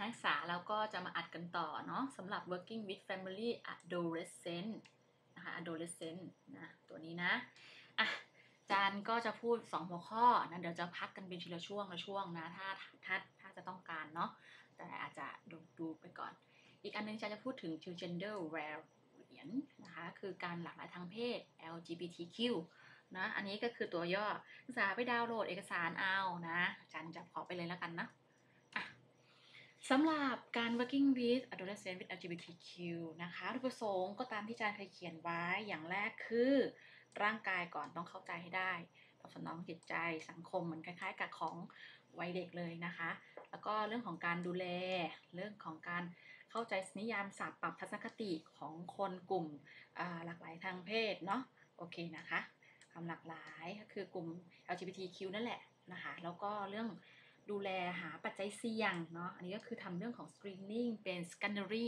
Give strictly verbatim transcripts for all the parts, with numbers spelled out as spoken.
นักศึกษาเราก็จะมาอัดกันต่อเนาะสำหรับ working with family adolescent นะคะ adolescent นะตัวนี้นะอ่ะอาจารย์ก็จะพูดสองหัวข้อนะเดี๋ยวจะพักกันเป็นทีละช่วงละช่วงนะถ้าถ้าถ้าจะต้องการเนาะแต่อาจจะดูดูไปก่อน อีกอันนึงอาจารย์จะพูดถึง gender variant นะคะคือการหลากหลายทางเพศ แอล จี บี ที คิว นะอันนี้ก็คือตัวย่อนักศึกษาไปดาวน์โหลดเอกสารเอานะอาจารย์จะขอไปเลยแล้วกันนะสำหรับการ working with adolescent with แอล จี บี ที คิว นะคะวัตถุประสงค์ก็ตามที่อาจารย์เคยเขียนไว้อย่างแรกคือร่างกายก่อนต้องเข้าใจให้ได้ตอบสนองจิตใจสังคมเหมือนคล้ายๆกับของวัยเด็กเลยนะคะแล้วก็เรื่องของการดูแลเรื่องของการเข้าใจนิยามศัพท์ปรับทัศนคติของคนกลุ่มหลากหลายทางเพศเนาะโอเคนะคะความหลากหลายก็คือกลุ่ม แอล จี บี ที คิว นั่นแหละนะคะแล้วก็เรื่องดูแลหาปัจจัยเสี่ยงเนาะอันนี้ก็คือทำเรื่องของ screening เป็น secondary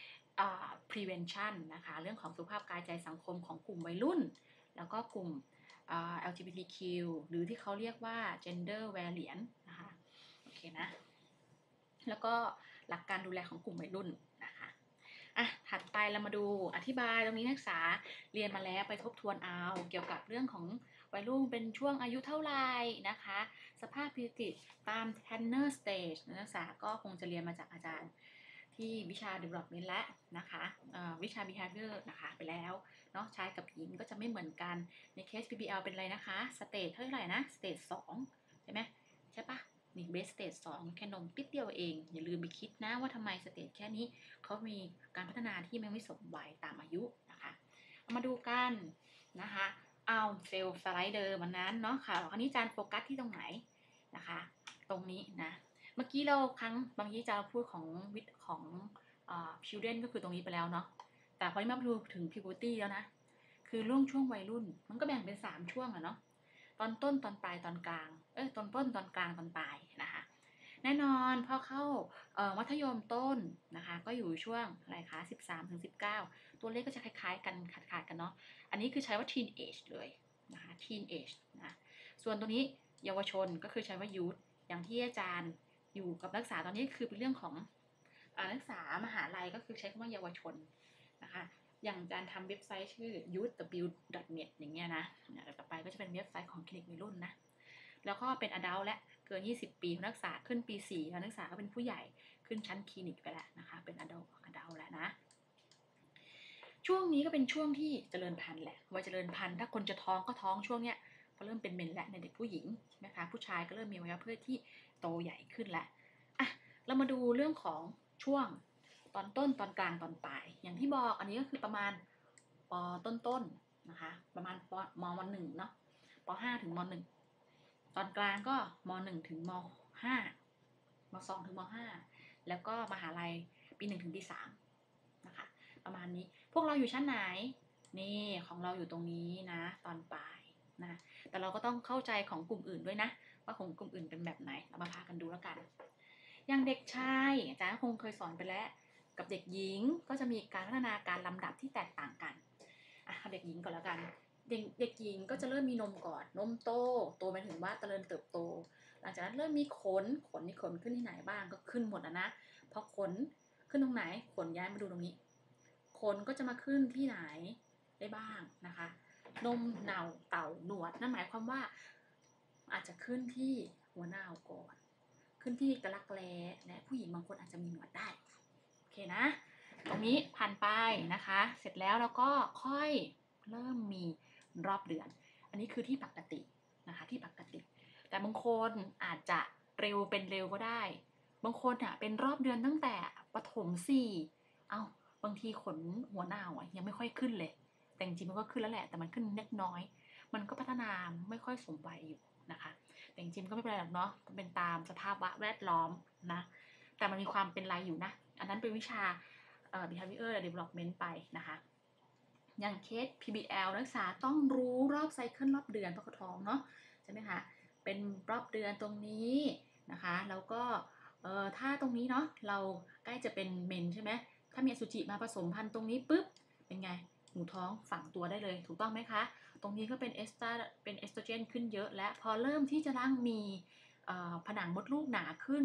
uh, prevention นะคะเรื่องของสุขภาพกายใจสังคมของกลุ่มวัยรุ่นแล้วก็กลุ่ม uh, แอล จี บี ที คิว หรือที่เขาเรียกว่า gender variant นะคะโอเคนะแล้วก็หลักการดูแลของกลุ่มวัยรุ่นนะคะอ่ะถัดไปเรามาดูอธิบายตรงนี้นักศึกษาเรียนมาแล้วไปทบทวนเอาเกี่ยวกับเรื่องของวัยรุ่นเป็นช่วงอายุเท่าไหร่นะคะสภาพพิจิตตาม Tanner Stage นักศึกษาก็คงจะเรียนมาจากอาจารย์ที่วิชา Development และนะคะวิชา Behavior นะคะไปแล้วเนาะชายกับหญิงก็จะไม่เหมือนกันในเคส พี บี แอล เป็นอะไรนะคะ Stage เท่าไหร่นะ Stage สองใช่ไหมใช่ปะนี่เบสสเตจสองแค่นมปิดเดียวเองอย่าลืมไปคิดนะว่าทำไมสเตจแค่นี้เขามีการพัฒนาที่ไม่สมวัยตามอายุนะคะเอามาดูกันนะคะเอาเซลล์สไลเดอร์มันนั้นเนาะค่ะคราวนี้อาจารย์โฟกัสที่ตรงไหนนะคะตรงนี้นะเมื่อกี้เราครั้งบางทีจะพูดของวิทย์ของอ่า children ก็คือตรงนี้ไปแล้วเนาะแต่พอมาดูถึง puberty แล้วนะคือร่วงช่วงวัยรุ่นมันก็แบ่งเป็นสามช่วงอะเนาะตอนต้นตอนปลายตอนกลางเอ้ยตอนต้นตอนกลางตอนปลายนะคะแน่นอนพอเข้ามัธยมต้นนะคะก็อยู่ช่วงอะไรคะสิบสามถึงสิบเก้าตัวเลขก็จะคล้ายๆกันขาดๆกันเนาะอันนี้คือใช้ว่า teen age เลยนะคะ teen age นะส่วนตัวนี้เยาวชนก็คือใช้ว่า youth อย่างที่อาจารย์อยู่กับนักศึกษาตอนนี้คือเป็นเรื่องของนักศึกษามหาลัยก็คือใช้คำว่าเยาวชนนะคะอย่างอาจารย์ทำเว็บไซต์ชื่อ ยูท ดับเบิลยู ดอท เน็ต อย่างเงี้ยนะต่อไปก็จะเป็นเว็บไซต์ของคลินิกวัยรุ่นนะแล้วก็เป็น adult และเกินยี่สิบปีนักศึกษาขึ้นปีสี่นักศึกษาก็เป็นผู้ใหญ่ขึ้นชั้นคลินิกไปแล้วนะคะเป็น adult adult แล้วนะช่วงนี้ก็เป็นช่วงที่เจริญพันธุ์แหละวัยเจริญพันธุ์ถ้าคนจะท้องก็ท้องช่วงเนี้ยก็เริ่มเป็นเมนแล้วในเด็กผู้หญิงใช่ไหมคะผู้ชายก็เริ่มมีอวัยวะเพศที่โตใหญ่ขึ้นแล้วอ่ะเรามาดูเรื่องของช่วงตอนต้นตอนกลางตอนปลายอย่างที่บอกอันนี้ก็คือประมาณปต้นๆนะคะประมาณปมมหนึ่งเนาะปห้าถึงมหนึ่งตอนกลางก็มหนึ่งถึงมห้ามสองถึงมห้าแล้วก็มหาลัยปีหนึ่งถึงปีสามนะคะประมาณนี้พวกเราอยู่ชั้นไหนนี่ของเราอยู่ตรงนี้นะตอนปลายนะแต่เราก็ต้องเข้าใจของกลุ่มอื่นด้วยนะว่าของกลุ่มอื่นเป็นแบบไหนเรามาพากันดูแล้วกันอย่างเด็กชายอาจารย์คงเคยสอนไปแล้วกับเด็กหญิงก็จะมีการพัฒนาการลำดับที่แตกต่างกันอ่ะเอาเด็กหญิงก่อนแล้วกันเด็กเด็กหญิงก็จะเริ่มมีนมก่อนนมโตโตหมายถึงว่าเจริญเติบโตหลังจากนั้นเริ่มมีขนขนนี่ขนขึ้นที่ไหนบ้างก็ขึ้นหมดนะพอขนขึ้นตรงไหนขนย้ายมาดูตรงนี้ขนก็จะมาขึ้นที่ไหนได้บ้างนะคะนมเหนาเต่าหนวดนั่นหมายความว่าอาจจะขึ้นที่หัวหน้าก่อนขึ้นที่กระลักแร้และผู้หญิงบางคนอาจจะมีหนวดได้โอเคนะตรงนี้ผ่านไปนะคะเสร็จแล้วเราก็ค่อยเริ่มมีรอบเดือนอันนี้คือที่ปกตินะคะที่ปกติแต่บางคนอาจจะเร็วเป็นเร็วก็ได้บางคนอ่ะเป็นรอบเดือนตั้งแต่ประถมสี่เอาบางทีขนหัวหน้าอ่ะยังไม่ค่อยขึ้นเลยแต่จริงๆมันก็ขึ้นแล้วแหละแต่มันขึ้นเล็กน้อยมันก็พัฒนาไม่ค่อยสมวัยอยู่นะคะแต่จริงๆก็ไม่เป็นไรหรอกเนาะเป็นตามสภาพแวดล้อมนะแต่มันมีความเป็นไรอยู่นะอันนั้นเป็นวิชาเอ่อ behavior development ไปนะคะอย่างเคส พี บี แอล นักศึกษาต้องรู้รอบไซเคิลรอบเดือนเพราะเขาท้องเนาะใช่ไหมคะเป็นรอบเดือนตรงนี้นะคะแล้วก็เอ่อถ้าตรงนี้เนาะเราใกล้จะเป็นเมนใช่ไหมถ้ามีอสุจิมาผสมพันธุ์ตรงนี้ปุ๊บเป็นไงหนูท้องฝังตัวได้เลยถูกต้องไหมคะตรงนี้ก็เป็นเอสตราเป็นเอสโตรเจนขึ้นเยอะและพอเริ่มที่จะร่างมีผนังมดลูกหนาขึ้น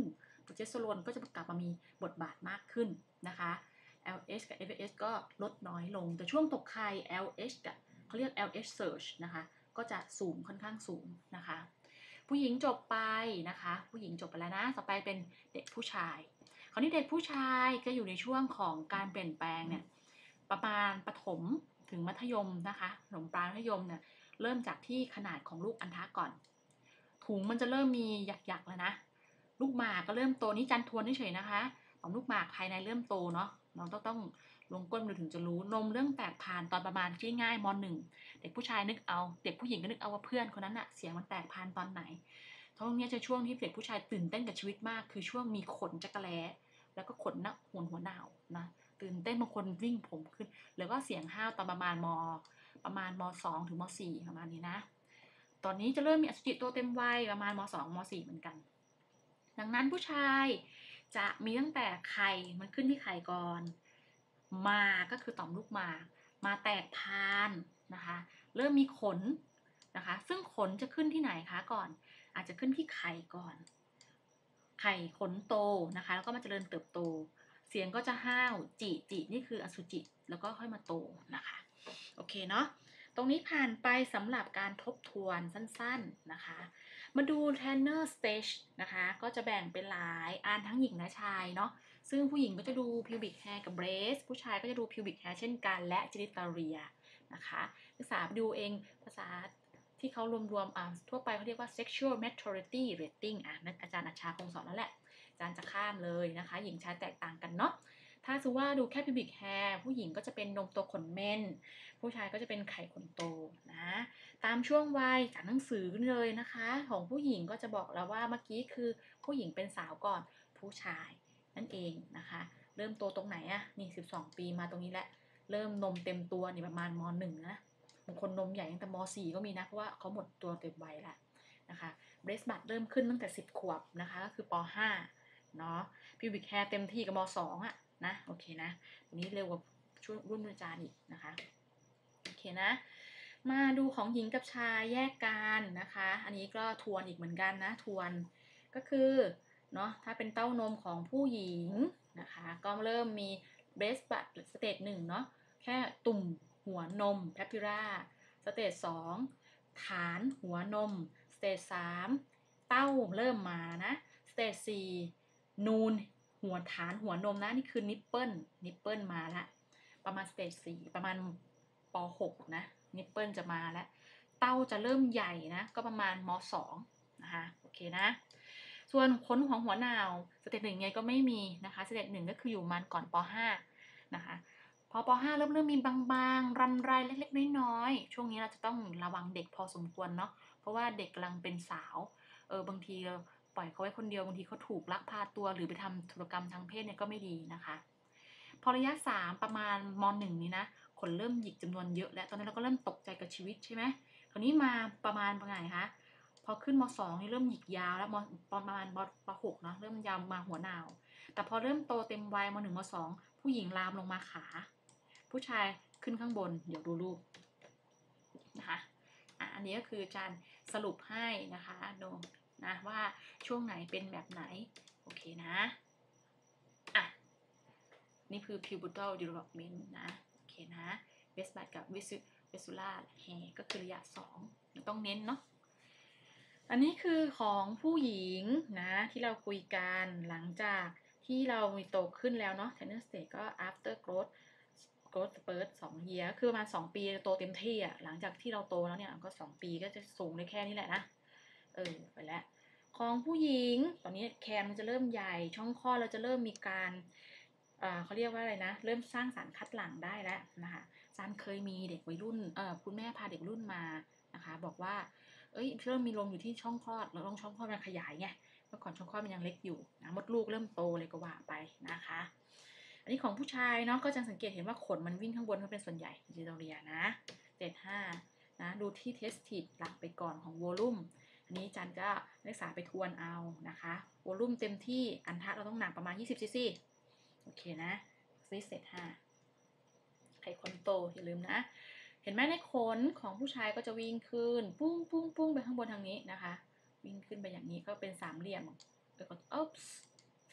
โปรเจสเตอโรนก็จะกลับมามีบทบาทมากขึ้นนะคะ แอล เอช กับ เอฟ เอส ก็ลดน้อยลงแต่ช่วงตกไข่ แอล เอช กับเขาเรียก แอล เอช surge นะคะก็จะสูงค่อนข้างสูงนะคะผู้หญิงจบไปนะคะผู้หญิงจบไปแล้วนะต่อไปเป็นเด็กผู้ชายคราวนี้เด็กผู้ชายก็อยู่ในช่วงของการเปลี่ยนแปลงเนี่ยประมาณประถมถึงมัธยมนะคะประถมปลายมัธยมเนี่ยเริ่มจากที่ขนาดของลูกอัณฑะก่อนถุงมันจะเริ่มมีหยักๆแล้วนะลูกหมากก็เริ่มโตนี่จันทวนเฉยๆนะคะของลูกหมากภายในเริ่มโตเนาะน้องต้องต้องลงก้นดูถึงจะรู้นมเริ่มแตกพานตอนประมาณที่ง่ายมหนึ่งเด็กผู้ชายนึกเอาเด็กผู้หญิงก็นึกเอาว่าเพื่อนคนนั้นอะเสียงมันแตกพานตอนไหนตรงนี้จะช่วงที่เด็กผู้ชายตื่นเต้นกับชีวิตมากคือช่วงมีขนจักรแล้แล้วก็ขนหน้าหัวหัวหนาวนะตื่นเต้นบางคนวิ่งผมขึ้นแล้วก็เสียงห้าวตอนประมาณมประมาณมสองถึงมสี่ประมาณนี้นะตอนนี้จะเริ่มมีอสุจิโตเต็มวัยประมาณมสองมสี่เหมือนกันดังนั้นผู้ชายจะมีตั้งแต่ไข่มันขึ้นที่ไข่ก่อนมาก็คือต่อมลูกหมากมาแตกพานนะคะเริ่มมีขนนะคะซึ่งขนจะขึ้นที่ไหนคะก่อนอาจจะขึ้นที่ไข่ก่อนไข่ขนโตนะคะแล้วก็มาเจริญเติบโตเสียงก็จะห้าวจิจินี่คืออสุจิแล้วก็ค่อยมาโตนะคะโอเคเนาะตรงนี้ผ่านไปสำหรับการทบทวนสั้นๆนะคะมาดู Tanner stage นะคะก็จะแบ่งเป็นหลายอันทั้งหญิงและชายเนาะซึ่งผู้หญิงก็จะดู pubic hair กับ breast ผู้ชายก็จะดู pubic hair เช่นกันและ genitalia นะคะศึกษาดูเองภาษาที่เขารวมๆอ่าทั่วไปเขาเรียกว่า sexual maturity rating อ่ะอาจารย์อัชชาคงสอนแล้วแหละอาจารย์จะข้ามเลยนะคะหญิงชายแตกต่างกันเนาะถ้าสมมติว่าดูแค่ pubic hair ผู้หญิงก็จะเป็นนมโตขนเม่นผู้ชายก็จะเป็นไข่ขนโตนะตามช่วงวัยจากหนังสือเลยนะคะของผู้หญิงก็จะบอกแล้วว่าเมื่อกี้คือผู้หญิงเป็นสาวก่อนผู้ชายนั่นเองนะคะเริ่มโตตรงไหนอะนี่สิบสองปีมาตรงนี้แหละเริ่มนมเต็มตัวนี่ประมาณมหนึ่งนะบางคนนมใหญ่ตั้งแต่มสี่ก็มีนะเพราะว่าเขาหมดตัวเต็มวัยแล้วนะคะเบรสบัตเริ่มขึ้นตั้งแต่สิบขวบนะคะก็คือปห้าเนาะพิวบิกแฮร์เต็มที่กับมสองอะนะโอเคนะตรงนี้เร็วกว่าช่วงรุ่นอาจารย์อีกนะคะโอเคนะมาดูของหญิงกับชายแยกกันนะคะอันนี้ก็ทวนอีกเหมือนกันนะทวนก็คือเนาะถ้าเป็นเต้านมของผู้หญิงนะคะก็เริ่มมีเบสบัตสเตจหนึ่งเนาะแค่ตุ่มหัวนมแพปพิราสเตจสองฐานหัวนมสเตจสามเต้าเริ่มมานะสเตจสี่นูนหัวฐานหัวนมนะนี่คือนิปเปิลนิปเปิลมาละประมาณสเตจสี่ประมาณปหกนะนิปเปิลจะมาแล้วเต้าจะเริ่มใหญ่นะก็ประมาณมสองนะคะโอเคนะส่วนขนของหัวนาวสเตจหนึ่งไงก็ไม่มีนะคะสเตจหนึ่งก็คืออยู่มันก่อนปห้านะคะพอปห้าเริ่มเริ่มมีบางๆรำไรเล็กๆน้อยๆช่วงนี้เราจะต้องระวังเด็กพอสมควรเนาะเพราะว่าเด็กกำลังเป็นสาวเออบางทีเราปล่อยเขาไว้คนเดียวบางทีเขาถูกลักพาตัวหรือไปทำธุรกรรมทางเพศเนี่ยก็ไม่ดีนะคะพอระยะสามประมาณมหนึ่งนี้นะขนเริ่มหยิกจำนวนเยอะแล้วตอนนั้นเราก็เริ่มตกใจกับชีวิตใช่ไหมคราวนี้มาประมาณประมาณไหนคะพอขึ้นมสองนี่เริ่มหยิกยาวแล้วมประมาณมหกเนาะเริ่มยาวมาหัวนาวแต่พอเริ่มโตเต็มวัยมหนึ่งมสองผู้หญิงลามลงมาขาผู้ชายขึ้นข้างบนเดี๋ยวดูรูปนะคะอ่ะอันนี้ก็คืออาจารย์สรุปให้นะคะดูนะว่าช่วงไหนเป็นแบบไหนโอเคนะอ่ะนี่คือ pubertal development นะโอเคนะ Westbard กับ Visual hair ก็คือระยะสองต้องเน้นเนาะอันนี้คือของผู้หญิงนะที่เราคุยกันหลังจากที่เรามีโตขึ้นแล้วเนาะ Tanner stage ก็ after growth growth spurt สอง year คือประมาณสองปีโตเต็มที่อ่ะหลังจากที่เราโตแล้วเนี่ยก็สองปีก็จะสูงได้แค่นี้แหละนะเออไปแล้วของผู้หญิงตอนนี้แคมมันจะเริ่มใหญ่ช่องคลอดเราจะเริ่มมีการอ่าเขาเรียกว่าอะไรนะเริ่มสร้างสารคัดหลั่งได้แล้วนะคะอาจารย์เคยมีเด็กวัยรุ่นเออคุณแม่พาเด็กรุ่นมานะคะบอกว่าเอ้ยเริ่มมีลมอยู่ที่ช่องคลอดแล้วลงช่องคลอดมันขยายไงเมื่อก่อนช่องคลอดมันยังเล็กอยู่นะมดลูกเริ่มโตเลยก็ว่าไปนะคะอันนี้ของผู้ชายเนาะก็จะสังเกตเห็นว่าขนมันวิ่งข้างบนเขาเป็นส่วนใหญ่จิโตเรียนะเจ็ดห้านะดูที่เทสติดหลักไปก่อนของโวลูมอันนี้อาจารย์ก็นักศึกษาไปทวนเอานะคะโวลูมเต็มที่อันทะเราต้องหนักประมาณยี่สิบซีซีโอเคนะซีเศษห้าไข่คนโตอย่าลืมนะเห็นไหมในขนของผู้ชายก็จะวิ่งขึ้นปุ้งปุ้งปุ้งไปข้างบนทางนี้นะคะวิ่งขึ้นไปอย่างนี้ก็เป็นสามเหลี่ยมแล้วก็อุ๊บส์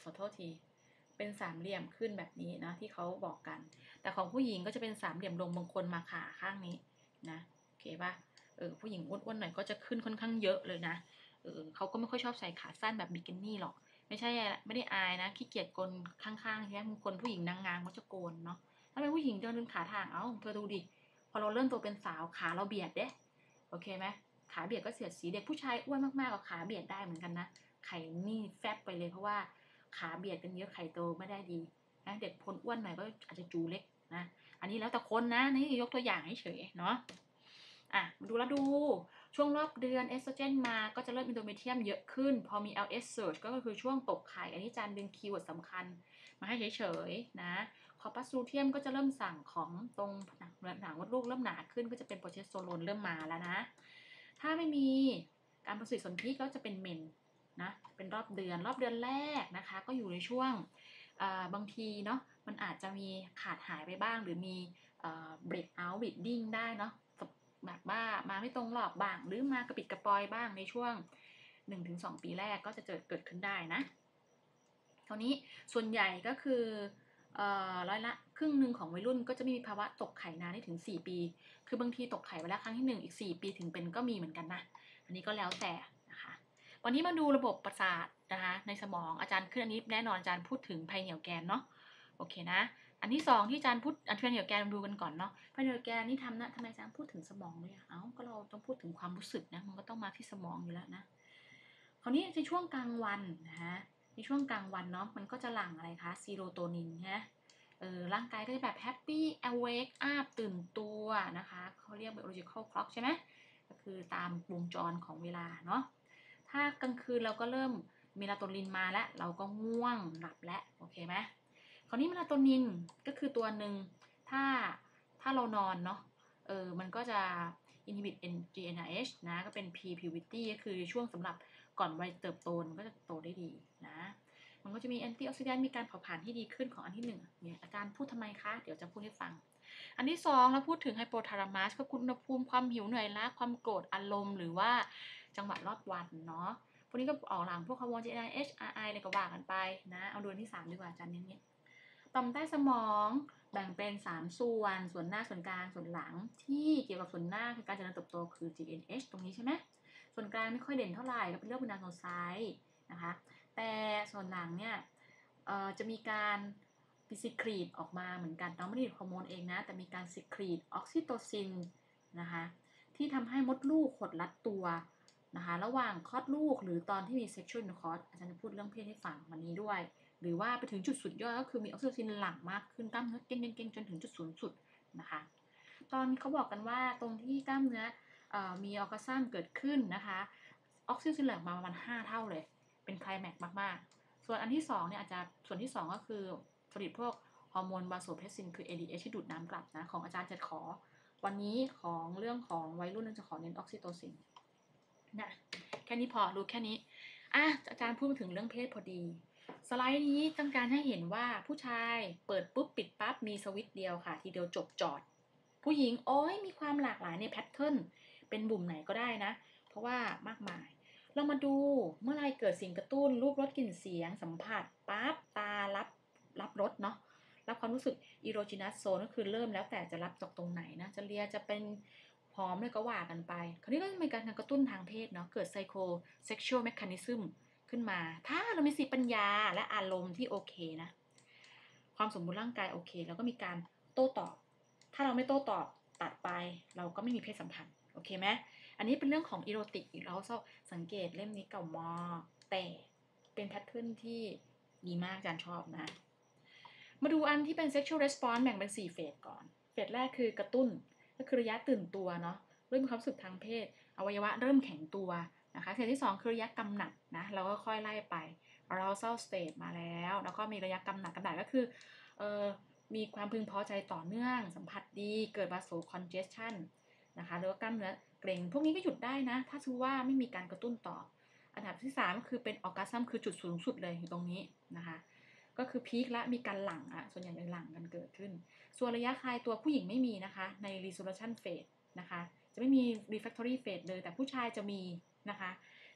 ขอโทษทีเป็นสามเหลี่ยมขึ้นแบบนี้นะที่เขาบอกกันแต่ของผู้หญิงก็จะเป็นสามเหลี่ยมลงบางคนมาขาข้างนี้นะโอเคป่ะเออผู้หญิงอ้วนๆหน่อยก็จะขึ้นค่อนข้างเยอะเลยนะเออเขาก็ไม่ค่อยชอบใส่ขาสั้นแบบบิกินี่หรอกไม่ใช่ไม่ได้อายนะขี้เกียจโกนข้างๆใช่ไหมบางคนผู้หญิงนางงามเขาจะโกนเนาะถ้าเป็นผู้หญิงเดินดึงขาทางเอ้าเธอดูดิพอเราเริ่มโตเป็นสาวขาเราเบียดเด้โอเคไหมขาเบียดก็เสียดสีเด็กผู้ชายอ้วนมากๆก็ขาเบียดได้เหมือนกันนะไข่นี่แฟบไปเลยเพราะว่าขาเบียดกันเยอะไข่โตไม่ได้ดีนะเด็กคนอ้วนหน่อยก็อาจจะจูเล็กนะอันนี้แล้วแต่คนนะนี่ยกตัวอย่างให้เฉยเนาะอ่ะมาดูแล้วดูช่วงรอบเดือนเอสโตรเจนมาก็จะเริ่มอินโดเมเทรียมเยอะขึ้นพอมี แอล เอส surge ก็คือช่วงตกไข่อันนี้จานดึงคีย์เวิร์ดสำคัญมาให้เฉยๆนะคอปัสลูเทียมก็จะเริ่มสั่งของตรงหนังมดลูกเริ่มหนาขึ้นก็จะเป็นโปรเจสเตอโรนเริ่มมาแล้วนะถ้าไม่มีการผสมสนธิก็จะเป็นเมนนะเป็นรอบเดือนรอบเดือนแรกนะคะก็อยู่ในช่วงบางทีเนาะมันอาจจะมีขาดหายไปบ้างหรือมีเบรกเอาท์บีดดิ้งได้เนาะแบบว่ามาไม่ตรงรอบบ้างหรือมากระปิดกระปอยบ้างในช่วง หนึ่งถึงสอง ปีแรกก็จะเกิดเกิดขึ้นได้นะเท่านี้ส่วนใหญ่ก็คือร้อยละครึ่งหนึ่งของวัยรุ่นก็จะไม่มีภาวะตกไข่นานได้ถึงสี่ปีคือบางทีตกไข่ไปแล้วครั้งที่หนึ่งอีกสี่ปีถึงเป็นก็มีเหมือนกันนะอันนี้ก็แล้วแต่นะคะวันนี้มาดูระบบประสาทนะคะในสมองอาจารย์ขึ้นอันนี้แน่นอนอาจารย์พูดถึงไพเหนียวแกนเนาะโอเคนะอันที่สองที่อาจารย์พูดอันไพเหนียวแกนดูกันก่อนเนาะไพเหนียวแกนนี่ทำนะทำไมอาจารย์พูดถึงสมองด้วยเอ้าก็เราต้องพูดถึงความรู้สึกนะมันก็ต้องมาที่สมองอยู่แล้วนะคราวนี้ในช่วงกลางวันนะคะในช่วงกลางวันเนาะมันก็จะหลั่งอะไรคะซีโรโทนินนะเออร่างกายก็จะแบบแฮปปี้อเวกอัพตื่นตัวนะคะเขาเรียก biological clock ใช่ไหมก็คือตามวงจรของเวลาเนาะถ้ากลางคืนเราก็เริ่มเมลาโทนินมาแล้วเราก็ง่วงหลับแล้วโอเคไหมคราวนี้เมลาโทนินก็คือตัวหนึ่งถ้าถ้าเรานอนเนาะเออมันก็จะ inhibit เอ็น จี เอ็น อาร์ เอช นะก็เป็น pre-puberty ก็คือช่วงสำหรับก่อนวัยเติบโตมันก็จะโตได้ดีนะมันก็จะมีแอนตี้ออกซิแดนต์มีการเผาผลาญที่ดีขึ้นของอันที่หนึ่งเนี่ยอาจารย์พูดทำไมคะเดี๋ยวจะพูดให้ฟังอันที่สองเราพูดถึงไฮโปทาลามัสก็อุณหภูมิความหิวเหนื่อยล้าความโกรธอารมณ์หรือว่าจังหวะรอบวันเนาะพวกนี้ก็ออกหลังพวกฮอร์โมน จี เอ็น อาร์ เอช อาร์ ไอ อะไรก็ว่ากันไปนะเอาดูอันที่สามดีกว่าอาจารย์เนี้ยต่อมใต้สมองแบ่งเป็นสามส่วนส่วนหน้าส่วนกลางส่วนหลังที่เกี่ยวกับส่วนหน้าคือการเจริญเติบโตคือ จี เอ็น เอช ตรงนี้ใช่ไหมส่วนกลางไม่ค่อยเด่นเท่าไหร่ก็เป็นเรื่องบนดาโนไซต์นะคะแต่ส่วนหลังเนี่ยจะมีการซิครีตออกมาเหมือนกันน้องไม่ได้ฮอร์โมนเองนะแต่มีการซิครีตออกซิโตซินนะคะที่ทำให้มดลูกหดรัดตัวนะคะระหว่างคลอดลูกหรือตอนที่มีเซ็กชวลอินเทอร์คอร์สอาจารย์จะพูดเรื่องเพศให้ฟังวันนี้ด้วยหรือว่าไปถึงจุดสุดยอดก็คือมีออกซิโตซินหลั่งมากขึ้นกล้ามเนื้อเก่งๆจนถึงจุดสูงสุดนะคะตอนเขาบอกกันว่าตรงที่กล้ามเนื้อมีออร์กาซัมเกิดขึ้นนะคะออกซิโตซินหลั่งมาประมาณห้าเท่าเลยเป็นไคลแม็กซ์มากๆส่วนอันที่สองเนี่ยอาจจะส่วนที่สองก็คือผลิตพวกฮอร์โมนวาโซเพสซินคือ เอ ดี เอช ที่ดูดน้ำกลับนะของอาจารย์จะขอวันนี้ของเรื่องของวัยรุ่นจะขอเน้นออกซิโตซินนะแค่นี้พอรู้แค่นี้อ่ะอาจารย์พูดถึงเรื่องเพศพอดีสไลด์นี้ต้องการให้เห็นว่าผู้ชายเปิดปุ๊บปิดปั๊บมีสวิตช์เดียวค่ะทีเดียวจบจอดผู้หญิงโอ้ยมีความหลากหลายในแพทเทิร์นเป็นบุ่มไหนก็ได้นะเพราะว่ามากมายเรามาดูเมื่อไรเกิดสิ่งกระตุ้นรูปรสกลิ่นเสียงสัมผัสปั๊บตารับรับรสเนาะรับความรู้สึกอีโรจินัสโซนก็คือเริ่มแล้วแต่จะรับจากตรงไหนนะจะเรียจะเป็นพร้อมเลยก็ว่ากันไปคราวนี้ก็จะมีการกระตุ้นทางเพศเนาะเกิดไซโคเซ็กชวลแมคคานิซึมขึ้นมาถ้าเรามีสติปัญญาและอารมณ์ที่โอเคนะความสมบูรณ์ร่างกายโอเคแล้วก็มีการโต้ตอบถ้าเราไม่โต้ตอบตัดไปเราก็ไม่มีเพศสัมพันธ์โอเคไหมอันนี้เป็นเรื่องของอีโรติกอีกแล้วสังเกตเล่มนี้เก่ามากแต่เป็นแพทเทิร์นที่ดีมากอาจารย์ชอบนะมาดูอันที่เป็น sexual response แบ่งเป็นสี่เฟสก่อนเฟสแรกคือกระตุ้นก็คือระยะตื่นตัวเนาะเริ่มมีความรู้สึกทางเพศอวัยวะเริ่มแข็งตัวนะคะเฟสที่สองคือระยะกำหนัดนะเราก็ค่อยไล่ไป arousal state มาแล้วแล้วก็มีระยะกำหนัดกำหนัดก็คือเอ่อมีความพึงพอใจต่อเนื่องสัมผัสดีเกิด vaso congestion นะคะหรือว่ากล้ามเนื้อเกร็งพวกนี้ก็หยุดได้นะถ้าชื่อว่าไม่มีการกระตุ้นต่ออันดับที่สามก็คือเป็นออร์กัสซัมคือจุดสูงสุดเลยอยู่ตรงนี้นะคะก็คือพีคและมีการหลั่งอ่ะส่วนใหญ่เป็นหลั่งกันเกิดขึ้นส่วนระยะคลายตัวผู้หญิงไม่มีนะคะใน resolution phase นะคะจะไม่มี refractory phase เลยแต่ผู้ชายจะมีนะคะ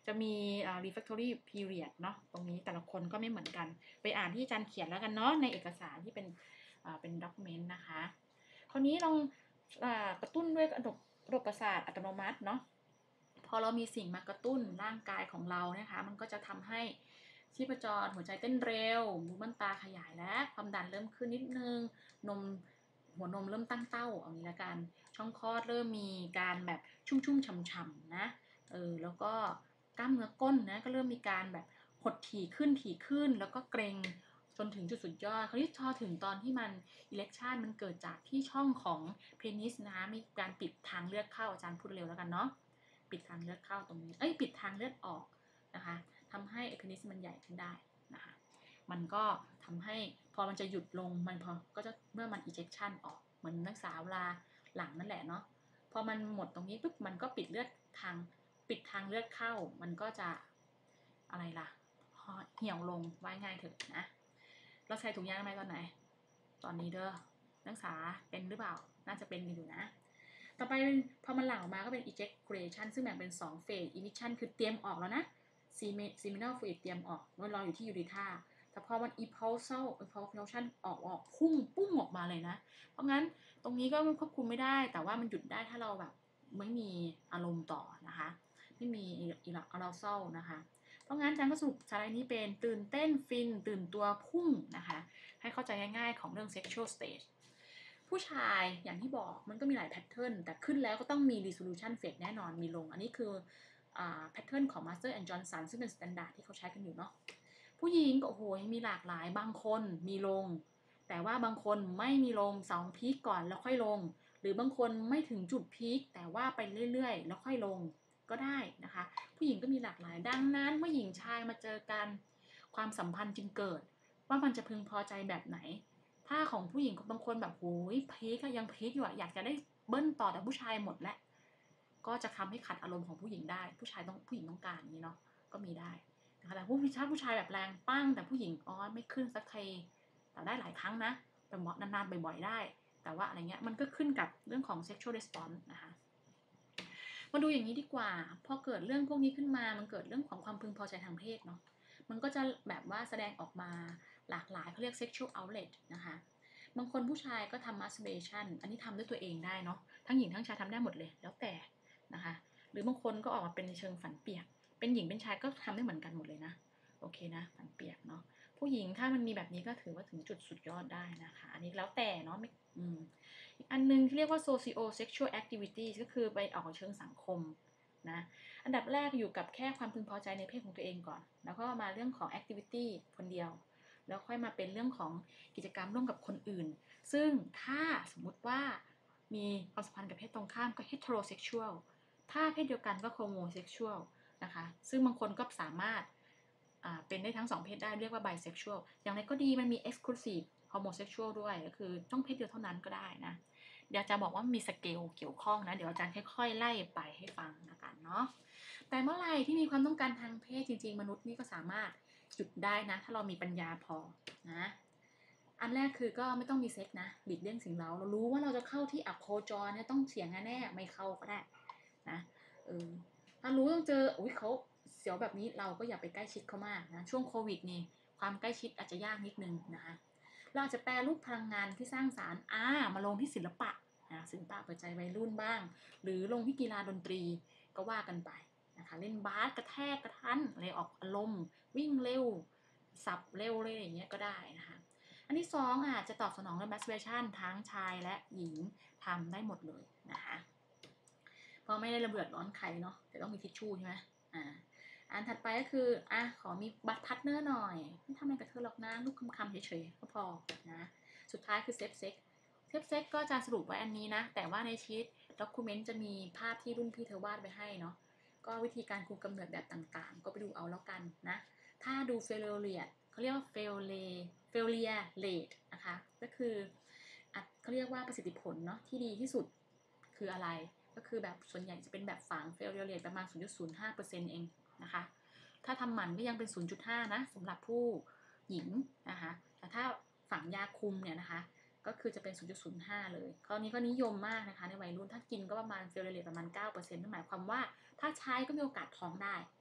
จะมี refractory period เนาะตรงนี้แต่ละคนก็ไม่เหมือนกันไปอ่านที่อาจารย์เขียนแล้วกันเนาะในเอกสารที่เป็นเป็น document นะคะคราวนี้ลองกระตุ้นด้วยระบบระบบประสาทอัตโนมัติเนาะพอเรามีสิ่งมากระตุ้นร่างกายของเรานะคะมันก็จะทำให้ชีพจรหัวใจเต้นเร็วมูมันตาขยายและความดันเริ่มขึ้นนิดนึงนมหัวนมเริ่มตั้งเต้าเอางี้ละกันช่องคลอดเริ่มมีการแบบชุ่มๆฉ่ำๆนะเออแล้วก็กล้ามเนื้อก้นนะก็เริ่มมีการแบบหดถี่ขึ้นถี่ขึ้นแล้วก็เกร็งจนถึงจุดสุดยอดคราวนี้พอถึงตอนที่มันอิเล็กชันมันเกิดจากที่ช่องของเพนิสนะมีการปิดทางเลือดเข้าอาจารย์พูดเร็วแล้วกันเนาะปิดทางเลือดเข้าตรงนี้เอ้ยปิดทางเลือดออกนะคะทำให้เพนิสมันใหญ่ขึ้นได้นะคะมันก็ทำให้พอมันจะหยุดลงมันพอก็จะเมื่อมัน ejection ออกเหมือนนักศึกษาเวลาหลังนั่นแหละเนาะพอมันหมดตรงนี้ปุ๊บมันก็ปิดเลือดทางปิดทางเลือดเข้ามันก็จะอะไรล่ะเหี่ยวลงไว้ง่ายเถอะนะเราใส่ถุงยางไหมตอนไหนตอนนี้เด้อนักศึกษาเป็นหรือเปล่าน่าจะเป็นอยู่นะต่อไปพอมันหลั่งออกมาก็เป็น ejaculation ซึ่งแบ่งเป็นสองเฟส emission คือเตรียมออกแล้วนะ seminal fluid เตรียมออกมันรออยู่ที่ยูริธาแต่พอมัน impulsal impulsion ออกออกพุ่งปุ้งออกมาเลยนะเพราะงั้นตรงนี้ก็ควบคุมไม่ได้แต่ว่ามันหยุดได้ถ้าเราแบบไม่มีอารมณ์ต่อนะคะไม่มี arousal นะคะเพราะงั้นอาจารย์ก็สรุปสไลด์นี้เป็นตื่นเต้นฟินตื่นตัวพุ่งนะคะให้เข้าใจง่ายๆของเรื่อง sexual stage ผู้ชายอย่างที่บอกมันก็มีหลายแพทเทิร์นแต่ขึ้นแล้วก็ต้องมี resolution phase แน่นอนมีลงอันนี้คือแพทเทิร์นของ Master and Johnson ซึ่งเป็น standard ที่เขาใช้กันอยู่เนาะผู้หญิงก็โอ้โหมีหลากหลายบางคนมีลงแต่ว่าบางคนไม่มีลงสองพีคก่อนแล้วค่อยลงหรือบางคนไม่ถึงจุดพีคแต่ว่าไปเรื่อยๆแล้วค่อยลงก็ได้นะคะผู้หญิงก็มีหลากหลายดังนั้นเมื่อหญิงชายมาเจอกันความสัมพันธ์จึงเกิดว่ามันจะพึงพอใจแบบไหนถ้าของผู้หญิงบางคนแบบโอ้ยพีคยังพีคอยู่อะอยากจะได้เบิ้ลต่อแต่ผู้ชายหมดแล้วก็จะทำให้ขัดอารมณ์ของผู้หญิงได้ผู้ชายต้องผู้หญิงต้องการนี้เนาะก็มีได้แต่ผู้ชายผู้ชายแบบแรงปั้งแต่ผู้หญิงอ๋อไม่ขึ้นสักทีแต่ได้หลายครั้งนะแต่เหมาะนานๆบ่อยๆได้แต่ว่าอะไรเงี้ยมันก็ขึ้นกับเรื่องของ sexual response นะคะมาดูอย่างนี้ดีกว่าพอเกิดเรื่องพวกนี้ขึ้นมามันเกิดเรื่องของความพึงพอใจทางเพศเนาะมันก็จะแบบว่าแสดงออกมาหลากหลายเขาเรียก sexual outlet นะคะบางคนผู้ชายก็ทำ masturbation อันนี้ทำด้วยตัวเองได้เนาะทั้งหญิงทั้งชายทำได้หมดเลยแล้วแต่นะคะหรือบางคนก็ออกมาเป็นในเชิงฝันเปียกเป็นหญิงเป็นชายก็ทำได้เหมือนกันหมดเลยนะโอเคนะฝันเปียกเนาะผู้หญิงถ้ามันมีแบบนี้ก็ถือว่าถึงจุดสุดยอดได้นะคะอันนี้แล้วแต่เนาะไม่อืมอีกอันนึงที่เรียกว่า socio sexual activity ก็คือไปออกเชิงสังคมนะอันดับแรกอยู่กับแค่ความพึงพอใจในเพศของตัวเองก่อนแล้วก็มาเรื่องของ activity คนเดียวแล้วค่อยมาเป็นเรื่องของกิจกรรมร่วมกับคนอื่นซึ่งถ้าสมมุติว่ามีความสัมพันธ์กับเพศตรงข้ามก็ heterosexual ถ้าเพศเดียวกันก็ homosexual นะคะซึ่งบางคนก็สามารถเป็นได้ทั้งสองเพศได้เรียกว่า bisexual อย่างไรก็ดีมันมี exclusive homosexual ด้วยก็คือต้องเพศเดียวเท่านั้นก็ได้นะเดี๋ยวจะบอกว่ามีสเกลเกี่ยวข้องนะเดี๋ยวอาจารย์ค่อยๆไล่ไปให้ฟังนะกันเนาะแต่เมื่อไหร่ที่มีความต้องการทางเพศจริงๆมนุษย์นี่ก็สามารถหยุดได้นะถ้าเรามีปัญญาพอนะอันแรกคือก็ไม่ต้องมีเซ็กนะหลีกเลี่ยงสิ่งเร้าเรารู้ว่าเราจะเข้าที่อับโคจรเนี่ยต้องเสี่ยงแน่ๆไม่เข้าก็ได้นะเออถ้ารู้ต้องเจออุ้ยเขาเสียวแบบนี้เราก็อย่าไปใกล้ชิดเขามากนะช่วงโควิดนี่ความใกล้ชิดอาจจะยากนิดนึงนะคะเราอาจจะแปลรูปพลังงานที่สร้างสารรค์อ่ามาลงที่ศิลปะนะศิลปะเปิดใจวัยรุ่นบ้างหรือลงที่กีฬาดนตรีก็ว่ากันไปนะคะเล่นบาสกระแทกกระทันอะไรออกอารมณ์วิ่งเร็วสับเร็วเลยอย่างเงี้ยก็ได้นะคะอันที่สองอาจจะตอบสนองเรื่อง masturbation ทั้งชายและหญิงทำได้หมดเลยนะคะเพราะไม่ได้ระเบิดร้อนใครเนาะแต่ต้องมีทิชชู่ใช่ไหมอ่าอันถัดไปก็คืออ่ะขอมีบัตรพาร์ทเนอร์หน่อยไม่ทำอะไรกับเธอหรอกนะลูกคำๆเฉยๆก็พอนะสุดท้ายคือเซฟเซ็กเซฟเซ็กก็จะสรุปไว้อันนี้นะแต่ว่าในชีตด็อกิเมนต์จะมีภาพที่รุ่นพี่เธอวาดไว้ให้เนาะก็วิธีการคุมกำเนิดแบบต่างๆก็ไปดูเอาแล้วกันนะถ้าดูเฟลเลียเขาเรียกว่าเฟลเลเฟลเลียเลดนะคะก็คือเขาเรียกว่าประสิทธิผลเนาะที่ดีที่สุดคืออะไรก็คือแบบส่วนใหญ่จะเป็นแบบฝังเฟลเลียเลดประมาณ ศูนย์จุดศูนย์ห้าเปอร์เซ็นต์ เองนะคะถ้าทำหมันก็ยังเป็น ศูนย์จุดห้า นะสำหรับผู้หญิงนะคะแต่ถ้าฝังยาคุมเนี่ยนะคะก็คือจะเป็น ศูนย์จุดศูนย์ห้า เลยคราวนี้ก็นิยมมากนะคะในวัยรุ่นถ้ากินก็ประมาณเฟลเลียเลดประมาณ เก้าเปอร์เซ็นต์ นั่นหมายความว่าถ้าใช้ก็มีโอกาสท้องได้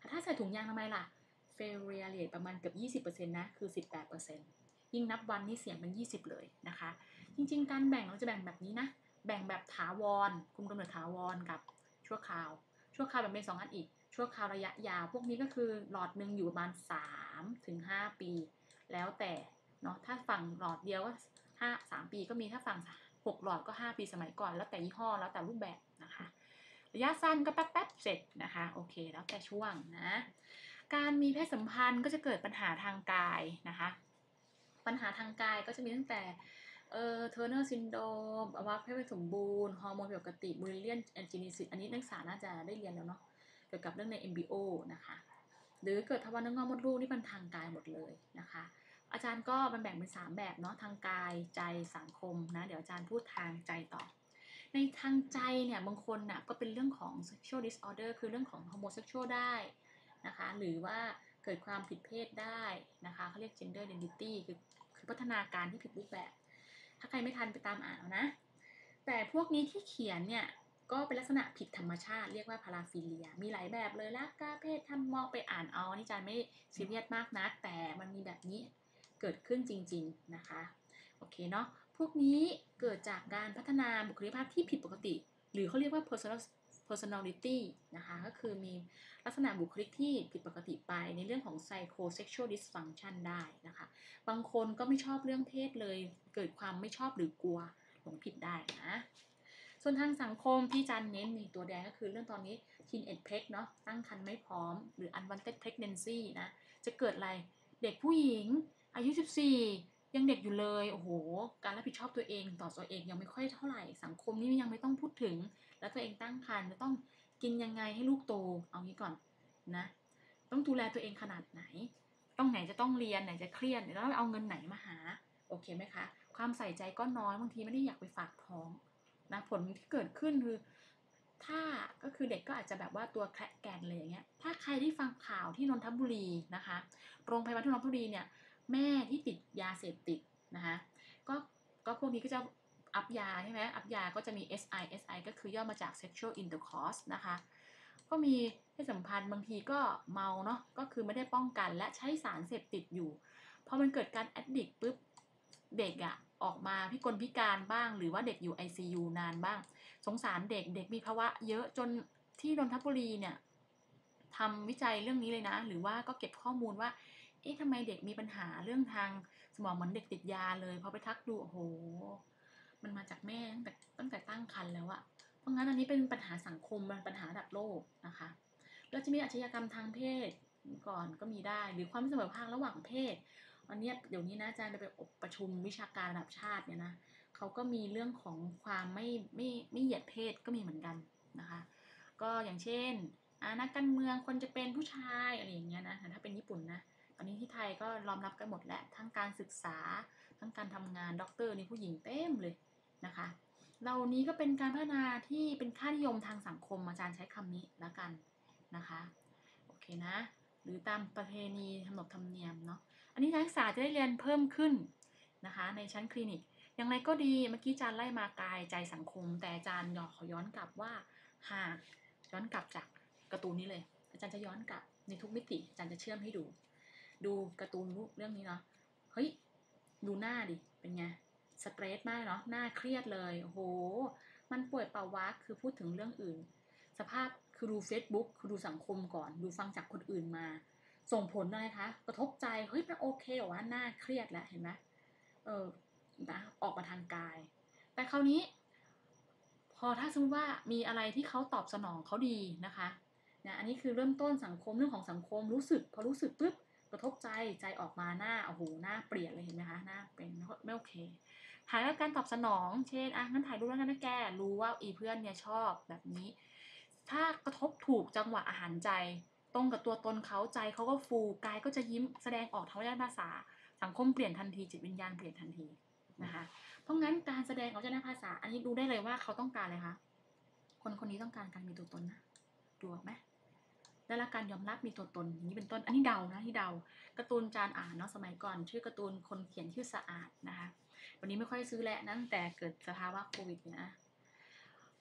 ถ้าใส่ถุงยางทำไมล่ะ failure rate ประมาณเกือบ ยี่สิบเปอร์เซ็นต์ นะ คือ สิบแปดเปอร์เซ็นต์ ยิ่งนับวันนี่เสี่ยงเป็น ยี่สิบเลยนะคะ จริงๆการแบ่งเราจะแบ่งแบบนี้นะ แบ่งแบบถาวร คุมกำเนิดถาวรกับชั่วคราว ชั่วคราวแบบเป็นสองอันอีก ชั่วคราวระยะยาว พวกนี้ก็คือหลอดหนึ่งอยู่ประมาณ สามถึงห้า ปี แล้วแต่เนาะ ถ้าฝั่งหลอดเดียวก็ห้า สามปีก็มี ถ้าฝั่งหกหลอดก็ ห้า ปีสมัยก่อน แล้วแต่ยี่ห้อ แล้วแต่รูปแบบนะคะ ระยะสั้นก็แป๊บๆเสร็จนะคะ โอเค แล้วแต่ช่วงนะ การมีเพศสัมพันธ์ก็จะเกิดปัญหาทางกายนะคะ ปัญหาทางกายก็จะมีตั้งแต่เอ่อ Turner syndrome อวัยวะเพศไม่สมบูรณ์ ฮอร์โมนผิดปกติ Mullerian agenesis อันนี้นักศึกษาน่าจะได้เรียนแล้วเนาะ เกี่ยวกับเรื่องใน เอ็ม บี โอ นะคะ หรือเกิดทวารเนื้องอกมดลูกนี่เป็นทางกายหมดเลยนะคะ อาจารย์ก็มันแบ่งเป็นสามแบบเนาะ ทางกาย ใจ สังคมนะ เดี๋ยวอาจารย์พูดทางใจต่อ ในทางใจเนี่ยบางคนน่ะก็เป็นเรื่องของ sexual disorder คือเรื่องของ homosexual ได้นะคะ หรือว่าเกิดความผิดเพศได้นะคะเขาเรียก gender identity คือคือพัฒนาการที่ผิดรูปแบบ ถ้าใครไม่ทันไปตามอ่านนะ แต่พวกนี้ที่เขียนเนี่ยก็เป็นลักษณะผิดธรรมชาติเรียกว่าพาราฟิเลียมีหลายแบบเลยละกาเพศทำมองไปอ่านเอานี่อาจารย์ไม่ซีเรียสมากนะแต่มันมีแบบนี้เกิดขึ้นจริงๆนะคะโอเคเนาะพวกนี้เกิดจากการพัฒนาบุคลิกภาพที่ผิดปกติหรือเขาเรียกว่า personal personality นะคะก็คือมีลักษณะบุคลิกที่ผิดปกติไปในเรื่องของ psychosexual dysfunction ได้นะคะบางคนก็ไม่ชอบเรื่องเพศเลยเกิดความไม่ชอบหรือกลัวหลงผิดได้นะส่วนทางสังคมที่จันเน้นมีตัวแดงก็คือเรื่องตอนนี้ teenage preg เนาะตั้งครรภ์ไม่พร้อมหรือ unwanted pregnancy นะจะเกิดอะไรเด็กผู้หญิงอายุสิบสี่ยังเด็กอยู่เลยโอ้โหการรับผิดชอบตัวเองต่อตัวเองยังไม่ค่อยเท่าไหร่สังคมนี่ยังไม่ต้องพูดถึงแล้วตัวเองตั้งครรภ์จะต้องกินยังไงให้ลูกโตเอางี้ก่อนนะต้องดูแลตัวเองขนาดไหนต้องไหนจะต้องเรียนไหนจะเครียดแล้วเอาเงินไหนมาหาโอเคไหมคะความใส่ใจก็น้อยบางทีไม่ได้อยากไปฝากท้องนะผลที่เกิดขึ้นคือถ้าก็คือเด็กก็อาจจะแบบว่าตัวแคระแกนเลยอย่างเงี้ยถ้าใครที่ฟังข่าวที่นนทบุรีนะคะโรงพยาบาลที่นนทบุรีเนี่ยแม่ที่ติดยาเสพติดนะคะก็ก็พวกนี้ก็จะอัพยาใช่ไหมอัพยาก็จะมี เอส ไอ เอส ไอ ก็คือย่อมาจาก sexual intercourse นะคะก็มีเพศสัมพันธ์บางทีก็เมาเนาะก็คือไม่ได้ป้องกันและใช้สารเสพติดอยู่พอมันเกิดการ addict ปุ๊บเด็กอะออกมาพิกลพิการบ้างหรือว่าเด็กอยู่ ไอ ซี ยู นานบ้างสงสารเด็กเด็กมีภาวะเยอะจนที่นนทบุรีเนี่ยทำวิจัยเรื่องนี้เลยนะหรือว่าก็เก็บข้อมูลว่าเอ๊ะทำไมเด็กมีปัญหาเรื่องทางสมองเหมือนเด็กติดยาเลยพอไปทักดูโอ้โหมันมาจากแม่ตั้งแต่ตั้งแต่ตั้งครรภ์แล้วอะเพราะงั้นอันนี้เป็นปัญหาสังคมมันปัญหาระดับโลกนะคะแล้วจะมีอาชญากรรมทางเพศก่อนก็มีได้หรือความไม่เสมอภาคระหว่างเพศอันนี้เดี๋ยวนี้นะอาจารย์ไปอบประชุมวิชาการระดับชาติเนี่ยนะเขาก็มีเรื่องของความไม่ไม่ไม่เหยียดเพศก็มีเหมือนกันนะคะก็อย่างเช่นนักการเมืองคนจะเป็นผู้ชายอะไรอย่างเงี้ยนะถ้าเป็นญี่ปุ่นนะตอนนี้ที่ไทยก็ยอมรับกันหมดแหละทั้งการศึกษาทั้งการทำงานด็อกเตอร์นี่ผู้หญิงเต็มเลยนะคะเหล่านี้ก็เป็นการพัฒนาที่เป็นค่านิยมทางสังคมอาจารย์ใช้คำนี้แล้วกันนะคะโอเคนะหรือตามประเพณีขนบธรรมเนียมเนาะอันนี้นักศึกษาจะได้เรียนเพิ่มขึ้นนะคะในชั้นคลินิกอย่างไรก็ดีเมื่อกี้อาจารย์ไล่มากายใจสังคมแต่อาจารย์ขอย้อนกลับว่าหากย้อนกลับจากการ์ตูนนี้เลยอาจารย์จะย้อนกลับในทุกมิติอาจารย์จะเชื่อมให้ดูดูการ์ตูนเรื่องนี้เนาะเฮ้ยดูหน้าดิเป็นไงสเตรสมากเนาะหน้าเครียดเลยโอ้โหมันป่วยเปล่าวะคือพูดถึงเรื่องอื่นสภาพคือดู Facebook คือดูสังคมก่อนดูฟังจากคนอื่นมาส่งผลอะไรคะกระทบใจเฮ้ยมันโอเคเหรอวะหน้าเครียดแล้วเห็นไหมเออนะออกมาทางกายแต่คราวนี้พอถ้าสมมติว่ามีอะไรที่เขาตอบสนองเขาดีนะคะนะอันนี้คือเริ่มต้นสังคมเรื่องของสังคมรู้สึกพอรู้สึกปุ๊บกระทบใจใจออกมาหน้าโอ้โหหน้าเปลี่ยนเลยเห็นไหมคะหน้าเป็นไม่โอเคหายแล้วการตอบสนองเช่นอ่ะงั้นถ่ายรูปแล้วกันนะแกรู้ว่าอีเพื่อนเนี่ยชอบแบบนี้ถ้ากระทบถูกจังหวะอาหารใจตรงกับตัวตนเขาใจเขาก็ฟูกายก็จะยิ้มแสดงออกทางด้านภาษาสังคมเปลี่ยนทันทีจิตวิญญาณเปลี่ยนทันทีนะคะเพราะงั้นการแสดงออกจากภาษาอันนี้ดูได้เลยว่าเขาต้องการอะไรคะคนคนนี้ต้องการการมีตัวตนนะดูออกไหมได้รับการยอมรับมีตัวตนอย่างนี้เป็นต้นอันนี้เดานะที่เดาการ์ตูนจานอ่านเนาะสมัยก่อนชื่อการ์ตูนคนเขียนชื่อสะอาดนะคะวันนี้ไม่ค่อยซื้อแล้วตั้งแต่เกิดสภาวะโควิดเนี่ยนะ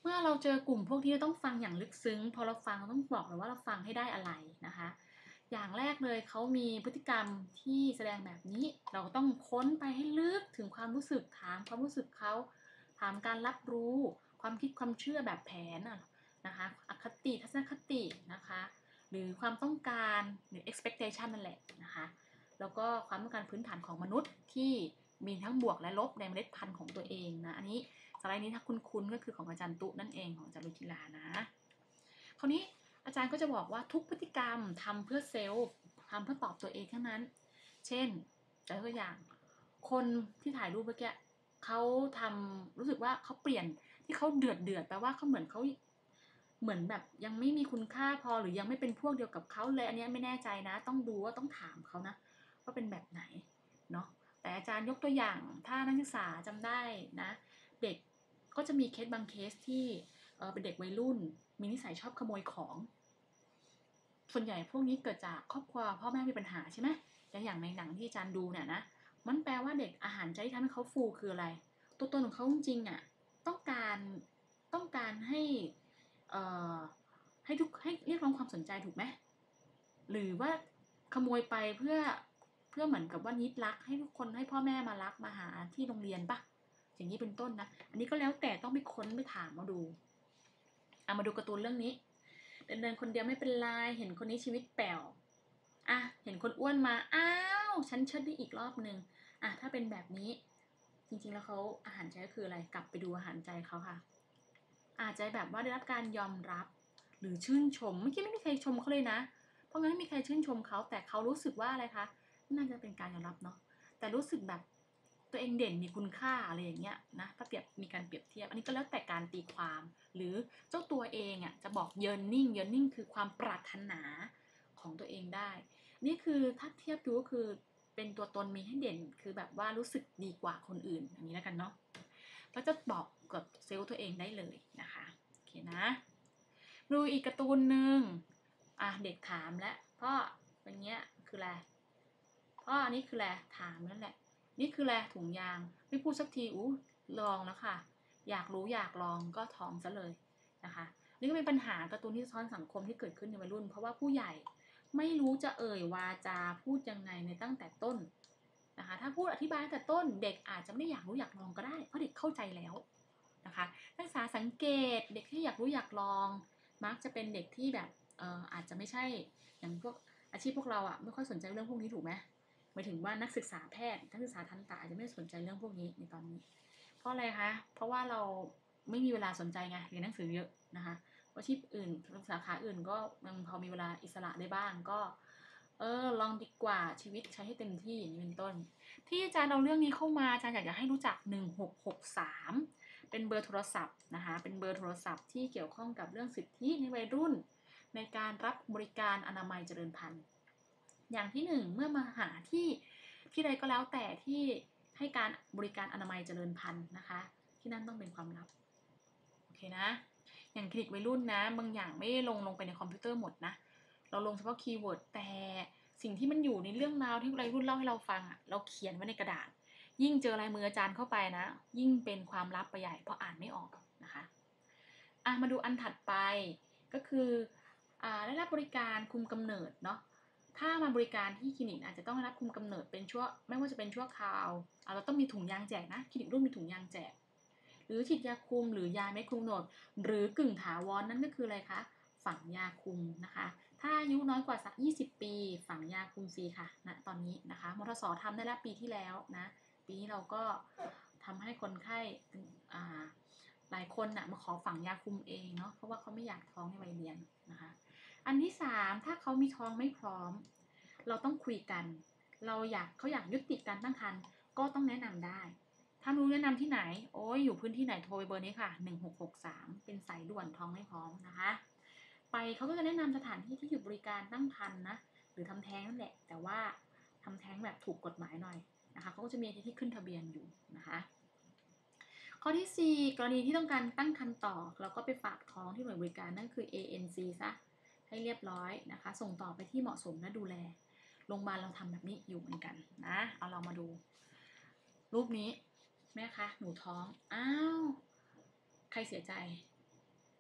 เมื่อเราเจอกลุ่มพวกที่ต้องฟังอย่างลึกซึ้งพอเราฟังต้องบอกเลยว่าเราฟังให้ได้อะไรนะคะอย่างแรกเลยเขามีพฤติกรรมที่แสดงแบบนี้เราต้องค้นไปให้ลึกถึงความรู้สึกถามความรู้สึกเขาถามการรับรู้ความคิดความเชื่อแบบแผนนะคะอคติทัศนคตินะคะหรือความต้องการหรือ expectation นั่นแหละนะคะแล้วก็ความต้องการพื้นฐานของมนุษย์ที่มีทั้งบวกและลบในเมล็ดพันธุ์ของตัวเองนะอันนี้สไลด์นี้ถ้าคุ้นๆก็คือของอาจารย์ตุนั่นเองของอาจารย์ลุจิลานะคราวนี้อาจารย์ก็จะบอกว่าทุกพฤติกรรมทำเพื่อเซลล์ทำเพื่อตอบตัวเองทั้งนั้น เช่นตัวอย่างคนที่ถ่ายรูปเมื่อกี้เขาทำรู้สึกว่าเขาเปลี่ยนที่เขาเดือดเดือดแปลว่าเขาเหมือนเขาเหมือนแบบยังไม่มีคุณค่าพอหรือยังไม่เป็นพวกเดียวกับเขาเลยอันนี้ไม่แน่ใจนะต้องดูว่าต้องถามเขานะว่าเป็นแบบไหนเนาะแต่อาจารย์ยกตัวอย่างถ้านักศึกษาจำได้นะเด็กก็จะมีเคสบางเคสที่เออเป็นเด็กวัยรุ่นมีนิสัยชอบขโมยของส่วนใหญ่พวกนี้เกิดจากครอบครัวพ่อแม่มีปัญหาใช่ไหมอย่างในหนังที่อาจารย์ดูเนี่ยนะมันแปลว่าเด็กอาหารใจที่ทำให้เขาฟูคืออะไรตัวตนของเขาจริงๆอ่ะต้องการต้องการให้เอ่อให้ทุกให้เรียกร้องความสนใจถูกไหมหรือว่าขโมยไปเพื่อเพื่อเหมือนกับว่านิดรักให้ทุกคนให้พ่อแม่มารักมาหาที่โรงเรียนปะอย่างนี้เป็นต้นนะอันนี้ก็แล้วแต่ต้องไปค้นไปถามมาดูเอามาดูการ์ตูนเรื่องนี้เดินเดินคนเดียวไม่เป็นไรเห็นคนนี้ชีวิตแป๋วอ่ะเห็นคนอ้วนมาอ้าวฉันเชิดได้อีกรอบนึงอ่ะถ้าเป็นแบบนี้จริงๆแล้วเขาอาหารใจก็คืออะไรกลับไปดูอาหารใจเขาค่ะอาจจะแบบว่าได้รับการยอมรับหรือชื่นชมเมื่อกี้ไม่มีใครชมเขาเลยนะเพราะงั้นไม่มีใครชื่นชมเขาแต่เขารู้สึกว่าอะไรคะน่าจะเป็นการยอมรับเนาะแต่รู้สึกแบบตัวเองเด่นมีคุณค่าอะไรอย่างเงี้ยนะถ้าเปรียบมีการเปรียบเทียบอันนี้ก็แล้วแต่การตีความหรือเจ้าตัวเองอ่ะจะบอก yearning yearning คือความปรารถนาของตัวเองได้นี่คือถ้าเทียบดูก็คือเป็นตัวตนมีให้เด่นคือแบบว่ารู้สึกดีกว่าคนอื่นอย่างนี้แล้วกันเนาะก็จะบอกกับเซลล์ตัวเองได้เลยนะคะโอเคนะดูอีกการ์ตูนหนึ่งอ่ะเด็กถามแล้วพ่อเป็นเงี้ยคืออะไรพ่ออันนี้คืออะไรถามนั่นแหละนี่คืออะไรถุงยางไม่พูดสักทีอู้ลองแล้วค่ะอยากรู้อยากลองก็ท้องซะเลยนะคะนี่ก็เป็นปัญหาการ์ตูนที่สะท้อนสังคมที่เกิดขึ้นในวัยรุ่นเพราะว่าผู้ใหญ่ไม่รู้จะเอ่ยวาจาพูดยังไงในตั้งแต่ต้นนะคะถ้าพูดอธิบายตั้งแต่ต้นเด็กอาจจะไม่ได้อยากรู้อยากลองก็ได้เพราะเด็กเข้าใจแล้วนะคะนักศึกษาสังเกตเด็กที่อยากรู้อยากลองมักจะเป็นเด็กที่แบบเอ่ออาจจะไม่ใช่อย่างพวกอาชีพพวกเราอะไม่ค่อยสนใจเรื่องพวกนี้ถูกไหมหมายถึงว่านักศึกษาแพทย์นักศึกษาทันตะอาจจะไม่สนใจเรื่องพวกนี้ในตอนนี้เพราะอะไรคะเพราะว่าเราไม่มีเวลาสนใจไงเรียนหนังสือเยอะนะคะอาชีพอื่นสาขาอื่นก็ยังพอมีเวลาอิสระได้บ้างก็เออลองดีกว่าชีวิตใช้ให้เต็มที่อย่างนี้เป็นต้นที่อาจารย์เอาเรื่องนี้เข้ามาอาจารย์อยากจะให้รู้จักหนึ่งหกหกสามเป็นเบอร์โทรศัพท์นะคะเป็นเบอร์โทรศัพท์ที่เกี่ยวข้องกับเรื่องสิทธิในวัยรุ่นในการรับบริการอนามัยเจริญพันธุ์อย่างที่หนึ่งเมื่อมาหาที่ที่ใดก็แล้วแต่ที่ให้การบริการอนามัยเจริญพันธุ์นะคะที่นั่นต้องเป็นความลับโอเคนะอย่างคลินิกวัยรุ่นนะบางอย่างไม่ได้ลงลงไปในคอมพิวเตอร์หมดนะเราลงเฉพาะคีย์เวิร์ดแต่สิ่งที่มันอยู่ในเรื่องราวที่วัยรุ่นเล่าให้เราฟังอ่ะเราเขียนไว้ในกระดาษยิ่งเจอลายมืออาจารย์เข้าไปนะยิ่งเป็นความลับไปใหญ่เพราะอ่านไม่ออกนะคะอ่ะมาดูอันถัดไปก็คืออ่าได้รับบริการคุมกำเนิดเนาะถ้ามาบริการที่คลินิกอาจจะต้องได้รับคุมกำเนิดเป็นชั่วไม่ว่าจะเป็นชั่วคราวเอาเราต้องมีถุงยางแจกนะคลินิกรุ่นมีถุงยางแจกหรือฉีดยาคุมหรือยาไม่คุมกำหนดหรือกึ่งถาวรนั่นก็คืออะไรคะฝังยาคุมนะคะถ้าอายุน้อยกว่าสักยี่สิบปีฝังยาคุมฟรีค่ะณนะตอนนี้นะคะมทสทำได้แล้วปีที่แล้วนะปีนี้เราก็ทำให้คนไข้อ่าหลายคนนะมาขอฝังยาคุมเองเนาะเพราะว่าเขาไม่อยากท้องในวัยเรียนนะคะอันที่สามถ้าเขามีท้องไม่พร้อมเราต้องคุยกันเราอยากเขาอยากยุติการตั้งครรภ์ก็ต้องแนะนำได้ถ้ารู้แนะนำที่ไหนโอ้ยอยู่พื้นที่ไหนโทรไปเบอร์นี้ค่ะหนึ่งหกหกสามเป็นสายด่วนท้องไม่พร้อมนะคะไปเขาก็จะแนะนำสถานที่ที่หยุดบริการตั้งครรภ์นะหรือทำแท้งนั่นแหละแต่ว่าทำแท้งแบบถูกกฎหมายหน่อยนะคะเขาก็จะมีที่ขึ้นทะเบียนอยู่นะคะข้อที่สี่กรณีที่ต้องการตั้งครรภ์ต่อเราก็ไปฝากท้องที่หน่วยบริการนั่นคือ เอ เอ็น ซี ซะให้เรียบร้อยนะคะส่งต่อไปที่เหมาะสมและดูแลโรงพยาบาลเราทำแบบนี้อยู่เหมือนกันนะเอาเรามาดูรูปนี้แม่คะหนูท้องอ้าวใครเสียใจ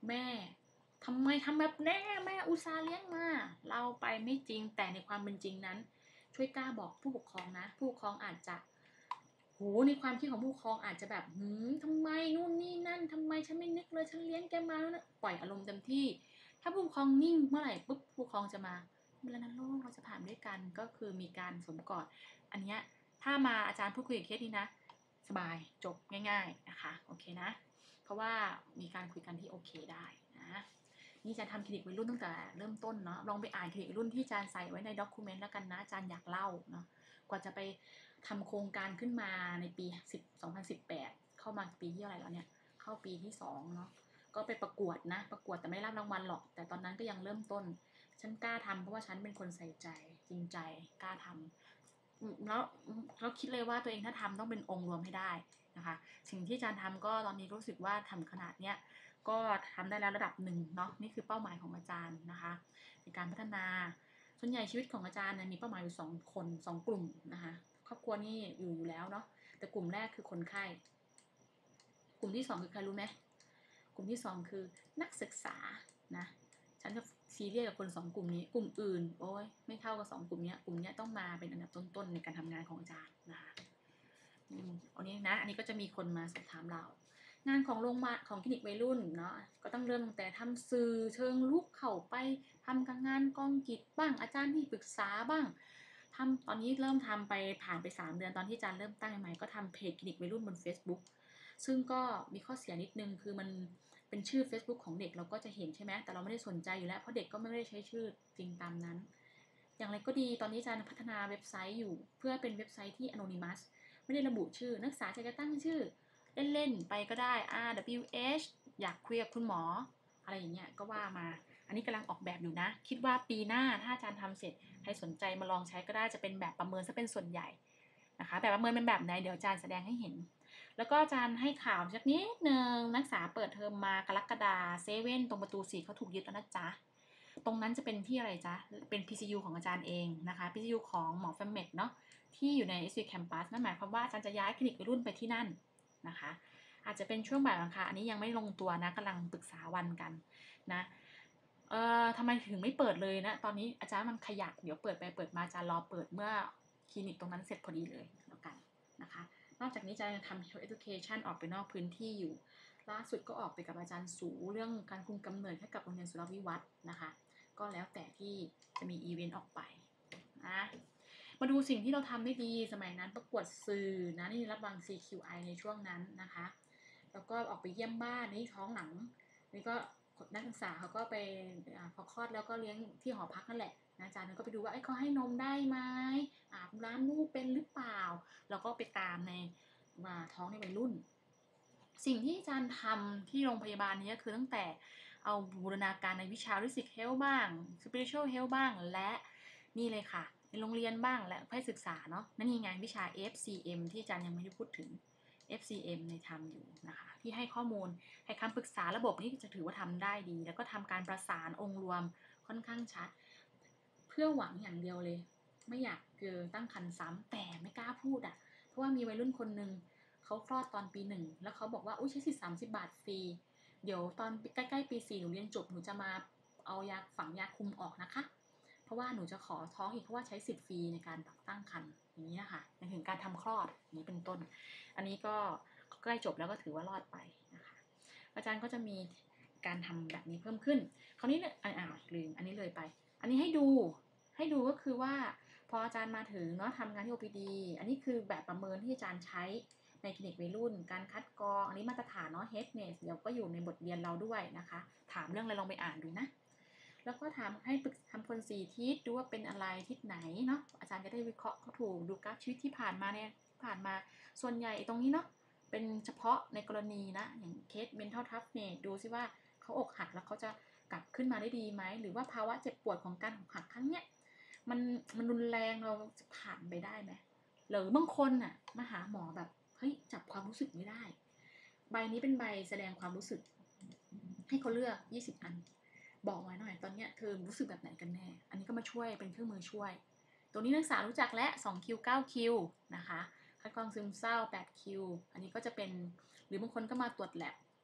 แม่ทำไมทำแบบแน่แม่อุตส่าห์เลี้ยงมาเล่าไปไม่จริงแต่ในความเป็นจริงนั้นช่วยกล้าบอกผู้ปกครองนะผู้ปกครองอาจจะโหในความคิดของผู้ปกครองอาจจะแบบหืมทำไมนู่นนี่นั่นทำไมฉันไม่นึกเลยฉันเลี้ยงแกมาแล้วนะปล่อยอารมณ์เต็มที่ถ้าผู้ปกครองนิ่งเมื่อไหร่ปุ๊บผู้ปกครองจะมาเวลานั้นโลกเราจะผ่านด้วยกันก็คือมีการสวมกอดอันเนี้ยถ้ามาอาจารย์พูดคุยกับเคสนี้นะสบายจบง่ายๆนะคะโอเคนะเพราะว่ามีการคุยกันที่โอเคได้นะนี่จะทำคลินิกวัยรุ่นตั้งแต่เริ่มต้นเนาะลองไปอ่านคลินิกวัยรุ่นที่อาจารย์ใส่ไว้ในด็อกิเมนต์แล้วกันนะอาจารย์อยากเล่าเนาะกว่าจะไปทำโครงการขึ้นมาในปีสองพันสิบแปดเข้ามาปีที่อะไรแล้วเนี่ยเข้าปีที่สองเนาะก็ไปประกวดนะประกวดแต่ไม่ได้รับรางวัลหรอกแต่ตอนนั้นก็ยังเริ่มต้นฉันกล้าทำเพราะว่าฉันเป็นคนใส่ใจจริงใจกล้าทำแล้วแล้วคิดเลยว่าตัวเองถ้าทำต้องเป็นองค์รวมให้ได้นะคะสิ่งที่อาจารย์ทำก็ตอนนี้รู้สึกว่าทำขนาดเนี้ยก็ทำได้แล้วระดับหนึ่งเนาะนี่คือเป้าหมายของอาจารย์นะคะในการพัฒนาส่วนใหญ่ชีวิตของอาจารย์เนี่ยมีเป้าหมายอยู่สองคนสองกลุ่มนะคะครอบครัวนี่อยู่อยู่แล้วเนาะแต่กลุ่มแรกคือคนไข้กลุ่มที่สองคือใครรู้ไหมกลุ่มที่สองคือนักศึกษานะฉันจะซีเรียสกับคนสองกลุ่มนี้กลุ่มอื่นโอ้ยไม่เท่ากับสองกลุ่มนี้กลุ่มนี้ต้องมาเป็นอันดับต้นๆในการทำงานของอาจารย์นะคะอันนี้นะอันนี้ก็จะมีคนมาสอบถามเรางานของโรงพยาบาลของคลินิกวัยรุ่นเนาะก็ต้องเริ่มตั้งแต่ทำสื่อเชิงลุกเข้าไปทำกับงานกองกิจบ้างอาจารย์ที่ปรึกษาบ้างทำตอนนี้เริ่มทำไปผ่านไปสามเดือนตอนที่อาจารย์เริ่มตั้งใหม่ก็ทำเพจคลินิกวัยรุ่นบน Facebook ซึ่งก็มีข้อเสียนิดนึงคือมันเป็นชื่อ Facebook ของเด็กเราก็จะเห็นใช่ไหมแต่เราไม่ได้สนใจอยู่แล้วเพราะเด็กก็ไม่ได้ใช้ชื่อจริงตามนั้นอย่างไรก็ดีตอนนี้อาจารย์พัฒนาเว็บไซต์อยู่เพื่อเป็นเว็บไซต์ที่ anonymous ไม่ได้ระบุชื่อนักศึกษาจะตั้งชื่อเล่นๆไปก็ได้ อาร์ ดับเบิลยู เอช อยากคุยกับคุณหมออะไรอย่างเงี้ยก็ว่ามาอันนี้กำลังออกแบบอยู่นะคิดว่าปีหน้าถ้าอาจารย์ทำเสร็จใครสนใจมาลองใช้ก็ได้จะเป็นแบบประเมินซะเป็นส่วนใหญ่นะคะแบบประเมินเป็นแบบไหนเดี๋ยวอาจารย์แสดงให้เห็นแล้วก็อาจารย์ให้ข่าวสักนิดนึงนักศึกษาเปิดเทอมมากรกฎาเซเว่นตรงประตูสี่เขาถูกยึดแล้วนะจ๊ะตรงนั้นจะเป็นที่อะไรจ๊ะเป็น พี ซี ยู ของอาจารย์เองนะคะ พี ซี ยู ของหมอแฟมเมดเนาะที่อยู่ใน เอส วี Campus นั่นหมายความว่าอาจารย์จะย้ายคลินิกวัยรุ่นไปที่นั่นนะคะอาจจะเป็นช่วงบ่ายวันค่ะอันนี้ยังไม่ลงตัวนะกำลังปรึกษาวันกันนะเอ่อทำไมถึงไม่เปิดเลยนะตอนนี้อาจารย์มันขยักเดี๋ยวเปิดไปเปิดมาอาจารย์รอเปิดเมื่อคลินิกตรงนั้นเสร็จพอดีเลยแล้วกันนะคะนอกจากนี้อาจารย์ยังทำ Health Education ออกไปนอกพื้นที่อยู่ล่าสุดก็ออกไปกับอาจารย์สูเรื่องการคุมกำเนิดให้กับโรงเรียนสุรวิวัฒน์นะคะก็แล้วแต่ที่จะมีอีเวนต์ออกไปนะมาดูสิ่งที่เราทำได้ดีสมัยนั้นประกวดสื่อนะนี่รับราง ซี คิว ไอ ในช่วงนั้นนะคะแล้วก็ออกไปเยี่ยมบ้านนี่ท้องหลังนี่ก็นักศึกษาเขาก็ไปพอคลอดแล้วก็เลี้ยงที่หอพักนั่นแหละนะอาจารย์ก็ไปดูว่าเขาให้นมได้ไหมอาบน้ำลูกเป็นหรือเปล่าแล้วก็ไปตามในมาท้องในวัยรุ่นสิ่งที่อาจารย์ทำที่โรงพยาบาลนี้ก็คือตั้งแต่เอาบูรณาการในวิชา Physics Health บ้าง Spiritual Health บ้างและนี่เลยค่ะในโรงเรียนบ้างและแพทยศึกษาเนาะนั่นนี่ไงวิชา เอฟ ซี เอ็ม ที่อาจารย์ยังไม่ได้พูดถึง เอฟ ซี เอ็ม ในทำอยู่นะคะที่ให้ข้อมูลให้คำปรึกษาระบบนี่จะถือว่าทำได้ดีแล้วก็ทำการประสานองค์รวมค่อนข้างชัดเพื่อหวังอย่างเดียวเลยไม่อยากเจอตั้งครรภ์ซ้ำแต่ไม่กล้าพูดอ่ะเพราะว่ามีวัยรุ่นคนหนึ่งเขาคลอดตอนปีหนึ่งแล้วเขาบอกว่าอุ้ยใช้สิทธิ์สามสิบบาทฟรีเดี๋ยวตอนใกล้ๆปีสี่หนูเรียนจบหนูจะมาเอายาฝังยาคุมออกนะคะเพราะว่าหนูจะขอท้องอีกเพราะว่าใช้สิทธิ์ฟรีในการตั้งครรภ์อย่างนี้นะคะในถึงการทำคลอดอย่างนี้เป็นต้นอันนี้ก็ใกล้จบแล้วก็ถือว่ารอดไปนะคะอาจารย์ก็จะมีการทำแบบนี้เพิ่มขึ้นคราวนี้เนี่ยอ้าวลืมอันนี้เลยไปอันนี้ให้ดูให้ดูก็คือว่าพออาจารย์มาถึงเนาะทำงานที่ โอ พี ดี อันนี้คือแบบประเมินที่อาจารย์ใช้ในคลินิกวัยรุ่นการคัดกรองอันนี้มาตรฐานเนาะ เฮดเนส เดี๋ยวก็อยู่ในบทเรียนเราด้วยนะคะถามเรื่องอะไรลองไปอ่านดูนะแล้วก็ถามให้ปรึกทำคนสี่ทิศดูว่าเป็นอะไรทิศไหนเนาะอาจารย์จะได้วิเคราะห์เขาถูกดูกราฟชีวิตที่ผ่านมาเนี่ยผ่านมาส่วนใหญ่ตรงนี้เนาะเป็นเฉพาะในกรณีนะอย่างเคส mental toughness ดูซิว่าเขาอกหักแล้วเขาจะกลับขึ้นมาได้ดีไหมหรือว่าภาวะเจ็บปวดของการอกหักครั้งเนี้ยมันมันรุนแรงเราจะผ่านไปได้ไหมหรือบางคนน่ะมาหาหมอแบบเฮ้ยจับความรู้สึกไม่ได้ใบนี้เป็นใบแสดงความรู้สึกให้เขาเลือกยี่สิบอันบอกมาหน่อยตอนเนี้ยเธอรู้สึกแบบไหนกันแน่อันนี้ก็มาช่วยเป็นเครื่องมือช่วยตัวนี้นักศึกษารู้จักและสองคิวเก้าคิวนะคะคัดกรองซึมเศร้าแปดคิวอันนี้ก็จะเป็นหรือบางคนก็มาตรวจแลบ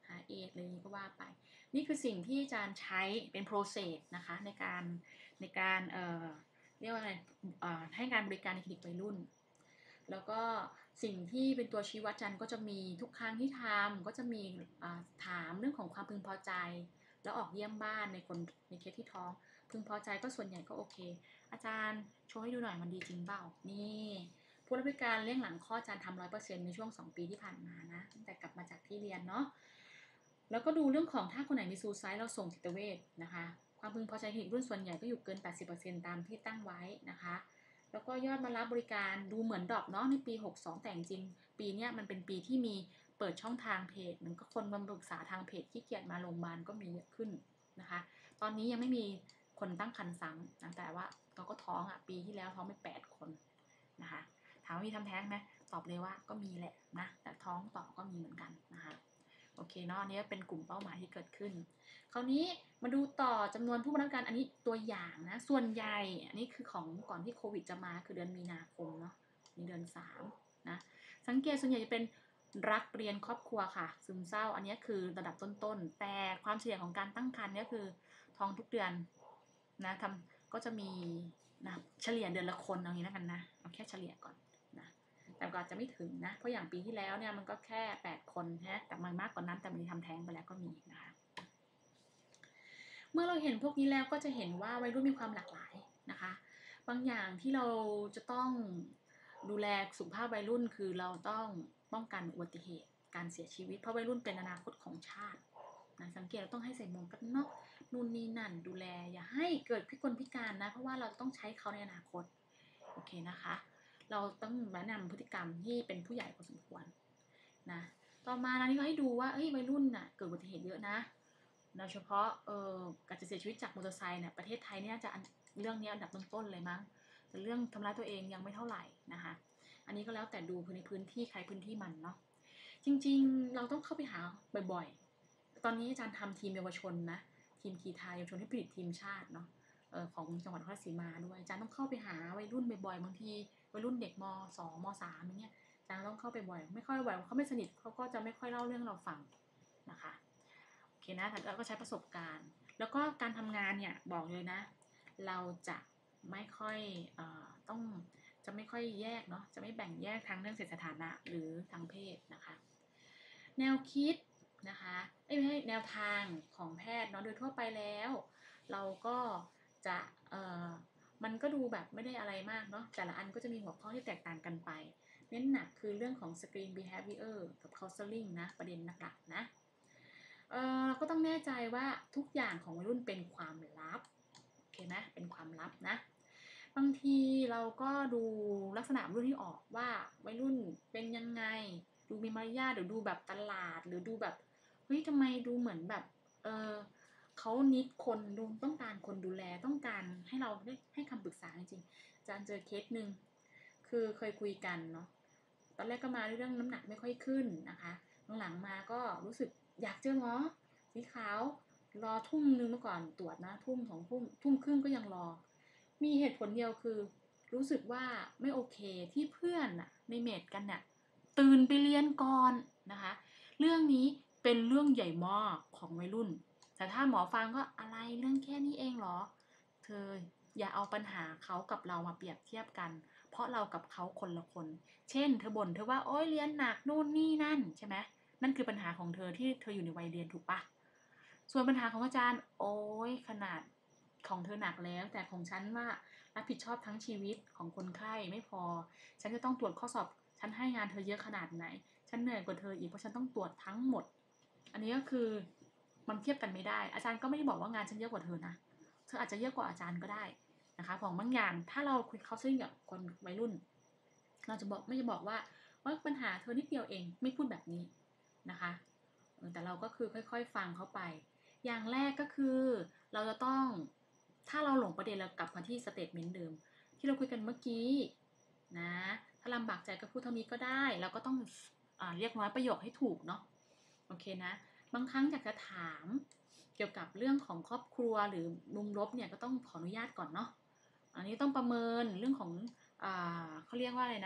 หาเอทอะไรนี้ก็ว่าไปนี่คือสิ่งที่อาจารย์ใช้เป็น process นะคะในการในการเอ่อเรียกว่าไงให้การบริการในคลินิกวัยรุ่นแล้วก็สิ่งที่เป็นตัวชี้วัดอาจารย์ก็จะมีทุกครั้งที่ทำก็จะมีถามเรื่องของความพึงพอใจแล้วออกเยี่ยมบ้านในคนในเคสที่ท้องพึงพอใจก็ส่วนใหญ่ก็โอเคอาจารย์โชว์ให้ดูหน่อยมันดีจริงเปล่านี่ผู้รับบริการเรื่องหลังข้ออาจารย์ทำร้อยเปอร์เซ็นต์ในช่วงสองปีที่ผ่านมานะตั้งแต่กลับมาจากที่เรียนเนาะแล้วก็ดูเรื่องของถ้าคนไหนมีซูไซด์เราส่งจิตเวชนะคะความพึงพอใจคลินิกรุ่นส่วนใหญ่ก็อยู่เกิน แปดสิบเปอร์เซ็นต์ ตามที่ตั้งไว้นะคะแล้วก็ยอดมารับบริการดูเหมือนดรอปเนาะในปีหกสิบสองแต่จริงปีนี้มันเป็นปีที่มีเปิดช่องทางเพจเหมือนกับคนมาปรึกษาทางเพจขี้เกียจมาโรงพยาบาลก็มีเยอะขึ้นนะคะตอนนี้ยังไม่มีคนตั้งครรภ์ซ้ำนะแต่ว่าเราก็ท้องอ่ะปีที่แล้วท้องไปแปดคนนะคะถามว่ามีทำแท้งไหมตอบเลยว่าก็มีแหละนะแต่ท้องต่อก็มีเหมือนกันนะคะโอเคเนาะอันนี้เป็นกลุ่มเป้าหมายที่เกิดขึ้นคราวนี้มาดูต่อจำนวนผู้มารับการอันนี้ตัวอย่างนะส่วนใหญ่อันนี้คือของก่อนที่โควิดจะมาคือเดือนมีนาคมเนาะนี่เดือนสามนะสังเกตส่วนใหญ่จะเป็นรักเรียนครอบครัวค่ะซึมเศร้าอันนี้คือระดับต้นๆแต่ความเสี่ยงของการตั้งครรภ์เนี่ยคือท้องทุกเดือนนะทำก็จะมีนะเฉลี่ยเดือนละคนเอางี้แล้วกันนะเอาแค่เฉลี่ยก่อนนะแต่ก็อาจจะไม่ถึงนะเพราะอย่างปีที่แล้วเนี่ยมันก็แค่แปดคนฮะแต่มันมากกว่านั้นแต่มันทำแท้งไปแล้วก็มีนะคะเมื่อเราเห็นพวกนี้แล้วก็จะเห็นว่าวัยรุ่นมีความหลากหลายนะคะบางอย่างที่เราจะต้องดูแลสุขภาพวัยรุ่นคือเราต้องป้องกันอุบัติเหตุการเสียชีวิตเพราะวัยรุ่นเป็นอนาคตของชาตินะสังเกตเราต้องให้ใส่หมวกกันน็อกนู่นนี่นั่นดูแลอย่าให้เกิดพิกลพิการนะเพราะว่าเราต้องใช้เขาในอนาคตโอเคนะคะเราต้องแนะนำพฤติกรรมที่เป็นผู้ใหญ่พอสมควรนะต่อมานะนี่ก็ให้ดูว่าเอ้ยวัยรุ่นน่ะเกิดอุบัติเหตุเยอะนะโดยเฉพาะเอ่อการจะเสียชีวิตจากมอเตอร์ไซค์เนี่ยประเทศไทยเนี่ยจะเรื่องนี้อันดับต้นๆเลยมั้งแต่เรื่องทำร้ายตัวเองยังไม่เท่าไหร่นะคะอันนี้ก็แล้วแต่ดูในพื้นที่ใครพื้นที่มันเนาะจริงๆเราต้องเข้าไปหาบ่อยๆตอนนี้อาจารย์ทำทีมเยาวชนนะทีมกีฬาเยาวชนที่ผลิตทีมชาติเนาะเอ่อของจังหวัดนครราชสีมาด้วยอาจารย์ต้องเข้าไปหาวัยรุ่นบ่อยๆบางทีวัยรุ่นเด็กม.สอง ม.สาม อย่างเงี้ยอาจารย์ต้องเข้าไปบ่อยไม่ค่อยบ่อยเขาไม่สนิทเขาก็จะไม่ค่อยเล่าเรื่องเราฟังนะคะโอเคนะแต่ก็ใช้ประสบการณ์แล้วก็การทำงานเนี่ยบอกเลยนะเราจะไม่ค่อยเอ่อต้องจะไม่ค่อยแยกเนาะจะไม่แบ่งแยกทางเรื่องเศรษฐสถานะหรือทางเพศนะคะแนวคิดนะคะไม่ใช่แนวทางของแพทย์เนาะโดยทั่วไปแล้วเราก็จะเอ่อมันก็ดูแบบไม่ได้อะไรมากเนาะแต่ละอันก็จะมีหัวข้อที่แตกต่างกันไปเน้นหนักคือเรื่องของ Screen Behavior กับ Counseling นะประเด็นหลักๆนะเอ่อเราก็ต้องแน่ใจว่าทุกอย่างของวัยรุ่นเป็นความลับโอเคไหมเป็นความลับนะบางทีเราก็ดูลักษณะวัยรุ่นที่ออกว่าวัยรุ่นเป็นยังไงดูมีมารยาทหรือดูแบบตลาดหรือดูแบบเฮ้ยทำไมดูเหมือนแบบเออเขานิดคนดูต้องการคนดูแลต้องการให้เราได้ให้คำปรึกษาจริงๆอาจารย์เจอเคสหนึ่งคือเคยคุยกันเนาะตอนแรกก็มาเรื่องน้ำหนักไม่ค่อยขึ้นนะคะหลังๆมาก็รู้สึกอยากเจอหมอสีขาวรอทุ่มนึงเมื่อก่อนตรวจนะทุ่มสองทุ่มทุ่มครึ่งก็ยังรอมีเหตุผลเดียวคือรู้สึกว่าไม่โอเคที่เพื่อนอะในเมดกันเนี่ยตื่นไปเรียนก่อนนะคะเรื่องนี้เป็นเรื่องใหญ่มากของวัยรุ่นแต่ถ้าหมอฟังก็อะไรเรื่องแค่นี้เองเหรอเธออย่าเอาปัญหาเขากับเรามาเปรียบเทียบกันเพราะเรากับเขาคนละคนเช่นเธอบ่นเธอว่าโอ๊ยเรียนหนักนู่นนี่นั่นใช่ไหมนั่นคือปัญหาของเธอที่เธออยู่ในวัยเรียนถูกปะส่วนปัญหาของอาจารย์โอ๊ยขนาดของเธอหนักแล้วแต่ของฉันว่ารับผิดชอบทั้งชีวิตของคนไข้ไม่พอฉันจะต้องตรวจข้อสอบฉันให้งานเธอเยอะขนาดไหนฉันเหนื่อยกว่าเธออีกเพราะฉันต้องตรวจทั้งหมดอันนี้ก็คือมันเทียบกันไม่ได้อาจารย์ก็ไม่ได้บอกว่างานฉันเยอะกว่าเธอนะเธออาจจะเยอะกว่าอาจารย์ก็ได้นะคะของบางอย่างถ้าเราคุยเขาซึ่งกับคนวัยรุ่นเราจะบอกไม่จะบอกว่าว่าปัญหาเธอนิดเดียวเองไม่พูดแบบนี้นะคะแต่เราก็คือค่อยๆฟังเขาไปอย่างแรกก็คือเราจะต้องถ้าเราหลงประเด็นเรากลับมาที่สเตทเมนต์เดิมที่เราคุยกันเมื่อกี้นะถ้าลำบากใจก็พูดเท่านี้ก็ได้เราก็ต้องอ่าเรียกน้อยประโยคให้ถูกเนาะโอเคนะบางครั้งอยากจะถามเกี่ยวกับเรื่องของครอบครัวหรือมุมลบเนี่ยก็ต้องขออนุญาตก่อนเนาะอันนี้ต้องประเมินเรื่องของอ่าเขาเรียกว่าอะไรนะ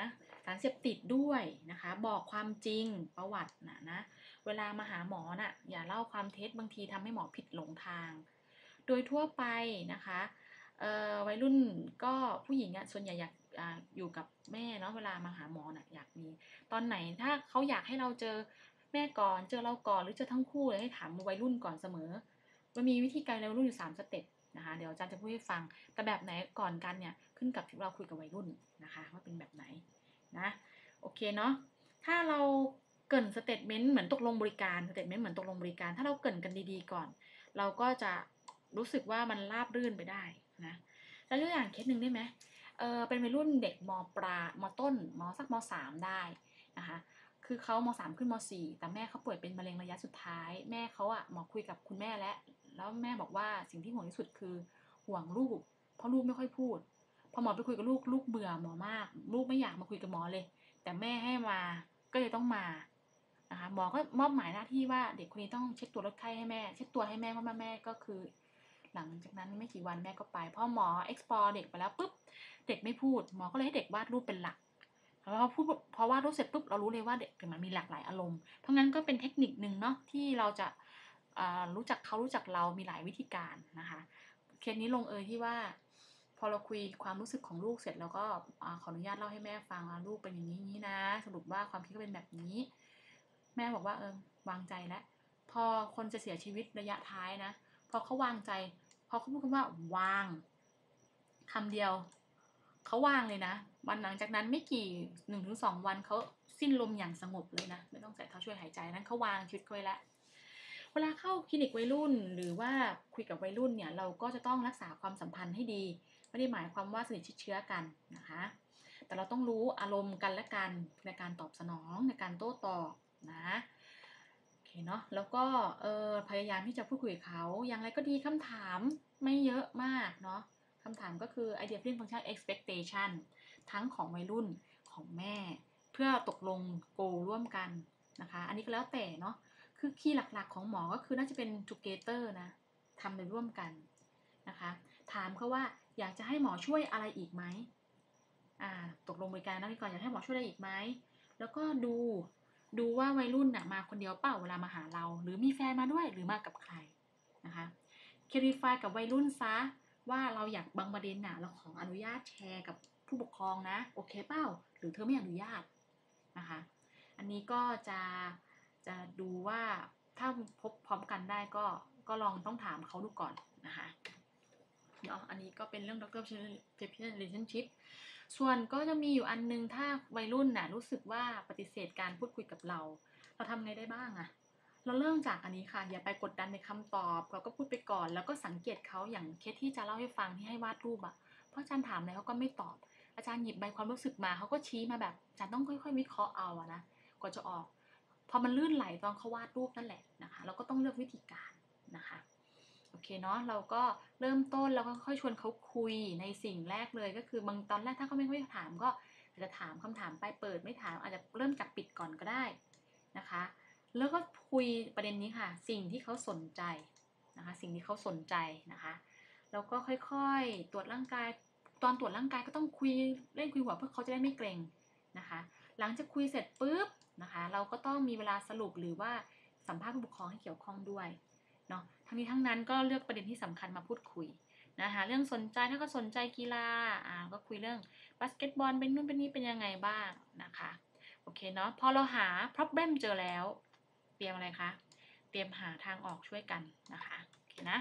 สารเสพติดด้วยนะคะบอกความจริงประวัตินะนะเวลามาหาหมอน่ะอย่าเล่าความเท็จบางทีทำให้หมอผิดหลงทางโดยทั่วไปนะคะวัยรุ่นก็ผู้หญิงอ่ะส่วนใหญ่อยากออยู่กับแม่เนาะเวลามาหาหมอน่ะอยากมีตอนไหนถ้าเขาอยากให้เราเจอแม่ก่อนเจอเราก่อนหรือเจอทั้งคู่เลยให้ถามวัยรุ่นก่อนเสมอมันมีวิธีการวัยรุ่นอยู่สามสเต็ปนะคะเดี๋ยวอาจารย์จะพูดให้ฟังแต่แบบไหนก่อนกันเนี่ยขึ้นกับที่เราคุยกับวัยรุ่นนะคะว่าเป็นแบบไหนนะโอเคเนาะถ้าเราเกรินสเตทเมนต์เหมือนตกลงบริการสเตทเมนต์เหมือนตกลงบริการถ้าเราเกรินกันดีๆก่อนเราก็จะรู้สึกว่ามันราบรื่นไปได้นะแล้วตัวอย่างเคสหนึ่งได้ไหมเออเป็นวัยรุ่นเด็กมปลามต้นมสักมสามได้นะคะคือเขามสามขึ้นมสี่แต่แม่เขาป่วยเป็นมะเร็งระยะสุดท้ายแม่เขาอะหมอคุยกับคุณแม่แล้วแล้วแม่บอกว่าสิ่งที่ห่วงที่สุดคือห่วงลูกเพราะลูกไม่ค่อยพูดพอหมอไปคุยกับลูกลูกเบื่อหมอมากลูกไม่อยากมาคุยกับหมอเลยแต่แม่ให้มาก็เลยต้องมานะคะหมอก็มอบหมายหน้าที่ว่าเด็กคนนี้ต้องเช็คตัวลดไข้ให้แม่เช็คตัวให้แม่เพราะแม่ก็คือหลังจากนั้นไม่กี่วันแม่ก็ไปพอหมอเอ็กซ์พอร์เด็กไปแล้วปุ๊บเด็กไม่พูดหมอก็เลยให้เด็กวาดรูปเป็นหลักพอพูดพอวาดรูปเสร็จปุ๊บเรารู้เลยว่าเด็กมันมีหลากหลายอารมณ์เพราะงั้นก็เป็นเทคนิคนึงเนาะที่เราจะรู้จักเขารู้จักเรามีหลายวิธีการนะคะเคสนี้ลงเอยที่ว่าพอเราคุยความรู้สึกของลูกเสร็จแล้วก็ขออนุญาตเล่าให้แม่ฟังว่าลูกเป็นอย่างนี้นี้นะสรุปว่าความคิดก็เป็นแบบนี้แม่บอกว่าเออวางใจแล้วพอคนจะเสียชีวิตระยะท้ายนะพอเขาวางใจพอเขาพูดคำว่าวางคำเดียวเขาวางเลยนะวันหลังจากนั้นไม่กี่หนึ่งถึงสองวันเขาสิ้นลมอย่างสงบเลยนะไม่ต้องใส่ท่อช่วยหายใจนั้นเขาวางชีวิตเขาไว้แล้วเวลาเข้าคลินิกวัยรุ่นหรือว่าคุยกับวัยรุ่นเนี่ยเราก็จะต้องรักษาความสัมพันธ์ให้ดีไม่ได้หมายความว่าสนิทชิดเชื้อกันนะคะแต่เราต้องรู้อารมณ์กันและกันในการตอบสนองในการโต้ตอบนะโอเคเนาะแล้วก็เออพยายามที่จะพูดคุยกับเขาอย่างไรก็ดีคำถามไม่เยอะมากเนาะคำถามก็คือ ideal function expectation ทั้งของวัยรุ่นของแม่เพื่อตกลงโกร่วมกันนะคะอันนี้ก็แล้วแต่เนาะคือคีย์หลักๆของหมอก็คือน่าจะเป็น together นะทำไปร่วมกันนะคะถามเขาว่าอยากจะให้หมอช่วยอะไรอีกไหมอ่าตกลงบริการนะพี่ก่อนอยากให้หมอช่วยอะไรอีกไหมแล้วก็ดูดูว่าวัยรุ่นน่ะมาคนเดียวเปล่าเวลามาหาเราหรือมีแฟนมาด้วยหรือมากับใครนะคะคลีฟายกับวัยรุ่นซะว่าเราอยากบางประเด็นน่ะเราขออนุญาตแชร์กับผู้ปกครองนะโอเคเปล่าหรือเธอไม่อนุญาตนะคะอันนี้ก็จะจะดูว่าถ้าพบพร้อมกันได้ก็ก็ลองต้องถามเขาดูก่อนนะคะเนาะอันนี้ก็เป็นเรื่อง doctor patient relationship ส่วนก็จะมีอยู่อันนึงถ้าวัยรุ่นน่ะรู้สึกว่าปฏิเสธการพูดคุยกับเราเราทำไงได้บ้างอะเราเริ่มจากอันนี้ค่ะอย่าไปกดดันในคำตอบเราก็พูดไปก่อนแล้วก็สังเกตเขาอย่างเคสที่จะเล่าให้ฟังที่ให้วาดรูปอะเพราะอาจารย์ถามอะไรเขาก็ไม่ตอบอาจารย์หยิบใบความรู้สึกมาเขาก็ชี้มาแบบอาจารย์ต้องค่อยๆวิเคราะห์เอาอะนะกว่าจะออกพอมันลื่นไหลตอนเขาวาดรูปนั่นแหละนะคะเราก็ต้องเลือกวิธีการนะคะโอเคเนาะเราก็เริ่มต้นแล้วก็ค่อยชวนเขาคุยในสิ่งแรกเลยก็คือบางตอนแรกถ้าเขาไม่ค่อยถามก็อาจจะถามคำถามไปเปิดไม่ถามอาจจะเริ่มจากปิดก่อนก็ได้นะคะแล้วก็คุยประเด็นนี้ค่ะสิ่งที่เขาสนใจนะคะสิ่งที่เขาสนใจนะคะแล้วก็ค่อยๆตรวจร่างกายตอนตรวจร่างกายก็ต้องคุยเล่นคุยหัวเพื่อเขาจะได้ไม่เกรงนะคะหลังจากคุยเสร็จปุ๊บนะคะเราก็ต้องมีเวลาสรุปหรือว่าสัมภาษณ์ผู้ปกครองให้เกี่ยวข้องด้วยเนาะทั้งนี้ทั้งนั้นก็เลือกประเด็นที่สำคัญมาพูดคุยนะคะเรื่องสนใจถ้าก็สนใจกีฬาอ่าก็คุยเรื่องบาสเกตบอลเป็นนู่นเป็นนี่เป็นยังไงบ้างนะคะโอเคเนาะพอเราหา problem เจอแล้วเตรียมอะไรคะเตรียมหาทางออกช่วยกันนะคะโอเคนะ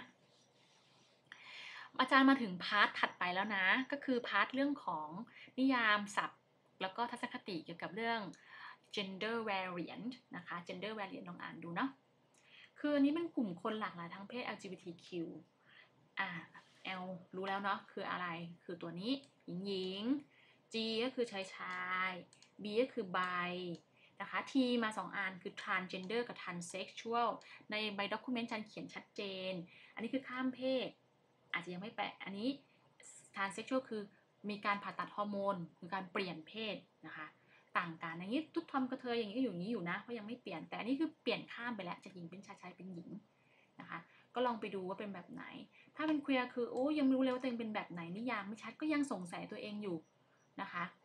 อาจารย์มาถึงพาร์ทถัดไปแล้วนะก็คือพาร์ทเรื่องของนิยามศัพท์แล้วก็ทัศนคติเกี่ยวกับเรื่อง gender variant นะคะ gender variant ลองอ่านดูเนาะคืออันนี้เป็นกลุ่มคนหลากหลายทางเพศ แอล จี บี ที คิว อ่า L รู้แล้วเนาะคืออะไรคือตัวนี้หญิงหญิง G ก็คือชายชาย B ก็คือ bi นะคะ T มาสองอันคือ transgender กับ transsexual ในใบด็อกิเมนต์อาจารย์เขียนชัดเจนอันนี้คือข้ามเพศอาจจะยังไม่แปะอันนี้ transsexual คือมีการผ่าตัดฮอร์โมนคือการเปลี่ยนเพศนะคะต่างกันอย่างนี้ทุกทอมกระเทยอย่างนี้ก็อยู่อย่างนี้อยู่นะเพราะยังไม่เปลี่ยนแต่อันนี้คือเปลี่ยนข้ามไปแล้วจากหญิงเป็นชายชายเป็นหญิงนะคะก็ลองไปดูว่าเป็นแบบไหนถ้าเป็นเคลียร์คือโอ้ยังไม่รู้เลยว่าตัวเองเป็นแบบไหนนิยามไม่ชัดก็ยังสงสัยตัวเองอยู่นะคะ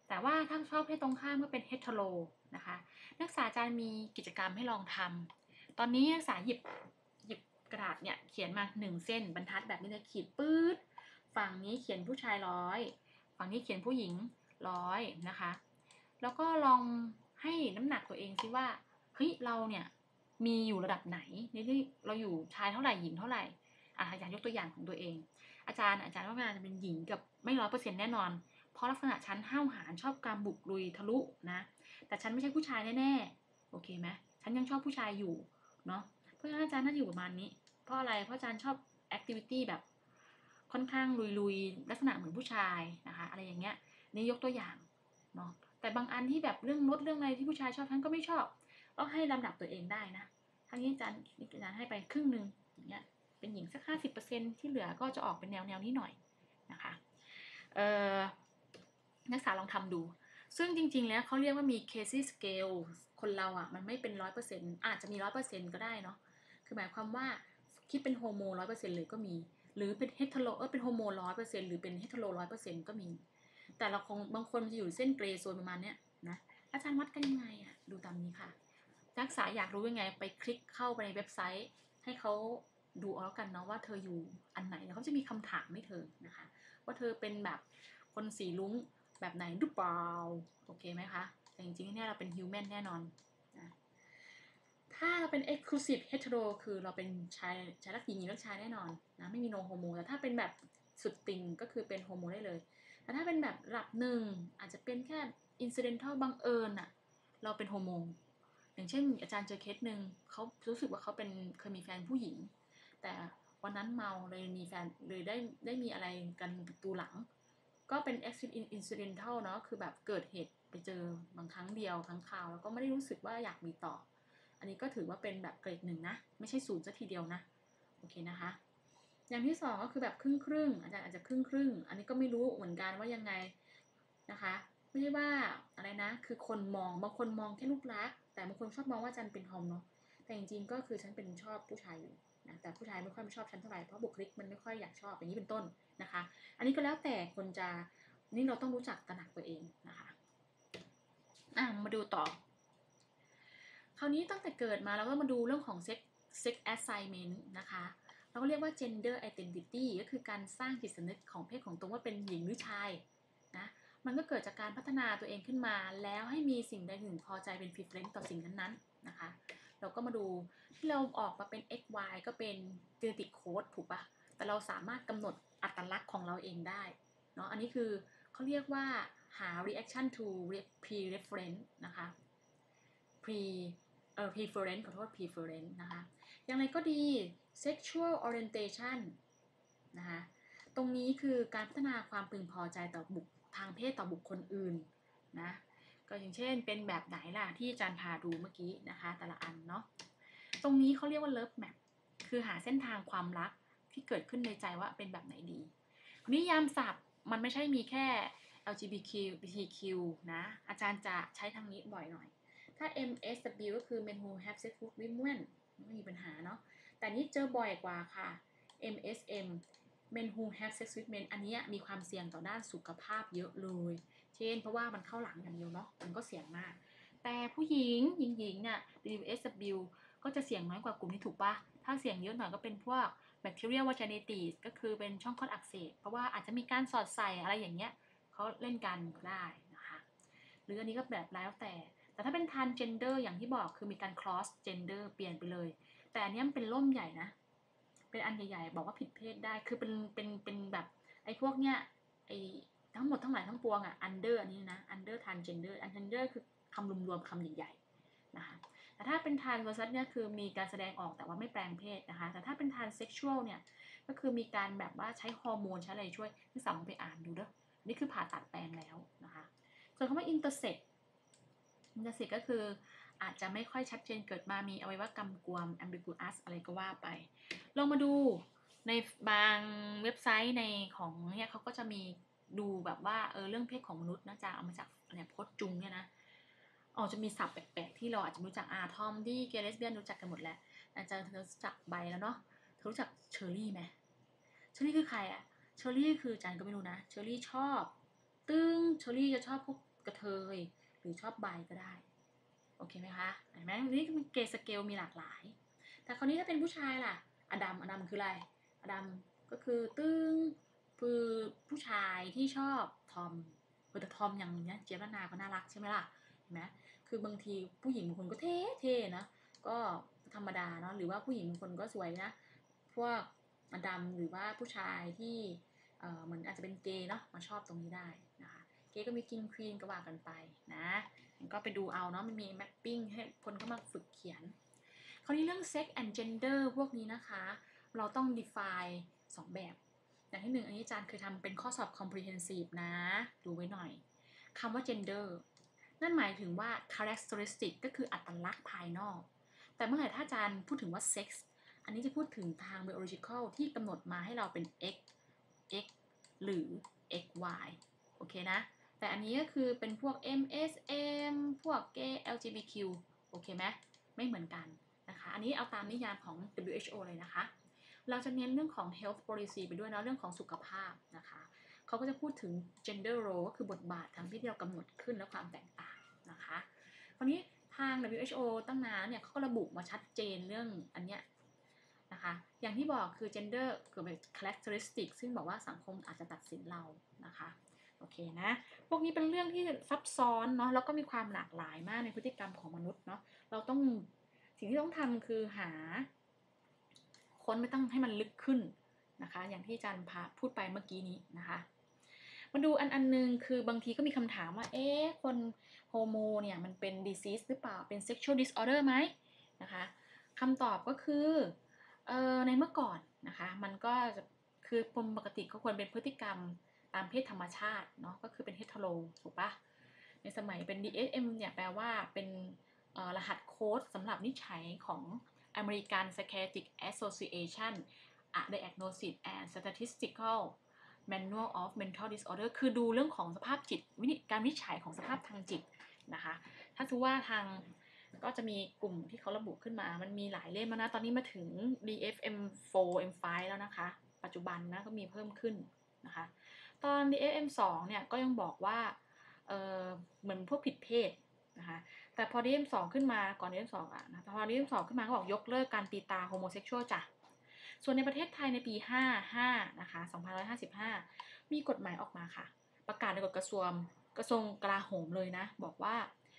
แต่ว่าถ้าชอบเพศตรงข้ามก็เป็น hetero นะคะนักศึกษาอาจารย์มีกิจกรรมให้ลองทำตอนนี้นักศึกษาหยิบหยิบกระดาษเนี่ยเขียนมาหนึ่งเส้นบรรทัดแบบนี้เลยขีดปื๊ดฝั่งนี้เขียนผู้ชายร้อยฝั่งนี้เขียนผู้หญิงร้อยนะคะแล้วก็ลองให้น้ำหนักตัวเองซิว่าเฮ้ยเราเนี่ยมีอยู่ระดับไหนนี่เราอยู่ชายเท่าไหร่หญิงเท่าไหร่อ่ะอยากยกตัวอย่างของตัวเองอาจารย์อาจารย์ว่าเวลาจะเป็นหญิงกับไม่ร้อยเปอร์เซ็นต์แน่นอนเพราะลักษณะฉันห้าวหาญชอบการบุกลุยทะลุนะแต่ฉันไม่ใช่ผู้ชายแน่ๆโอเคไหมฉันยังชอบผู้ชายอยู่เนาะเพราะฉะนั้นอาจารย์น่าจะอยู่ประมาณนี้เพราะอะไรเพราะอาจารย์ชอบแอคทิวิตี้แบบค่อนข้างลุยๆลักษณะเหมือนผู้ชายนะคะอะไรอย่างเงี้ยนี่ยกตัวอย่างเนาะแต่บางอันที่แบบเรื่องรถเรื่องอะไรที่ผู้ชายชอบฉันก็ไม่ชอบต้องให้ลำดับตัวเองได้นะทั้งนี้อาจารย์อาจารย์ให้ไปครึ่งหนึ่งอย่างเงี้ยเป็นหญิงสักห้าสิบเปอร์เซ็นต์ที่เหลือก็จะออกเป็นแนวแนวนี้หน่อยนะคะเอ่อนักศึกษาลองทำดูซึ่งจริงๆแล้วเขาเรียกว่ามี Casey scale คนเราอ่ะมันไม่เป็นร้อยเปอร์เซ็นต์อาจจะมีร้อยเปอร์เซ็นต์ก็ได้เนาะคือหมายความว่าคิดเป็นโฮโมร้อยเปอร์เซ็นต์เลยก็มีหรือเป็นเฮตโรเออเป็นโฮโมร้อยเปอร์เซ็นต์หรือเป็นเฮตโรร้อยเปอร์เซ็นต์ก็มีแต่เราคงบางคนจะอยู่เส้นเกรย์โซนประมาณเนี้ยนะอาจารย์วัดกันยังไงอ่ะดูตามนี้ค่ะนักศึกษาอยากรู้ยังไงไปคลิกเข้าไปในเว็บไซต์ให้เขาดูเอาแล้วกันเนาะว่าเธออยู่อันไหนแล้วเขาจะมีคำถามให้เธอนะคะว่าเธอเป็นแบบคนสีลุ้งแบบไหนหรือเปล่าโอเคไหมคะแต่จริงๆเนี่ยเราเป็นฮิวแมนแน่นอนนะถ้าเราเป็น exclusive hetero คือเราเป็นชายชายรักหญิงหญิงรักชายแน่นอนนะไม่มี no homo แต่ถ้าเป็นแบบสุดติ่งก็คือเป็นโฮโมได้เลยแต่ถ้าเป็นแบบระดับหนึ่งอาจจะเป็นแค่ incidental บังเอิญอะเราเป็นโฮโมอย่างเช่นอาจารย์เจอเคสหนึ่งเขารู้สึกว่าเขาเป็นเคยมีแฟนผู้หญิงแต่วันนั้นเมาเลยมีแฟนเลยได้ได้มีอะไรกันประตูหลังก็เป็น accident incidental เนาะคือแบบเกิดเหตุไปเจอบางครั้งเดียวครั้งคราวแล้วก็ไม่ได้รู้สึกว่าอยากมีต่ออันนี้ก็ถือว่าเป็นแบบเกรดหนึ่งนะไม่ใช่ศูนย์ซะทีเดียวนะโอเคนะคะอย่างที่สองก็คือแบบครึ่งครึ่งอาจารย์อาจจะครึ่งครึ่งอันนี้ก็ไม่รู้เหมือนกันว่ายังไงนะคะไม่ใช่ว่าอะไรนะคือคนมองบางคนมองแค่รูปลักษณ์แต่บางคนชอบมองว่าจันเป็นทอมเนาะแต่จริงๆก็คือฉันเป็นชอบผู้ชายอยู่นะแต่ผู้ชายไม่ค่อยไม่ชอบฉันเท่าไหร่เพราะบุคลิกมันไม่ค่อยอยากชอบอย่างนี้เป็นต้นนะคะอันนี้ก็แล้วแต่คนจะนี่เราต้องรู้จักตระหนักตัวเองนะคะอ่ะมาดูต่อคราวนี้ตั้งแต่เกิดมาเราก็มาดูเรื่องของ sex sex assignment นะคะเราก็เรียกว่า gender identity ก็คือการสร้างจิตสำนึกของเพศของตนว่าเป็นหญิงหรือชายนะมันก็เกิดจากการพัฒนาตัวเองขึ้นมาแล้วให้มีสิ่งใดหนึ่งพอใจเป็น preference ต่อสิ่งนั้นๆนะคะเราก็มาดูที่เราออกมาเป็น x y ก็เป็น genetic code ถูกปะแต่เราสามารถกำหนดอัตลักษณ์ของเราเองได้เนาะอันนี้คือเขาเรียกว่าหา reaction to pre-reference นะคะ pre เอ่อ preference ขอโทษ preference นะคะอย่างไรก็ดี sexual orientation นะคะตรงนี้คือการพัฒนาความพึงพอใจต่อบุคทางเพศต่อบุคคลอื่นนะก็อย่างเช่นเป็นแบบไหนล่ะที่อาจารย์พาดูเมื่อกี้นะคะแต่ละอันเนาะตรงนี้เขาเรียกว่า love map คือหาเส้นทางความรักที่เกิดขึ้นในใจว่าเป็นแบบไหนดีนิยามศัพท์มันไม่ใช่มีแค่ แอล จี บี ที คิว นะอาจารย์จะใช้ทางนี้บ่อยหน่อยถ้า เอ็ม เอส ดับเบิลยู ก็คือ men who have sex with women ไม่มีปัญหาเนาะแต่นี้เจอบ่อยกว่าค่ะ เอ็ม เอส เอ็ม men who have sex with men อันนี้มีความเสี่ยงต่อด้านสุขภาพเยอะเลยเช่นเพราะว่ามันเข้าหลังอย่างเดียวเนาะมันก็เสี่ยงมากแต่ผู้หญิงหญิงๆเนี่ย ดับเบิลยู เอส ดับเบิลยู ก็จะเสี่ยงน้อยกว่ากลุ่มนี้ถูกปะถ้าเสี่ยงเยอะหน่อยก็เป็นพวก bacterial vaginitis ก็คือเป็นช่องคลอดอักเสบเพราะว่าอาจจะมีการสอดใส่อะไรอย่างเงี้ยเขาเล่นกันได้นะคะหรืออันนี้ก็แบบแล้วแต่แต่ถ้าเป็น transgender อย่างที่บอกคือมีการ cross gender เปลี่ยนไปเลยแต่อันนี้มันเป็นร่มใหญ่นะเป็นอันใหญ่ๆบอกว่าผิดเพศได้คือเป็นเป็นเป็นแบบไอ้พวกเนี้ยไอ้ทั้งหมดทั้งหลายทั้งปวงอ่ะ under อันนี้นะ under transgender transgender คือคำรวมๆคำใหญ่ๆนะคะแต่ถ้าเป็น transversus เนี่ยคือมีการแสดงออกแต่ว่าไม่แปลงเพศนะคะแต่ถ้าเป็น transsexual เนี่ยก็คือมีการแบบว่าใช้ฮอร์โมนใช้อะไรช่วยที่สามารถไปอ่านดูเด้อนี่คือผ่าตัดแปลงแล้วนะคะส่วนคำว่า intersex intersex ก็คืออาจจะไม่ค่อยชัดเจนเกิดมามีอวัยวะกำกวม ambiguous อะไรก็ว่าไปลองมาดูในบางเว็บไซต์ในของเนี่ยเขาก็จะมีดูแบบว่าเออเรื่องเพศของมนุษย์นะจ๊ะเอามาจากเนี่ยโพสต์จุงเนี่ยนะอ๋อจะมีศัพท์แปลกๆที่เราอาจจะรู้จักอาทอมดี้เกย์เลสเบี้ยนรู้จักกันหมดแล้วอาจารย์เธอรู้จักใบแล้วเนาะเธอรู้จักเชอรี่ไหมเชอรี่คือใครอะเชอรี่คืออาจารย์ก็ไม่รู้นะเชอรี่ชอบตึ้งเชอรี่จะชอบพวกกระเทยหรือชอบไบก็ได้โอเคไหมคะเห็นไหมนี่เกย์สเกลมีหลากหลายแต่คราวนี้ถ้าเป็นผู้ชายล่ะอดัมอดัมคืออะไรอดัมก็คือตึงคือผู้ชายที่ชอบทอมเออแต่ทอมอย่างเนี้ยเจี๊ยบนาก็น่ารักใช่ไหมล่ะเห็นไหมคือบางทีผู้หญิงบางคนก็เท่เท่นะก็ธรรมดาเนาะหรือว่าผู้หญิงบางคนก็สวยนะพวกอดัมหรือว่าผู้ชายที่เอ่อเหมือนอาจจะเป็นเกย์เนาะมาชอบตรงนี้ได้นะคะเกย์ก็มีกิงควีนก็ว่ากันไปนะก็ไปดูเอาเนาะมันมีแมปปิ้งให้คนเข้ามาฝึกเขียนคราวนี้เรื่อง sex and gender พวกนี้นะคะเราต้อง define สองแบบอย่างที่หนึ่งอันนี้อาจารย์เคยทำเป็นข้อสอบ comprehensive นะดูไว้หน่อยคำว่า gender นั่นหมายถึงว่า characteristic ก็คืออัตลักษณ์ภายนอกแต่เมื่อไหร่ถ้าอาจารย์พูดถึงว่า sex อันนี้จะพูดถึงทาง biological ที่กำหนดมาให้เราเป็น x x หรือ xy โอเคนะแต่อันนี้ก็คือเป็นพวก เอ็ม เอส เอ็ม พวก gay แอล จี บี คิว โอเคไหมไม่เหมือนกันนะคะอันนี้เอาตามนิยามของ ดับเบิลยู เอช โอ เลยนะคะเราจะเน้นเรื่องของ health policy ไปด้วยนะเรื่องของสุขภาพนะคะเขาก็จะพูดถึง gender role ก็คือบทบาททางที่เรากำหนดขึ้นและความแตกต่างนะคะคราวนี้ทาง ดับเบิลยู เอช โอ ตั้งนานเนี่ยเขาก็ระบุมาชัดเจนเรื่องอันเนี้ยนะคะอย่างที่บอกคือ gender คือเป็น characteristic ซึ่งบอกว่าสังคมอาจจะตัดสินเรานะคะโอเคนะพวกนี้เป็นเรื่องที่ซับซ้อนเนาะแล้วก็มีความหลากหลายมากในพฤติกรรมของมนุษย์เนาะเราต้องสิ่งที่ต้องทำคือหาค้นไม่ต้องให้มันลึกขึ้นนะคะอย่างที่อาจารย์พาพูดไปเมื่อกี้นี้นะคะมาดูอันอันนึงคือบางทีก็มีคำถามว่าเอ๊ะคนโฮโมเนี่ยมันเป็น disease หรือเปล่าเป็น sexual disorder ไหมนะคะคำตอบก็คือเอ่อในเมื่อก่อนนะคะมันก็จะคือปกติก็ควรเป็นพฤติกรรมตามเพศธรรมชาติเนาะก็คือเป็นเฮตโรถูกปะในสมัยเป็น ดี เอส เอ็ม เนี่ยแปลว่าเป็นรหัสโค้ดสำหรับนิจฉัยของ American Psychiatric Association A Diagnosis and Statistical Manual of Mental Disorder คือดูเรื่องของสภาพจิตวิธีการวินิจฉัยของสภาพทางจิตนะคะถ้าถือว่าทางก็จะมีกลุ่มที่เขาระบุขึ้นมามันมีหลายเล่มแล้วนะตอนนี้มาถึง ดี เอฟ เอ็ม โฟร์ เอ็ม ไฟว์ แล้วนะคะปัจจุบันนะก็มีเพิ่มขึ้นนะคะตอน ดี เอฟ เอ็ม ทู เนี่ยก็ยังบอกว่าเออเหมือนพวกผิดเพศนะคะแต่พอ ดี เอฟ เอ็ม ทู ขึ้นมาก่อน ดี เอฟ เอ็ม ทู อ่ะนะพอ ดี เอฟ เอ็ม ทู ขึ้นมาก็บอกยกเลิกการตีตาโฮโมเซ็กชวลจ้ะส่วนในประเทศไทยในปีห้าสิบห้านะคะสองพันหนึ่งร้อยห้าสิบห้ามีกฎหมายออกมาค่ะประกาศในกฎกระทรวงกระทรวงกลาโหมเลยนะบอกว่า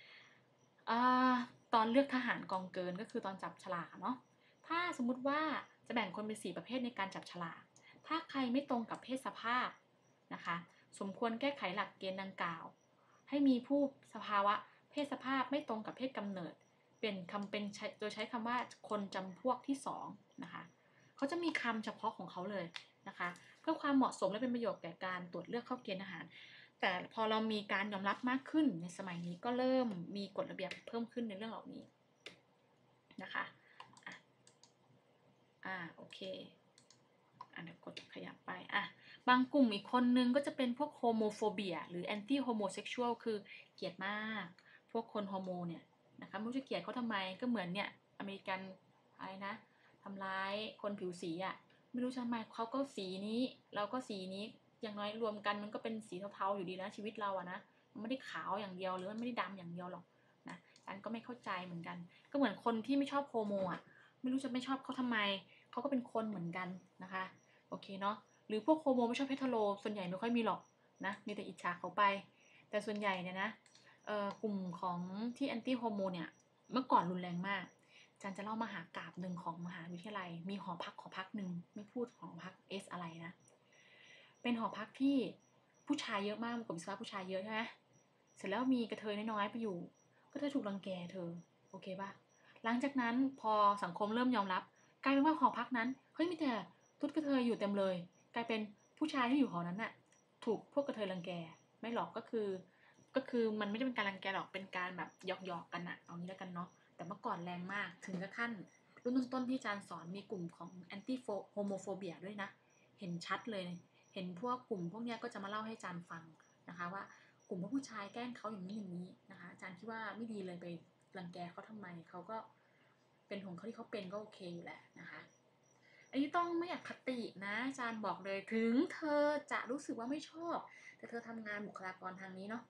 ตอนเลือกทหารกองเกินก็คือตอนจับฉลากเนาะถ้าสมมุติว่าจะแบ่งคนเป็นสี่ประเภทในการจับฉลากถ้าใครไม่ตรงกับเพศสภาพนะคะสมควรแก้ไขหลักเกณฑ์ดังกล่าวให้มีผู้สภาวะเพศสภาพไม่ตรงกับเพศกำเนิดเปลี่ยนคำเป็นโดยใช้คำว่าคนจำพวกที่สองนะคะเขาจะมีคำเฉพาะของเขาเลยนะคะเพื่อความเหมาะสมและเป็นประโยชน์แก่การตรวจเลือกเข้าเกณฑ์ทหารแต่พอเรามีการยอมรับมากขึ้นในสมัยนี้ก็เริ่มมีกฎระเบียบเพิ่มขึ้นในเรื่องเหล่านี้นะคะอ่ะอ่าโอเคอ่ะเดี๋ยวกดขยับไปอ่ะบางกลุ่มอีกคนนึงก็จะเป็นพวกโฮโมโฟเบียหรือแอนตี้โฮโมเซ็กชวลคือเกลียดมากพวกคนโฮโมเนี่ยนะคะไม่รู้จะเกลียดเขาทำไมก็เหมือนเนี่ยอเมริกันอะไรนะทำร้ายคนผิวสีอ่ะไม่รู้ทำไมเขาก็สีนี้เราก็สีนี้อย่างน้อยรวมกันมันก็เป็นสีเทาๆอยู่ดีนะชีวิตเราอะนะมันไม่ได้ขาวอย่างเดียวหรือมันไม่ได้ดำอย่างเดียวหรอกนะฉันก็ไม่เข้าใจเหมือนกันก็เหมือนคนที่ไม่ชอบโฮโมอ่ะไม่รู้จะไม่ชอบเขาทำไมเขาก็เป็นคนเหมือนกันนะคะโอเคเนาะหรือพวกโฮโมไม่ชอบเฮตโรส่วนใหญ่ไม่ค่อยมีหรอกนะมีแต่อิจฉาเขาไปแต่ส่วนใหญ่เนี่ยนะเอ่อกลุ่มของที่แอนตี้โฮโมเนี่ยเมื่อก่อนรุนแรงมากอาจารย์จะเล่ามหากาพย์หนึ่งของมหาวิทยาลัยมีหอพักหอพักหนึ่งไม่พูดหอพักเอสอะไรนะเป็นหอพักที่ผู้ชายเยอะมากกลุ่มวิศวะผู้ชายเยอะใช่ไหมเสร็จแล้วมีกระเทยน้อยๆไปอยู่ก็เธอถูกรังแกเธอโอเคป่ะหลังจากนั้นพอสังคมเริ่มยอมรับกลายเป็นว่าหอพักนั้นเฮ้ยมีแต่ตุ๊ดกระเทยอยู่เต็มเลยกลายเป็นผู้ชายที่อยู่หอนั้นน่ะถูกพวกกระเทยรังแกไม่หรอกก็คือก็คือมันไม่ได้เป็นการรังแกหรอกเป็นการแบบหยอกๆกันอะเอางี้แล้วกันเนาะแต่เมื่อก่อนแรงมากถึงกระทั่งรุ่นต้นๆที่อาจารย์สอนมีกลุ่มของแอนตี้โฮโมโฟเบียด้วยนะเห็นชัดเลยเห็นพวกกลุ่มพวกนี้ก็จะมาเล่าให้อาจารย์ฟังนะคะว่ากลุ่มพวกผู้ชายแกล้งเขาอย่างนี้อย่างนี้นะคะอาจารย์คิดว่าไม่ดีเลยไปรังแกเขาทำไมเขาก็เป็นของเขาที่เขาเป็นก็โอเคอยู่แหละนะคะอันนี้ต้องไม่อคตินะอาจารย์บอกเลยถึงเธอจะรู้สึกว่าไม่ชอบแต่เธอทำงานบุคลากรทางนี้เนาะ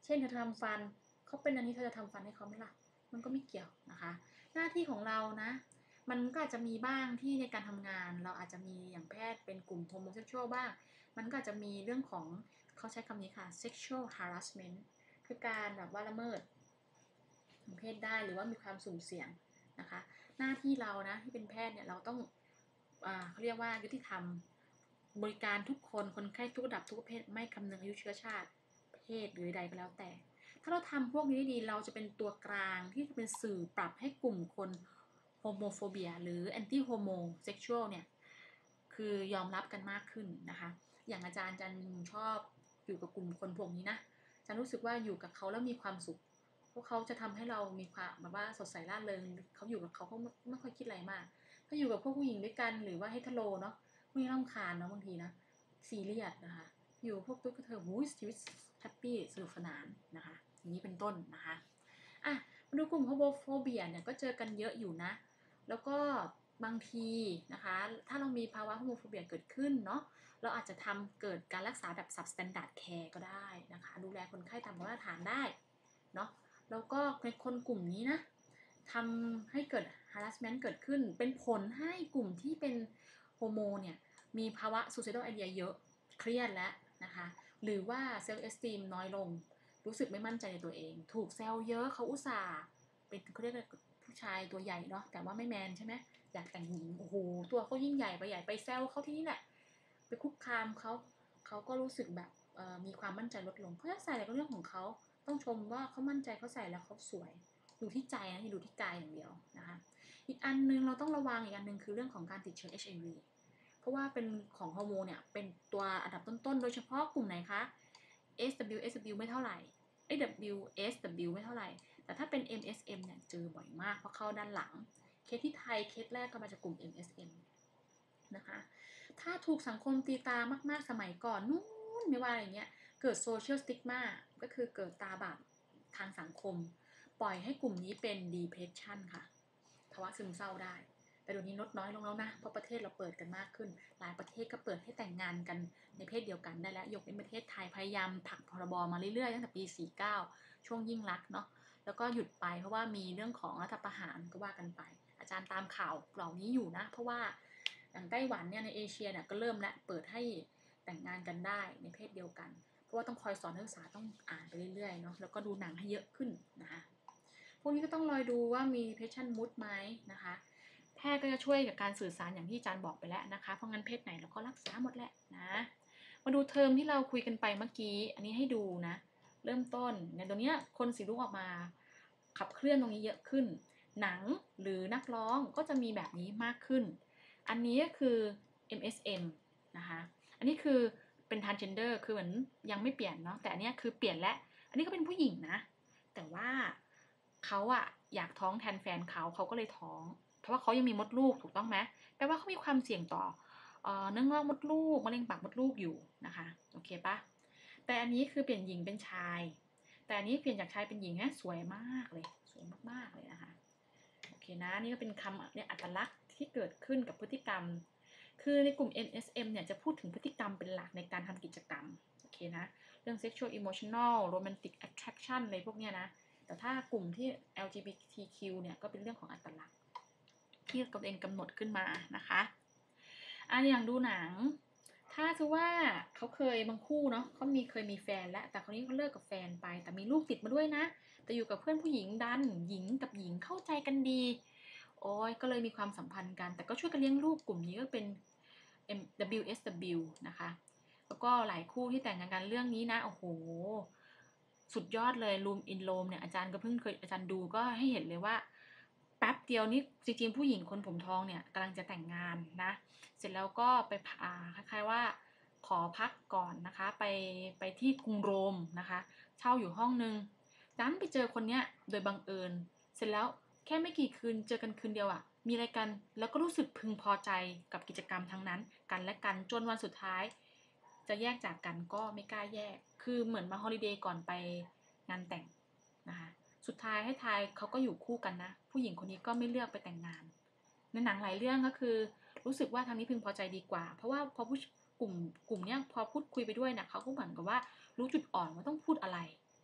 เช่นเธอทำฟันเขาเป็นอันนี้เธอจะทำฟันให้เขาไหมล่ะมันก็ไม่เกี่ยวนะคะ หน้าที่ของเรานะมันก็อาจจะมีบ้างที่ในการทำงานเราอาจจะมีอย่างแพทย์เป็นกลุ่มโฮโมเซ็กชวลบ้างมันก็อาจจะมีเรื่องของเขาใช้คำนี้ค่ะ sexual harassment คือการแบบว่าละเมิดทางเพศได้หรือว่ามีความสุ่มเสี่ยงนะคะหน้าที่เรานะที่เป็นแพทย์เนี่ยเราต้องอ่าเขาเรียกว่ายุติธรรมบริการทุกคนคนไข้ทุกระดับทุกประเภทไม่คำนึงอายุเชื้อชาติเพศหรือใดก็แล้วแต่ถ้าเราทำพวกนี้ได้ดีเราจะเป็นตัวกลางที่จะเป็นสื่อปรับให้กลุ่มคนโฮโมโฟเบียหรือแอนตี้โฮโมเซ็กชวลเนี่ยคือยอมรับกันมากขึ้นนะคะอย่างอาจารย์อาจารย์ชอบอยู่กับกลุ่มคนพวกนี้นะอาจารย์รู้สึกว่าอยู่กับเขาแล้วมีความสุขพวกเขาจะทำให้เรามีความแบบว่าสดใสร่าเริงเขาอยู่กับเขาเขาไม่ค่อยคิดอะไรมากถ้าอยู่กับพวกผู้หญิงด้วยกันหรือว่าเฮตโรเนาะพวกนี้รำคาญเนาะบางทีนะซีเรียสนะคะอยู่พวกตุ๊กเธอหูชีวิตแฮปปี้สนุกสนานนะคะอย่างนี้เป็นต้นนะคะอ่ะมาดูกลุ่มโฮโมโฟเบียเนี่ยก็เจอกันเยอะอยู่นะแล้วก็บางทีนะคะถ้าเรามีภาวะโฮโมโฟเบียเกิดขึ้นเนาะเราอาจจะทำเกิดการรักษาแบบ substandard care ก็ได้นะคะดูแลคนไข้ตามมาตรฐานได้เนาะแล้วก็ในคนกลุ่มนี้นะทำให้เกิด harassment เกิดขึ้นเป็นผลให้กลุ่มที่เป็นโฮโมเนี่ยมีภาวะ suicidal idea เยอะเครียดแล้วนะคะหรือว่า self esteem น้อยลงรู้สึกไม่มั่นใจในตัวเองถูกแซวเยอะเขาอุตส่าห์เป็นเขาเรียกผู้ชายตัวใหญ่เนาะแต่ว่าไม่แมนใช่ไหมอยากแต่งหญิงโอ้โหตัวเขายิ่งใหญ่ไปใหญ่ไปแซวเขาที่นี่แหละไปคุกคามเขาเขาก็รู้สึกแบบมีความมั่นใจลดลงเขาจะใส่อะไรก็เรื่องของเขาต้องชมว่าเขามั่นใจเขาใส่แล้วเขาสวยดูที่ใจนะอย่าดูที่กายอย่างเดียวนะคะอีกอันนึงเราต้องระวังอีกอันนึงคือเรื่องของการติดเชื้อ เอช ไอ วี เพราะว่าเป็นของฮอร์โมนเนี่ยเป็นตัวอันดับต้นๆโดยเฉพาะกลุ่มไหนคะ เอส ดับเบิลยู เอส ดับเบิลยู ไม่เท่าไหร่ เอ ดับเบิลยู เอส ดับเบิลยู ไม่เท่าไหร่แต่ถ้าเป็น เอ็ม เอส เอ็ม เนี่ยเจอบ่อยมากเพราะเข้าด้านหลังเคสที่ไทยเคสแรกก็มาจากกลุ่ม เอ็ม เอส เอ็ม นะคะถ้าถูกสังคมตีตามากๆสมัยก่อนนู้นไม่ว่าอะไรเงี้ยเกิดโซเชียลสติ๊กมาก็คือเกิดตาบาปทางสังคมปล่อยให้กลุ่มนี้เป็น depression ค่ะภาวะซึมเศร้าได้แต่เดี๋ยวนี้ลดน้อยลงแล้วนะเพราะประเทศเราเปิดกันมากขึ้นหลายประเทศก็เปิดให้แต่งงานกันในเพศเดียวกันได้แล้วยกเว้นประเทศไทยพยายามผลักพรบมาเรื่อยๆตั้งแต่ปีสี่สิบเก้าช่วงยิ่งลักษณ์เนาะแล้วก็หยุดไปเพราะว่ามีเรื่องของรัฐประหารก็ว่ากันไปอาจารย์ตามข่าวเหล่านี้อยู่นะเพราะว่าอย่างไต้หวันเนี่ยในเอเชียเนี่ยก็เริ่มและเปิดให้แต่งงานกันได้ในเพศเดียวกันเพราะว่าต้องคอยสอนนักศึกษาต้องอ่านไปเรื่อยๆเนาะแล้วก็ดูหนังให้เยอะขึ้นนะคะพวกนี้ก็ต้องรอดูว่ามี depression mood ไหมนะคะแพทย์ก็จะช่วยกับการสื่อสารอย่างที่อาจารย์บอกไปแล้วนะคะเพราะงั้นเพศไหนเราก็รักษาหมดแหละนะมาดูเทอมที่เราคุยกันไปเมื่อกี้อันนี้ให้ดูนะเริ่มต้นในตรงนี้คนสีรุ้งออกมาขับเคลื่อนตรงนี้เยอะขึ้นหนังหรือนักร้องก็จะมีแบบนี้มากขึ้นอันนี้ก็คือ เอ็ม เอส เอ็ม นะคะอันนี้คือเป็น transgender คือเหมือนยังไม่เปลี่ยนเนาะแต่อันนี้คือเปลี่ยนแล้วอันนี้ก็เป็นผู้หญิงนะแต่ว่าเขาอะอยากท้องแทนแฟนเขาเขาก็เลยท้องเพราะว่าเขายังมีมดลูกถูกต้องไหมแปลว่าเขามีความเสี่ยงต่อเอ่อเนื้องอกมดลูกมะเร็งปากมดลูกอยู่นะคะโอเคปะแต่อันนี้คือเปลี่ยนหญิงเป็นชายแต่อันนี้เปลี่ยนจากชายเป็นหญิงนะสวยมากเลยสวยมากๆเลยนะคะโอเคนะนี่ก็เป็นคำเนี่ยอัตลักษณ์ที่เกิดขึ้นกับพฤติกรรมคือในกลุ่ม เอ็ม เอส เอ็ม เนี่ยจะพูดถึงพฤติกรรมเป็นหลักในการทำกิจกรรมโอเคนะเรื่อง sexual emotional romantic attraction อะไรพวกเนี้ยนะแต่ถ้ากลุ่มที่ แอล จี บี ที คิว เนี่ยก็เป็นเรื่องของอัตลักษณ์ที่ตัวเองกำหนดขึ้นมานะคะอันอย่างดูหนังถ้าคือว่าเขาเคยบางคู่เนาะเขามีเคยมีแฟนแล้วแต่คราวนี้เขาเลิกกับแฟนไปแต่มีลูกติดมาด้วยนะแต่อยู่กับเพื่อนผู้หญิงดันหญิงกับหญิงเข้าใจกันดีโอ้ยก็เลยมีความสัมพันธ์กันแต่ก็ช่วยกันเลี้ยงลูกกลุ่มนี้ก็เป็น ดับเบิลยู เอส ดับเบิลยู นะคะแล้วก็หลายคู่ที่แต่งงานกันเรื่องนี้นะโอ้โหสุดยอดเลยรูมอินโรมเนี่ยอาจารย์ก็เพิ่งเคยอาจารย์ดูก็ให้เห็นเลยว่าแป๊บเดียวนี่จริงๆผู้หญิงคนผมทองเนี่ยกำลังจะแต่งงานนะเสร็จแล้วก็ไปอ่าคล้ายๆว่าขอพักก่อนนะคะไปไปที่กรุงโรมนะคะเช่าอยู่ห้องนึงดันไปเจอคนเนี้ยโดยบังเอิญเสร็จแล้วแค่ไม่กี่คืนเจอกันคืนเดียวอะมีอะไรกันแล้วก็รู้สึกพึงพอใจกับกิจกรรมทั้งนั้นกันและกันจนวันสุดท้ายจะแยกจากกันก็ไม่กล้าแยกคือเหมือนมาฮอลิเดย์ก่อนไปงานแต่งนะคะสุดท้ายให้ทายเขาก็อยู่คู่กันนะผู้หญิงคนนี้ก็ไม่เลือกไปแต่งงานในหนังหลายเรื่องก็คือรู้สึกว่าทางนี้พึงพอใจดีกว่าเพราะว่าพอผู้กลุ่มกลุ่มเนี้ยพอพูดคุยไปด้วยเนี่ยเขาก็เหมือนกับว่ารู้จุดอ่อนว่าต้องพูดอะไร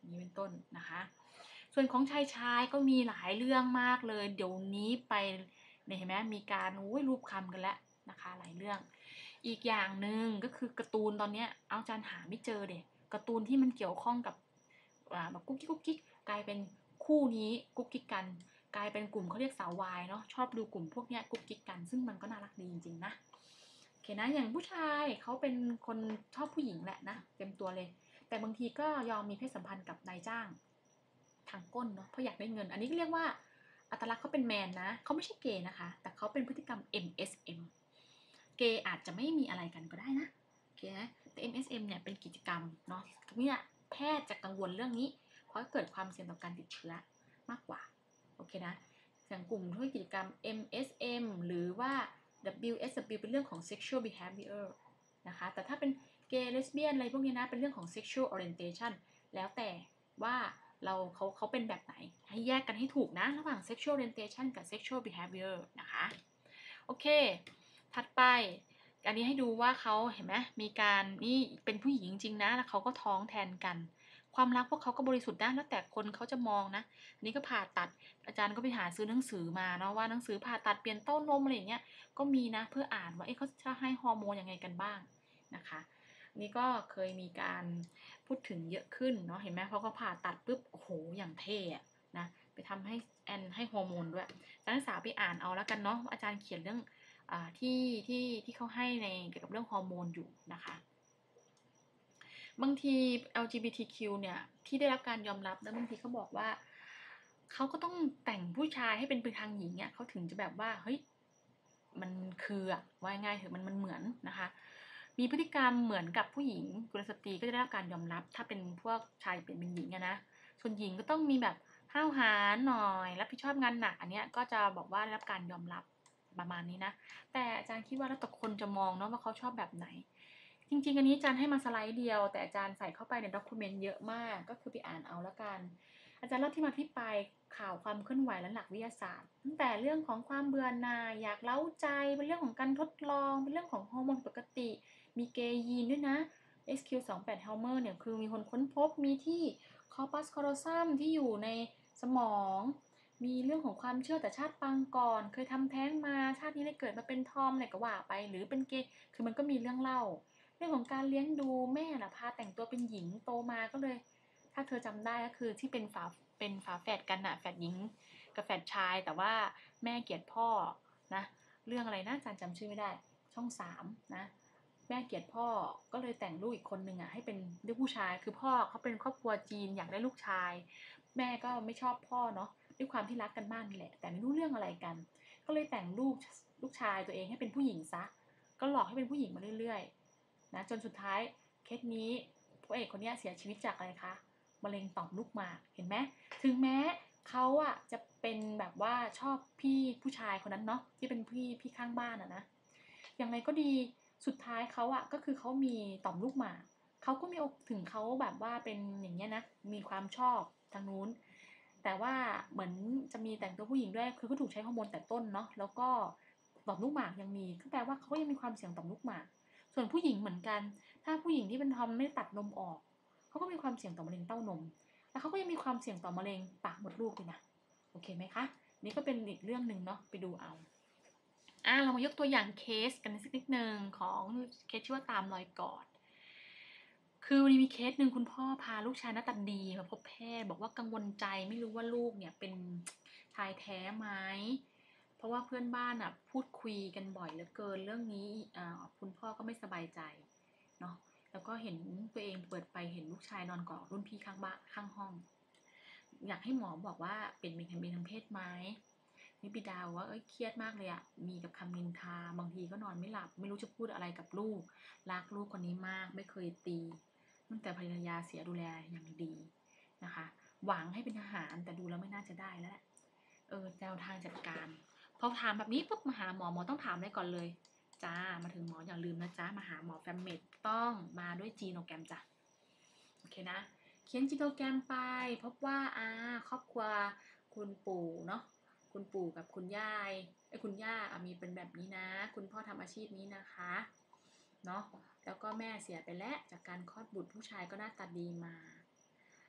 นี้เป็นต้นนะคะส่วนของชายชายก็มีหลายเรื่องมากเลยเดี๋ยวนี้ไปเนี่ยเห็นไหมมีการรูปคำกันแล้วนะคะหลายเรื่องอีกอย่างหนึ่งก็คือการ์ตูนตอนนี้เอาจารย์หาไม่เจอเด็กการ์ตูนที่มันเกี่ยวข้องกับแบบกุ๊กกิ๊กกุ๊กกิ๊กกลายเป็นคู่นี้กุ๊กกิ๊กกันกลายเป็นกลุ่มเขาเรียกสาววายเนาะชอบดูกลุ่มพวกเนี้ยกุ๊กกิ๊กกันซึ่งมันก็น่ารักดีจริงๆนะโอเคนะอย่างผู้ชายเขาเป็นคนชอบผู้หญิงแหละนะเต็มตัวเลยแต่บางทีก็ยอมมีเพศสัมพันธ์กับนายจ้างทางก้นเนาะเพราะอยากได้เงินอันนี้เรียกว่าอัตลักษณ์เขาเป็นแมนนะเขาไม่ใช่เกย์นะคะแต่เขาเป็นพฤติกรรม เอ็ม เอส เอ็ม เกย์อาจจะไม่มีอะไรกันก็ได้นะโอเคนะแต่ เอ็ม เอส เอ็ม เนี่ยเป็นกิจกรรมเนาะเนี่ยแพทย์จะกังวลเรื่องนี้เพราะเกิดความเสี่ยงต่อการติดเชื้อมากกว่าโอเคนะอย่างกลุ่มที่กิจกรรม เอ็ม เอส เอ็ม หรือว่า ดับเบิลยู เอส ดับเบิลยู เป็นเรื่องของ sexual behavior นะคะแต่ถ้าเป็นเกย์เลสเบี้ยนอะไรพวกนี้นะเป็นเรื่องของ sexual orientation แล้วแต่ว่าเราเขาเขาเป็นแบบไหนให้แยกกันให้ถูกนะระหว่าง sexual orientation กับ sexual behavior นะคะโอเคถัดไปอันนี้ให้ดูว่าเขาเห็นไหมมีการนี่เป็นผู้หญิงจริงๆนะแล้วเขาก็ท้องแทนกันความรักพวกเขาก็บริสุทธิ์นะแล้วแต่คนเขาจะมองนะนี่ก็ผ่าตัดอาจารย์ก็ไปหาซื้อหนังสือมาเนาะว่าหนังสือผ่าตัดเปลี่ยนเต้านมอะไรอย่างเงี้ยก็มีนะเพื่ออ่านว่าเอ๊ะเขาจะให้ฮอร์โมนยังไงกันบ้างนะคะนี่ก็เคยมีการพูดถึงเยอะขึ้นเนาะเห็นไหมเพราะเขาผ่าตัดปุ๊บโอ้โหอย่างเท่อะนะไปทำให้แอนให้ฮอร์โมนด้วยนักศึกษาไปอ่านเอาแล้วกันเนาะอาจารย์เขียนเรื่องที่ที่ที่เขาให้ในเกี่ยวกับเรื่องฮอร์โมนอยู่นะคะบางที แอล จี บี ที คิว เนี่ยที่ได้รับการยอมรับแล้วบางทีเขาบอกว่าเขาก็ต้องแต่งผู้ชายให้เป็นไปทางหญิงเนี่ยเขาถึงจะแบบว่าเฮ้ยมันคืออะว่าง่ายเถอะมันมันเหมือนนะคะมีพฤติกรรมเหมือนกับผู้หญิงกุลสตรีก็จะได้รับการยอมรับถ้าเป็นพวกชายเปลี่ยนเป็นหญิงนะส่วนหญิงก็ต้องมีแบบห้าวหาญหน่อยรับผิดชอบงานหนักอันเนี้ยก็จะบอกว่าได้รับการยอมรับประมาณนี้นะแต่อาจารย์คิดว่าแล้วแต่คนจะมองเนาะว่าเขาชอบแบบไหนจริงๆอันนี้อาจารย์ให้มาสไลด์เดียวแต่อาจารย์ใส่เข้าไปในด็อกิเมนต์เยอะมากก็คือไปอ่านเอาละกันอาจารย์เล่าที่มาที่ไปข่าวความเคลื่อนไหวและหลักวิทยาศาสตร์ตั้งแต่เรื่องของความเบื่อหน่ายอยากเล้าใจเป็นเรื่องของการทดลองเป็นเรื่องของฮอร์โมนปกติมีเกยีนด้วยนะ เอส คิว สองสิบแปด Helmer เนี่ยคือมีคนค้นพบมีที่ corpus callosum ที่อยู่ในสมองมีเรื่องของความเชื่อแต่ชาติปางก่อนเคยทำแท้งมาชาตินี้ได้เกิดมาเป็นทอมอะไรก็ว่าไปหรือเป็นเกย์คือมันก็มีเรื่องเล่าเรื่องของการเลี้ยงดูแม่น่ะพาแต่งตัวเป็นหญิงโตมาก็เลยถ้าเธอจำได้ก็คือที่เป็นฝาเป็นฝาแฝดกันน่ะแฝดหญิงกับแฝดชายแต่ว่าแม่เกลียดพ่อนะเรื่องอะไรนะอาจารย์จำชื่อไม่ได้ช่องสามนะแม่เกลียดพ่อก็เลยแต่งลูกอีกคนนึงอ่ะให้เป็นลูกผู้ชายคือพ่อเขาเป็นครอบครัวจีนอยากได้ลูกชายแม่ก็ไม่ชอบพ่อเนาะด้วยความที่รักกันมากนี่แหละแต่ไม่รู้เรื่องอะไรกันก็เลยแต่งลูกลูกชายตัวเองให้เป็นผู้หญิงซะก็หลอกให้เป็นผู้หญิงมาเรื่อยๆนะจนสุดท้ายเคสนี้พระเอกคนนี้เสียชีวิตจากอะไรคะมะเร็งต่อมลูกหมากเห็นไหมถึงแม้เขาอะจะเป็นแบบว่าชอบพี่ผู้ชายคนนั้นเนาะที่เป็นพี่พี่ข้างบ้านอะนะอย่างไรก็ดีสุดท้ายเขาอะก็คือเขามีต่อมลูกหมากเขาก็มีถึงเขาแบบว่าเป็นอย่างเงี้ยนะมีความชอบทางนู้นแต่ว่าเหมือนจะมีแต่งตัวผู้หญิงด้วยคือเขาถูกใช้ฮอร์โมนแต่ต้นเนาะแล้วก็ต่อมลูกหมากยังมีก็แปลว่าเขาก็ยังมีความเสี่ยงต่อมลูกหมากส่วนผู้หญิงเหมือนกันถ้าผู้หญิงที่เป็นทอมไม่ตัดนมออกเขาก็มีความเสี่ยงต่อมะเร็งเต้านมแล้วเขาก็ยังมีความเสี่ยงต่อมะเร็งปากมดลูกด้วยนะโอเคไหมคะนี่ก็เป็นอีกเรื่องหนึ่งเนาะไปดูเอาอ่ะเรามายกตัวอย่างเคสกันสักนิดนึงของเคสชื่อว่าตามรอยกอดคือวันนี้มีเคสหนึ่งคุณพ่อพาลูกชายหน้าตาดีมาพบแพทย์บอกว่ากังวลใจไม่รู้ว่าลูกเนี่ยเป็นชายแท้ไหมเพราะว่าเพื่อนบ้านอ่ะพูดคุยกันบ่อยเหลือเกินเรื่องนี้อ่าคุณพ่อก็ไม่สบายใจเนาะแล้วก็เห็นตัวเองเปิดไปเห็นลูกชายนอนกอดรุ่นพี่ข้างบ้านข้างห้องอยากให้หมอบอกว่าเป็นเมนทางเพศไหมนิบิดาว่าเอ้ยเครียดมากเลยอะมีกับคำนินทาบางทีก็นอนไม่หลับไม่รู้จะพูดอะไรกับลูกรักลูกคนนี้มากไม่เคยตีตั้งแต่ภรรยาเสียดูแลอย่างดีนะคะหวังให้เป็นทหารแต่ดูแล้วไม่น่าจะได้แล้วเออแนวทางจัดการพอถามแบบนี้ปุ๊บมาหาหมอหมอต้องถามได้ก่อนเลยจ้ามาถึงหมออย่าลืมนะจ้ามาหาหมอแฟมเมดต้องมาด้วยจีโนแกรมจ้ะโอเคนะเขียนจีโนแกรมไปพบว่าอ่าครอบครัวคุณปู่เนาะคุณปู่กับคุณยายไอ้คุณย่ามีเป็นแบบนี้นะคุณพ่อทำอาชีพนี้นะคะเนาะแล้วก็แม่เสียไปแล้วจากการคลอดบุตรผู้ชายก็หน้าตาดีมา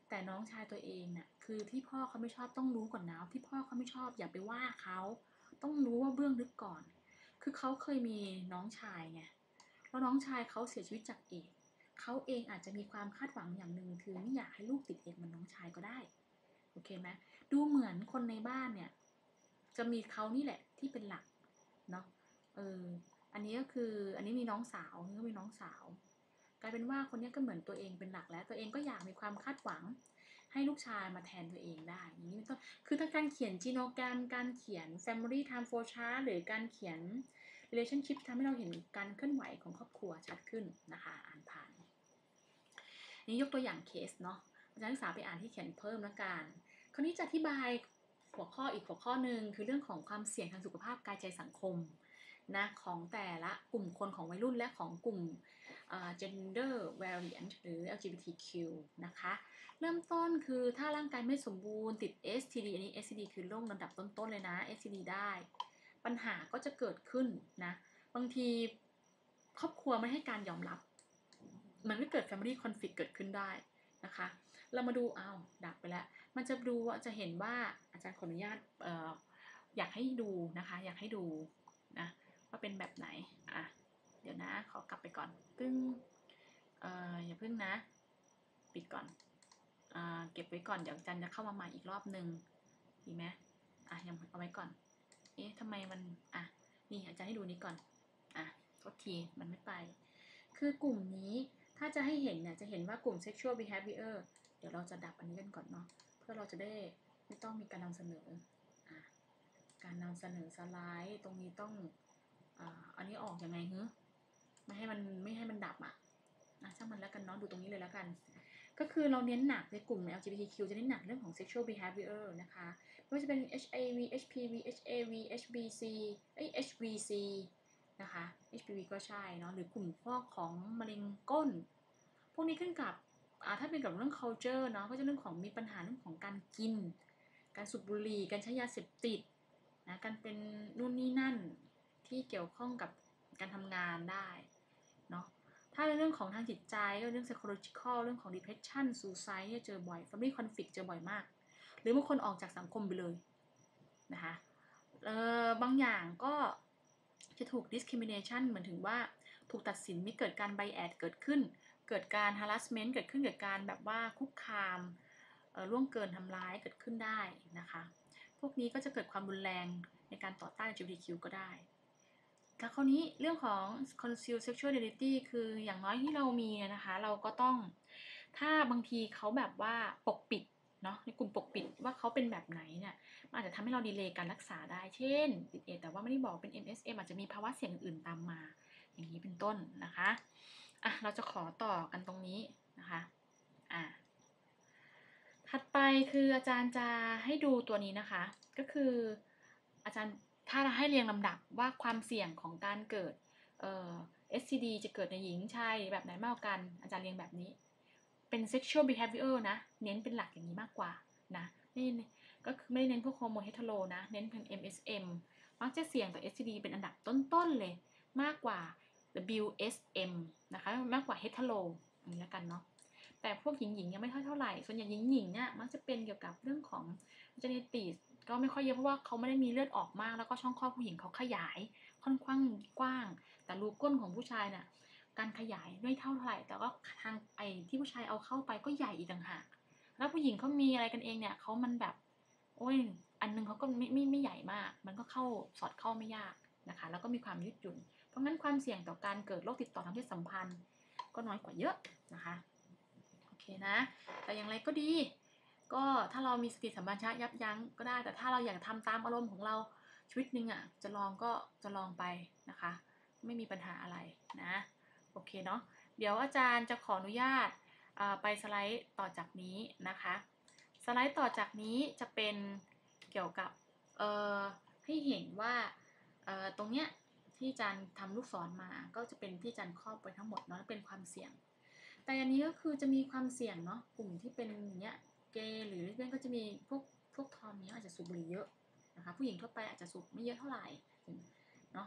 แต่น้องชายตัวเองน่ะคือที่พ่อเขาไม่ชอบต้องรู้ก่อนนะที่พ่อเขาไม่ชอบอย่าไปว่าเขาต้องรู้ว่าเบื้องลึกก่อนคือเขาเคยมีน้องชายไงแล้วน้องชายเขาเสียชีวิตจากเอดส์เขาเองอาจจะมีความคาดหวังอย่างหนึ่งคือไม่อยากให้ลูกติดเอดส์เหมือนน้องชายก็ได้โอเคไหมดูเหมือนคนในบ้านเนี่ยจะมีเขานี่แหละที่เป็นหลักเนาะเอออันนี้ก็คืออันนี้มีน้องสาวนี่ก็มีน้องสาวกลายเป็นว่าคนนี้ก็เหมือนตัวเองเป็นหลักแล้วตัวเองก็อยากมีความคาดหวังให้ลูกชายมาแทนตัวเองได้อย่างนี้ก็คือถ้าการเขียนจีโนแกรมการเขียน family time flow chart หรือการเขียน relationship ทำให้เราเห็นการเคลื่อนไหวของครอบครัวชัดขึ้นนะคะอ่านผ่านนี่ยกตัวอย่างเคสเนาะอาจารย์ศึกษาไปอ่านที่เขียนเพิ่มแล้วกันคราวนี้จะอธิบายหัวข้ออีกหัวข้อหนึ่งคือเรื่องของความเสี่ยงทางสุขภาพกายใจสังคมนะของแต่ละกลุ่มคนของวัยรุ่นและของกลุ่ม uh, gender variant หรือ แอล จี บี ที คิว นะคะเริ่มต้นคือถ้าร่างกายไม่สมบูรณ์ติด เอส ที ดี อันนี้ เอส ที ดี คือโรคลำดับต้นๆเลยนะ เอส ที ดี ได้ปัญหาก็จะเกิดขึ้นนะบางทีครอบครัวไม่ให้การยอมรับมันก็เกิด family conflict เกิดขึ้นได้นะคะเรามาดูอ้าวดับไปแล้วมันจะดูจะเห็นว่าอาจารย์ขออนุญาตเอ่ออยากให้ดูนะคะอยากให้ดูนะว่าเป็นแบบไหนอ่ะเดี๋ยวนะขอกลับไปก่อนตึ้งเอ่ออย่าพึ่งนะปิดก่อนอ่าเก็บไว้ก่อนเดี๋ยวอาจารย์จะเข้ามาใหม่อีกรอบนึงดีไหมอ่ะยังเอาไว้ก่อนเอ๊ะทำไมมันอ่ะนี่อาจารย์ให้ดูนี้ก่อนอ่ะโทษทีมันไม่ไปคือกลุ่มนี้ถ้าจะให้เห็นเนี่ยจะเห็นว่ากลุ่ม sexual behavior เดี๋ยวเราจะดับอันนี้กันก่อนเนาะเพื่อเราจะได้ไม่ต้องมีการนำเสนออ่ะการนำเสนอสไลด์ตรงนี้ต้องอ่าอันนี้ออกยังไงฮึไม่ให้มันไม่ให้มันดับอ่ะนะช่างมันแล้วกันเนาะดูตรงนี้เลยแล้วกันก็คือเราเน้นหนักในกลุ่ม แอล จี บี ที คิว จะเน้นหนักเรื่องของ sexual behavior นะคะไม่ว่าจะเป็น เอช เอ วี เอช พี วี เอช เอ วี เอช บี ซี เอ้ย เอช วี ซี นะคะ เอช พี วี ก็ใช่เนาะหรือกลุ่มพวกของมะเร็งก้นพวกนี้ขึ้นกับอ่าถ้าเป็นกับเรื่อง culture เนาะก็จะเรื่องของมีปัญหาเรื่องของการกินการสูบบุหรี่การใช้ยาเสพติดนะการเป็นนู่นนี่นั่นที่เกี่ยวข้องกับการทำงานได้เนาะถ้าในเรื่องของทางจิตใจก็เรื่อง psychological เรื่องของ depression suicide เนี่ยเจอบ่อย family conflict เจอบ่อยมากหรือบางคนออกจากสังคมไปเลยนะคะเออบางอย่างก็จะถูก discrimination เหมือนถึงว่าถูกตัดสินมีเกิดการ bias เกิดขึ้นเกิดการ harassment เกิดขึ้นเกิดการแบบว่าคุกคามล่วงเกินทำร้ายเกิดขึ้นได้นะคะพวกนี้ก็จะเกิดความรุนแรงในการต่อต้าน แอล จี บี ที คิว ก็ได้แล้วคราวนี้เรื่องของ concealed sexuality คืออย่างน้อยที่เรามีนะคะเราก็ต้องถ้าบางทีเขาแบบว่าปกปิดเนาะในกลุ่มปกปิดว่าเขาเป็นแบบไหนเนี่ยมันอาจจะทำให้เราดีเลย์การรักษาได้เช่นติดเอดส์แต่ว่าไม่ได้บอกเป็น เอ็ม เอส เอ็ม อาจจะมีภาวะเสี่ยงอื่นตามมาอย่างนี้เป็นต้นนะคะอ่ะเราจะขอต่อกันตรงนี้นะคะอ่ะถัดไปคืออาจารย์จะให้ดูตัวนี้นะคะก็คืออาจารย์ถ้าให้เรียงลำดับว่าความเสี่ยงของการเกิดเอ่อ เอส ที ดี จะเกิดในหญิงชายแบบไหนมากกว่ากันอาจารย์เรียงแบบนี้เป็น sexual behavior นะเน้นเป็นหลักอย่างนี้มากกว่านะไม่ก็คือไม่ได้เน้นพวกฮอร์โมนเฮโทโรนะเน้นเป็น เอ็ม เอส เอ็ม มักจะเสี่ยงต่อ เอส ที ดี เป็นอันดับต้นๆเลยมากกว่า ดับเบิลยู เอส เอ็ม นะคะมากกว่าเฮโทโรอย่างนี้แล้วกันเนาะแต่พวกหญิงๆยังไม่ค่อยเท่าไหร่ส่วนใหญ่หญิงๆเนี่ยมักจะเป็นเกี่ยวกับเรื่องของ genetic ก็ไม่ค่อยเยอะเพราะว่าเขาไม่ได้มีเลือดออกมากแล้วก็ช่องคลอดผู้หญิงเขาขยายค่อนข้างกว้างแต่รูก้นของผู้ชายน่ะการขยายไม่เท่าไหร่แต่ก็ทางไอ้ที่ผู้ชายเอาเข้าไปก็ใหญ่อีกต่างหากแล้วผู้หญิงเขามีอะไรกันเองเนี่ยเขามันแบบโอ้ยอันนึงเขาก็ไม่ไม่ไม่ใหญ่มากมันก็เข้าสอดเข้าไม่ยากนะคะแล้วก็มีความยืดหยุ่นเพราะงั้นความเสี่ยงต่อการเกิดโรคติดต่อทางเพศสัมพันธ์ก็น้อยกว่าเยอะนะคะโอเคนะแต่อย่างไรก็ดีก็ถ้าเรามีสติสัมปชัญญะยับยั้งก็ได้แต่ถ้าเราอยากทำตามอารมณ์ของเราชีวิตนึงอ่ะจะลองก็จะลองไปนะคะไม่มีปัญหาอะไรนะโอเคเนาะเดี๋ยวอาจารย์จะขออนุญาตไปสไลด์ต่อจากนี้นะคะสไลด์ต่อจากนี้จะเป็นเกี่ยวกับให้เห็นว่าตรงเนี้ยที่อาจารย์ทำลูกศรมาก็จะเป็นที่อาจารย์ครอบไปทั้งหมดเนาะเป็นความเสี่ยงแต่อันนี้ก็คือจะมีความเสี่ยงเนาะกลุ่มที่เป็นอย่างเงี้ยเกย์หรือเลสเบี้ยนก็จะมีพวกพวกทอมเนี้ยอาจจะสูบบุหรี่เยอะนะคะผู้หญิงทั่วไปอาจจะสูบไม่เยอะเท่าไหร่เนาะ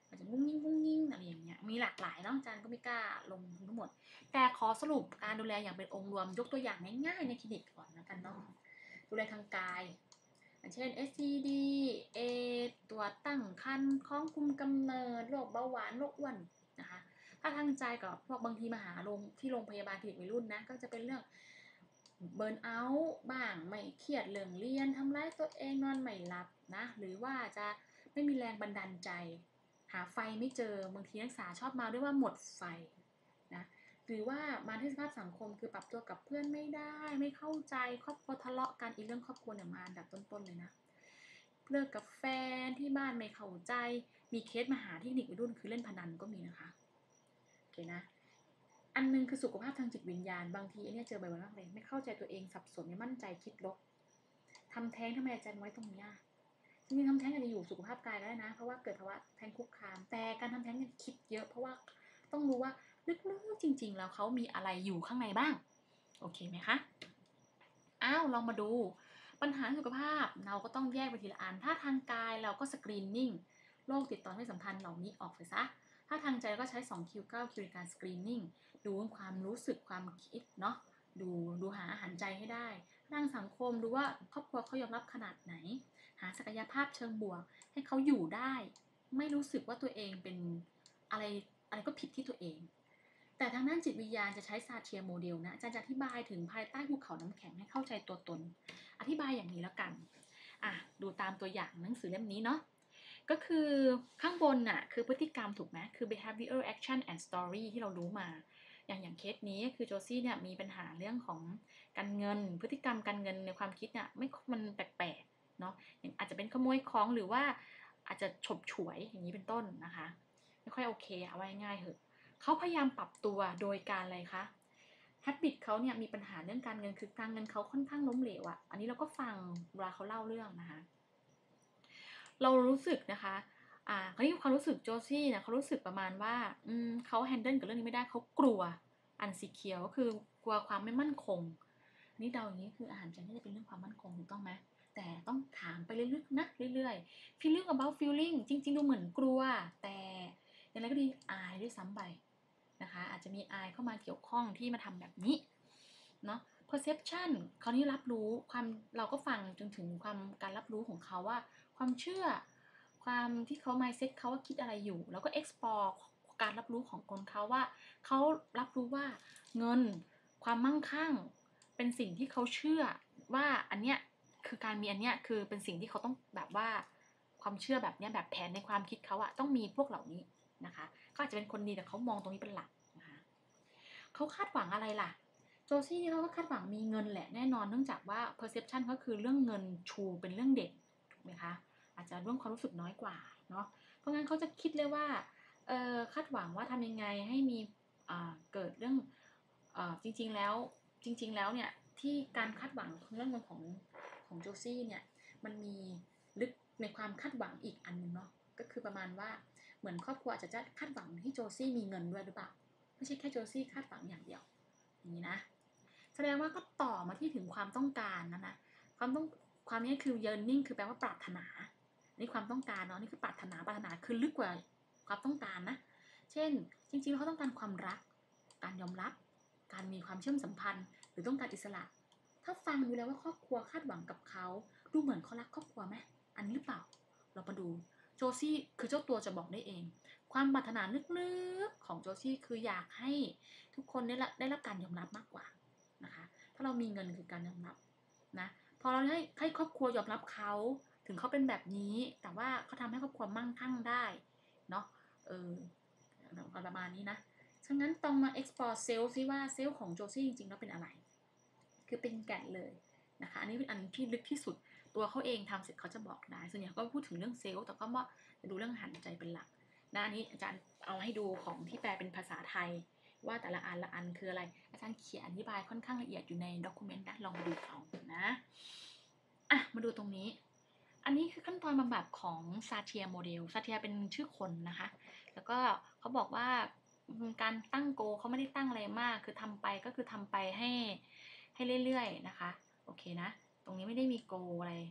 อาจจะงุ้งงิ้งงุ้งงิ้งอะไรอย่างเงี้ยมีหลากหลายเนาะอาจารย์ก็ไม่กล้าลงทั้งหมดแต่ขอสรุปการดูแลอย่างเป็นองค์รวมยกตัวอย่างง่ายๆในคลินิกก่อนนะกันเนาะดูแลทางกายอย่างเช่น เอส ซี ดี เอ ตัวตั้งครรภ์ท้องคุมกำเนิดโรคเบาหวานโรคอ้วนนะคะถ้าทางใจกับพวกบางทีมาหาโรงที่โรงพยาบาลคลินิกวัยรุ่นนะก็จะเป็นเรื่องเบิร์นเอาท์บ้างไม่เครียดเรื่องเรียนทำร้ายตัวเองนอนไม่หลับนะหรือว่าจะไม่มีแรงบันดาลใจหาไฟไม่เจอบางทีนักศึกษาชอบมาด้วยว่าหมดไฟนะหรือว่ามาที่สภาพสังคมคือปรับตัวกับเพื่อนไม่ได้ไม่เข้าใจครอบครัวทะเลาะกันอีเรื่องครอบครัวเนี่ยมาอันดับต้นๆเลยนะเลิกกับแฟนที่บ้านไม่เข้าใจมีเคสมาหาที่คลินิกวัยรุ่นคือเล่นพนันก็มีนะคะโอเคนะอันนึงคือสุขภาพทางจิตวิญญาณบางทีอันนี้เจอบ่อยมากเลยไม่เข้าใจตัวเองสับสนไม่มั่นใจคิดลบทำแท้งทำไมอาจารย์ไว้ตรงนี้จริงๆทำแท้งอาจจะอยู่สุขภาพกายก็ได้นะเพราะว่าเกิดภาวะแท้งคุกคามแต่การทำแท้งเนี่ยคิดเยอะเพราะว่าต้องรู้ว่าลึกๆจริงๆแล้วเขามีอะไรอยู่ข้างในบ้างโอเคไหมคะอ้าวลองมาดูปัญหาสุขภาพเราก็ต้องแยกไปทีละอันถ้าทางกายเราก็สกรีนนิ่งโรคติดต่อไม่สัมพันธ์เหล่านี้ออกไปซะถ้าทางใจก็ใช้ สอง คิว เก้า คิวในการสกรีนนิ่งดูความรู้สึกความคิดเนาะดูดูหาอาหารใจให้ได้ทางสังคมดูว่าครอบครัวเขายอมรับขนาดไหนหาศักยภาพเชิงบวกให้เขาอยู่ได้ไม่รู้สึกว่าตัวเองเป็นอะไรอะไรก็ผิดที่ตัวเองแต่ทางด้านจิตวิญญาณจะใช้ซาเทียโมเดลนะอาจารย์จะอธิบายถึงภายใต้ภูเขาน้ำแข็งให้เข้าใจตัวตนอธิบายอย่างนี้แล้วกันอ่ะดูตามตัวอย่างหนังสือเล่มนี้เนาะก็คือข้างบนน่ะคือพฤติกรรมถูกไหมคือ behavior action and story ที่เรารู้มาอย่างอย่างเคสนี้คือโจซี่เนี่ยมีปัญหาเรื่องของการเงินพฤติกรรมการเงินในความคิดเนี่ยไม่มันแปลกๆเนาะอย่างอาจจะเป็นขโมยของหรือว่าอาจจะฉบฉวยอย่างนี้เป็นต้นนะคะไม่ค่อยโอเคเอาไว้ง่ายเหอะเขาพยายามปรับตัวโดยการอะไรคะhabit เขาเนี่ยมีปัญหาเรื่องการเงินคือการเงินเขาค่อนข้างล้มเหลวอะอันนี้เราก็ฟังเวลาเขาเล่าเรื่องนะคะเรารู้สึกนะคะอ่าเขาที่ความรู้สึกโจซี่เนี่ยเขารู้สึกประมาณว่าอืมเขาแฮนเดิลกับเรื่องนี้ไม่ได้เขากลัวอันสีเขียวก็คือกลัวความไม่มั่นคงนี่เดาอย่างนี้คืออาหารใจน่าจะเป็นเรื่องความมั่นคงถูกต้องไหมแต่ต้องถามไปเรื่อยๆนะเรื่อยๆ feeling about feeling จริงๆดูเหมือนกลัวแต่อย่างไรก็ดีอายด้วยซ้ำไปนะคะอาจจะมีอายเข้ามาเกี่ยวข้องที่มาทำแบบนี้เนาะ perception เขานี่รับรู้ความเราก็ฟังจนถึงความการรับรู้ของเขาว่าความเชื่อความที่เขา mindset เขาว่าคิดอะไรอยู่แล้วก็ explore การรับรู้ของคนเขาว่าเขารับรู้ว่าเงินความมั่งคั่งเป็นสิ่งที่เขาเชื่อว่าอันเนี้ยคือการมีอันเนี้ยคือเป็นสิ่งที่เขาต้องแบบว่าความเชื่อแบบเนี้ยแบบแผนในความคิดเขาอะต้องมีพวกเหล่านี้นะคะเขาอาจจะเป็นคนดีแต่เขามองตรงนี้เป็นหลักนะคะเขาคาดหวังอะไรล่ะโจซี่เขาก็คาดหวังมีเงินแหละแน่นอนเนื่องจากว่า perception ก็คือเรื่องเงินชูเป็นเรื่องเด่นถูกไหมคะอาจจะเรื่องความรู้สึกน้อยกว่าเนาะเพราะงั้นเขาจะคิดเลยว่าเออคาดหวังว่าทำยังไงให้มีเกิดเรื่องจริงๆแล้วจริงๆแล้วเนี่ยที่การคาดหวังเรื่องเงินของของโจซี่เนี่ยมันมีลึกในความคาดหวังอีกอันนึงเนาะก็คือประมาณว่าเหมือนครอบครัวอาจจะคาดหวังให้โจซี่มีเงินด้วยหรือเปล่าไม่ใช่แค่โจซี่คาดหวังอย่างเดียวอย่างนี้นะแสดงว่าก็ต่อมาที่ถึงความต้องการนะนะความต้องความนี้คือ yearning คือแปลว่าปรารถนานี่ความต้องการเนาะนี่คือปรารถนาปรารถนาคือลึกกว่าความต้องการนะเช่นจริงๆเขาต้องการความรักการยอมรับการมีความเชื่อมสัมพันธ์หรือต้องการอิสระถ้าฟังดูแล้วว่าครอบครัวคาดหวังกับเขาดูเหมือนเขารักครอบครัวไหมอันนี้หรือเปล่าเรามาดูโจซี่คือเจ้าตัวจะบอกได้เองความปรารถนาลึกๆของโจซี่คืออยากให้ทุกคนได้ได้รับการยอมรับมากกว่านะคะถ้าเรามีเงินคือการยอมรับนะพอเราให้ให้ครอบครัวยอมรับเขาถึงเขาเป็นแบบนี้แต่ว่าเขาทำให้ครอบครัวมั่งคั่งได้เนาะเออประมาณนี้นะฉะนั้นต้องมา explore เซลล์ซิว่าเซลล์ของโจซี่จริงๆแล้วเป็นอะไรคือเป็นแก่นเลยนะคะอันนี้เป็นอันที่ลึกที่สุดตัวเขาเองทำเสร็จเขาจะบอกได้ส่วนใหญ่ก็พูดถึงเรื่องเซลล์แต่ก็ว่าจะดูเรื่องหันใจเป็นหลักนะอันนี้อาจารย์เอาให้ดูของที่แปลเป็นภาษาไทยว่าแต่ละอันละอันคืออะไรอาจารย์เขียนอธิบายค่อนข้างละเอียดอยู่ในด็อกิเมนต์นะลองดูเอานะอ่ะมาดูตรงนี้อันนี้คือขั้นตอนบำบัดของซาเทียโมเดลซาเทียเป็นชื่อคนนะคะแล้วก็เขาบอกว่าการตั้งโกเขาไม่ได้ตั้งอะไรมากคือทำไปก็คือทำไปให้ให้เรื่อยๆนะคะโอเคนะตรงนี้ไม่ได้มีโกอะไร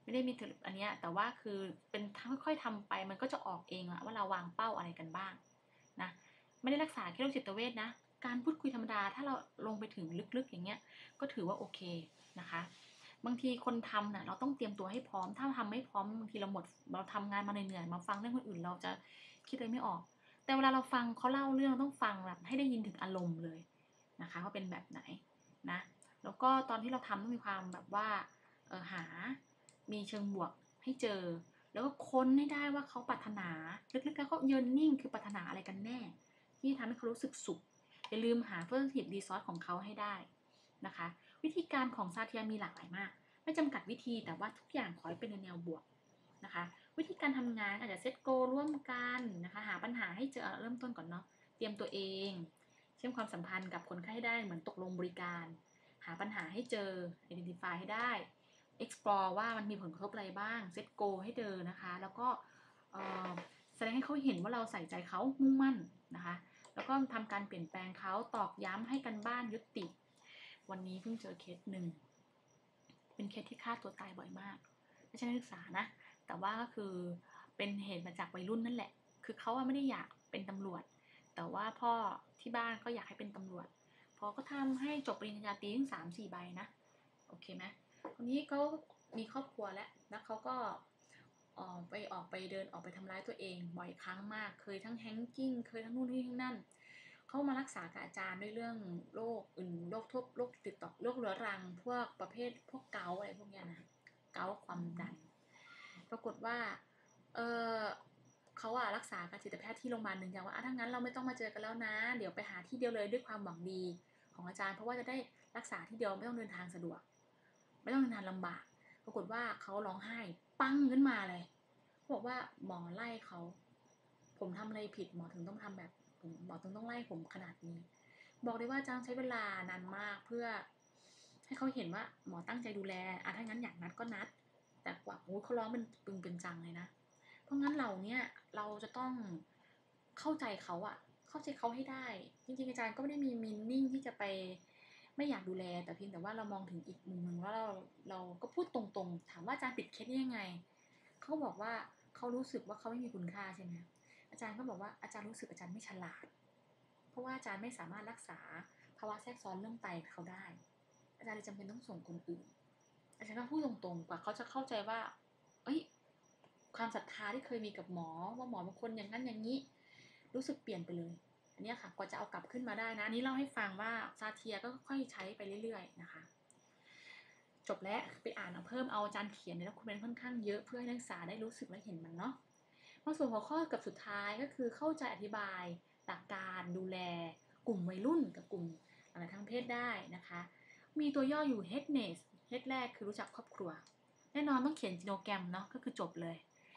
ไม่ได้มีถึงอันเนี้ยแต่ว่าคือเป็นค่อยๆทำไปมันก็จะออกเองอะว่าเราวางเป้าอะไรกันบ้างนะไม่ได้รักษาแค่โรคจิตเวชนะการพูดคุยธรรมดาถ้าเราลงไปถึงลึกๆอย่างเงี้ยก็ถือว่าโอเคนะคะบางทีคนทำน่ะเราต้องเตรียมตัวให้พร้อมถ้าทำไม่พร้อมบางทีเราหมดเราทำงานมาเหนื่อยๆมาฟังเรื่องคนอื่นเราจะคิดอะไรไม่ออกแต่เวลาเราฟังเขาเล่าเรื่องต้องฟังแบบให้ได้ยินถึงอารมณ์เลยนะคะว่าเป็นแบบไหนนะแล้วก็ตอนที่เราทำต้องมีความแบบว่าเออหามีเชิงบวกให้เจอแล้วก็ค้นให้ได้ว่าเขาปรารถนาลึกๆแล้วเขาเยินนิ่งคือปรารถนาอะไรกันแน่ที่ทำให้เขารู้สึกสุขอย่าลืมหา positive resource ของเขาให้ได้นะคะวิธีการของซาเทียมีหลากหลายมากไม่จำกัดวิธีแต่ว่าทุกอย่างขอให้เป็นในแนวบวกนะคะวิธีการทำงานอาจจะเซตโกร่วมกันนะคะหาปัญหาให้เจอเริ่มต้นก่อนเนาะเตรียมตัวเองเชื่อมความสัมพันธ์กับคนไข้ให้ได้เหมือนตกลงบริการหาปัญหาให้เจอ identify ให้ได้ explore ว่ามันมีผลกระทบอะไรบ้างเซตโกให้เจอนะคะแล้วก็แสดงให้เขาเห็นว่าเราใส่ใจเขามุ่งมั่นนะคะแล้วก็ทำการเปลี่ยนแปลงเขาตอกย้ำให้กันบ้านยุติวันนี้เพิ่งเจอเคสหนึ่งเป็นเคสที่ฆ่าตัวตายบ่อยมากไม่ใช่นักศึกษานะแต่ว่าก็คือเป็นเหตุมาจากวัยรุ่นนั่นแหละคือเขาไม่ได้อยากเป็นตำรวจแต่ว่าพ่อที่บ้านก็อยากให้เป็นตำรวจพอก็ทำให้จบปริญญาตรีถึงสามสี่ใบนะโอเคไหมคนนี้เขามีครอบครัวแล้วแล้วเขาก็ออกไปออกไปเดินออกไปทำร้ายตัวเองบ่อยครั้งมากเคยทั้งแฮงกิ้งเคยทั้งนู่นนี่ทั้งนั่นเขามารักษากับอาจารย์ด้วยเรื่องโรคอื่นโรคทุบโรคติดต่อโรคเรื้อรังพวกประเภทพวกเกาอะไรพวกนี้นะเกาความดันปรากฏว่าเออเขาอะรักษากับจิตแพทย์ที่โรงพยาบาลหนึ่งอย่างว่าถ้างั้นเราไม่ต้องมาเจอกันแล้วนะเดี๋ยวไปหาที่เดียวเลยด้วยความหวังดีของอาจารย์เพราะว่าจะได้รักษาที่เดียวไม่ต้องเดินทางสะดวกไม่ต้องเดินทางลำบากปรากฏว่าเขาร้องไห้ปั้งขึ้นมาเลยบอกว่าหมอไล่เขาผมทำอะไรผิดหมอถึงต้องทำแบบผมหมอถึงต้องไล่ผมขนาดนี้บอกเลยว่าอาจารย์ใช้เวลานานมากเพื่อให้เขาเห็นว่าหมอตั้งใจดูแลอ่ะถ้างั้นอยากนัดก็นัดแต่กว่าโอ้เขาร้องเป็นปึงเป็นจังเลยนะเพราะงั้นเราเนี่ยเราจะต้องเข้าใจเขาอะเข้าใจเขาให้ได้จริงๆอาจารย์ก็ไม่ได้มีมีนิ่งที่จะไปไม่อยากดูแลแต่เพียงแต่ว่าเรามองถึงอีกมุมหนึ่งว่าเราเราก็พูดตรงๆถามว่าอาจารย์ปิดเคสได้ยังไงเขาบอกว่าเขารู้สึกว่าเขาไม่มีคุณค่าใช่ไหมอาจารย์ก็บอกว่าอาจารย์รู้สึกอาจารย์ไม่ฉลาดเพราะว่าอาจารย์ไม่สามารถรักษาภาวะแทรกซ้อนเรื่องไตเขาได้อาจารย์เลยจำเป็นต้องส่งคนอื่นอาจารย์ก็พูดตรงๆกว่าเขาจะเข้าใจว่าเอ้ยความศรัทธาที่เคยมีกับหมอว่าหมอบางคนอย่างนั้นอย่างนี้รู้สึกเปลี่ยนไปเลยอันนี้ค่ะกว่าจะเอากลับขึ้นมาได้นะอันนี้เล่าให้ฟังว่าซาเทียก็ค่อยใช้ไปเรื่อยๆนะคะจบแล้วไปอ่านเอาเพิ่มเอาอาจารย์เขียนในด็อกิเมนต์ค่อนข้างเยอะเพื่อให้นักศึกษาได้รู้สึกและเห็นมันเนาะมาส่วนหัวข้อกับสุดท้ายก็คือเข้าใจอธิบายหลักการดูแลกลุ่มวัยรุ่นกับกลุ่มอะไรทางเพศได้นะคะมีตัวย่ออยู่ เอช เอ็น เอ เอส เอช แรกคือรู้จักครอบครัวแน่นอนต้องเขียนจีโนแกรมเนาะก็คือจบเลย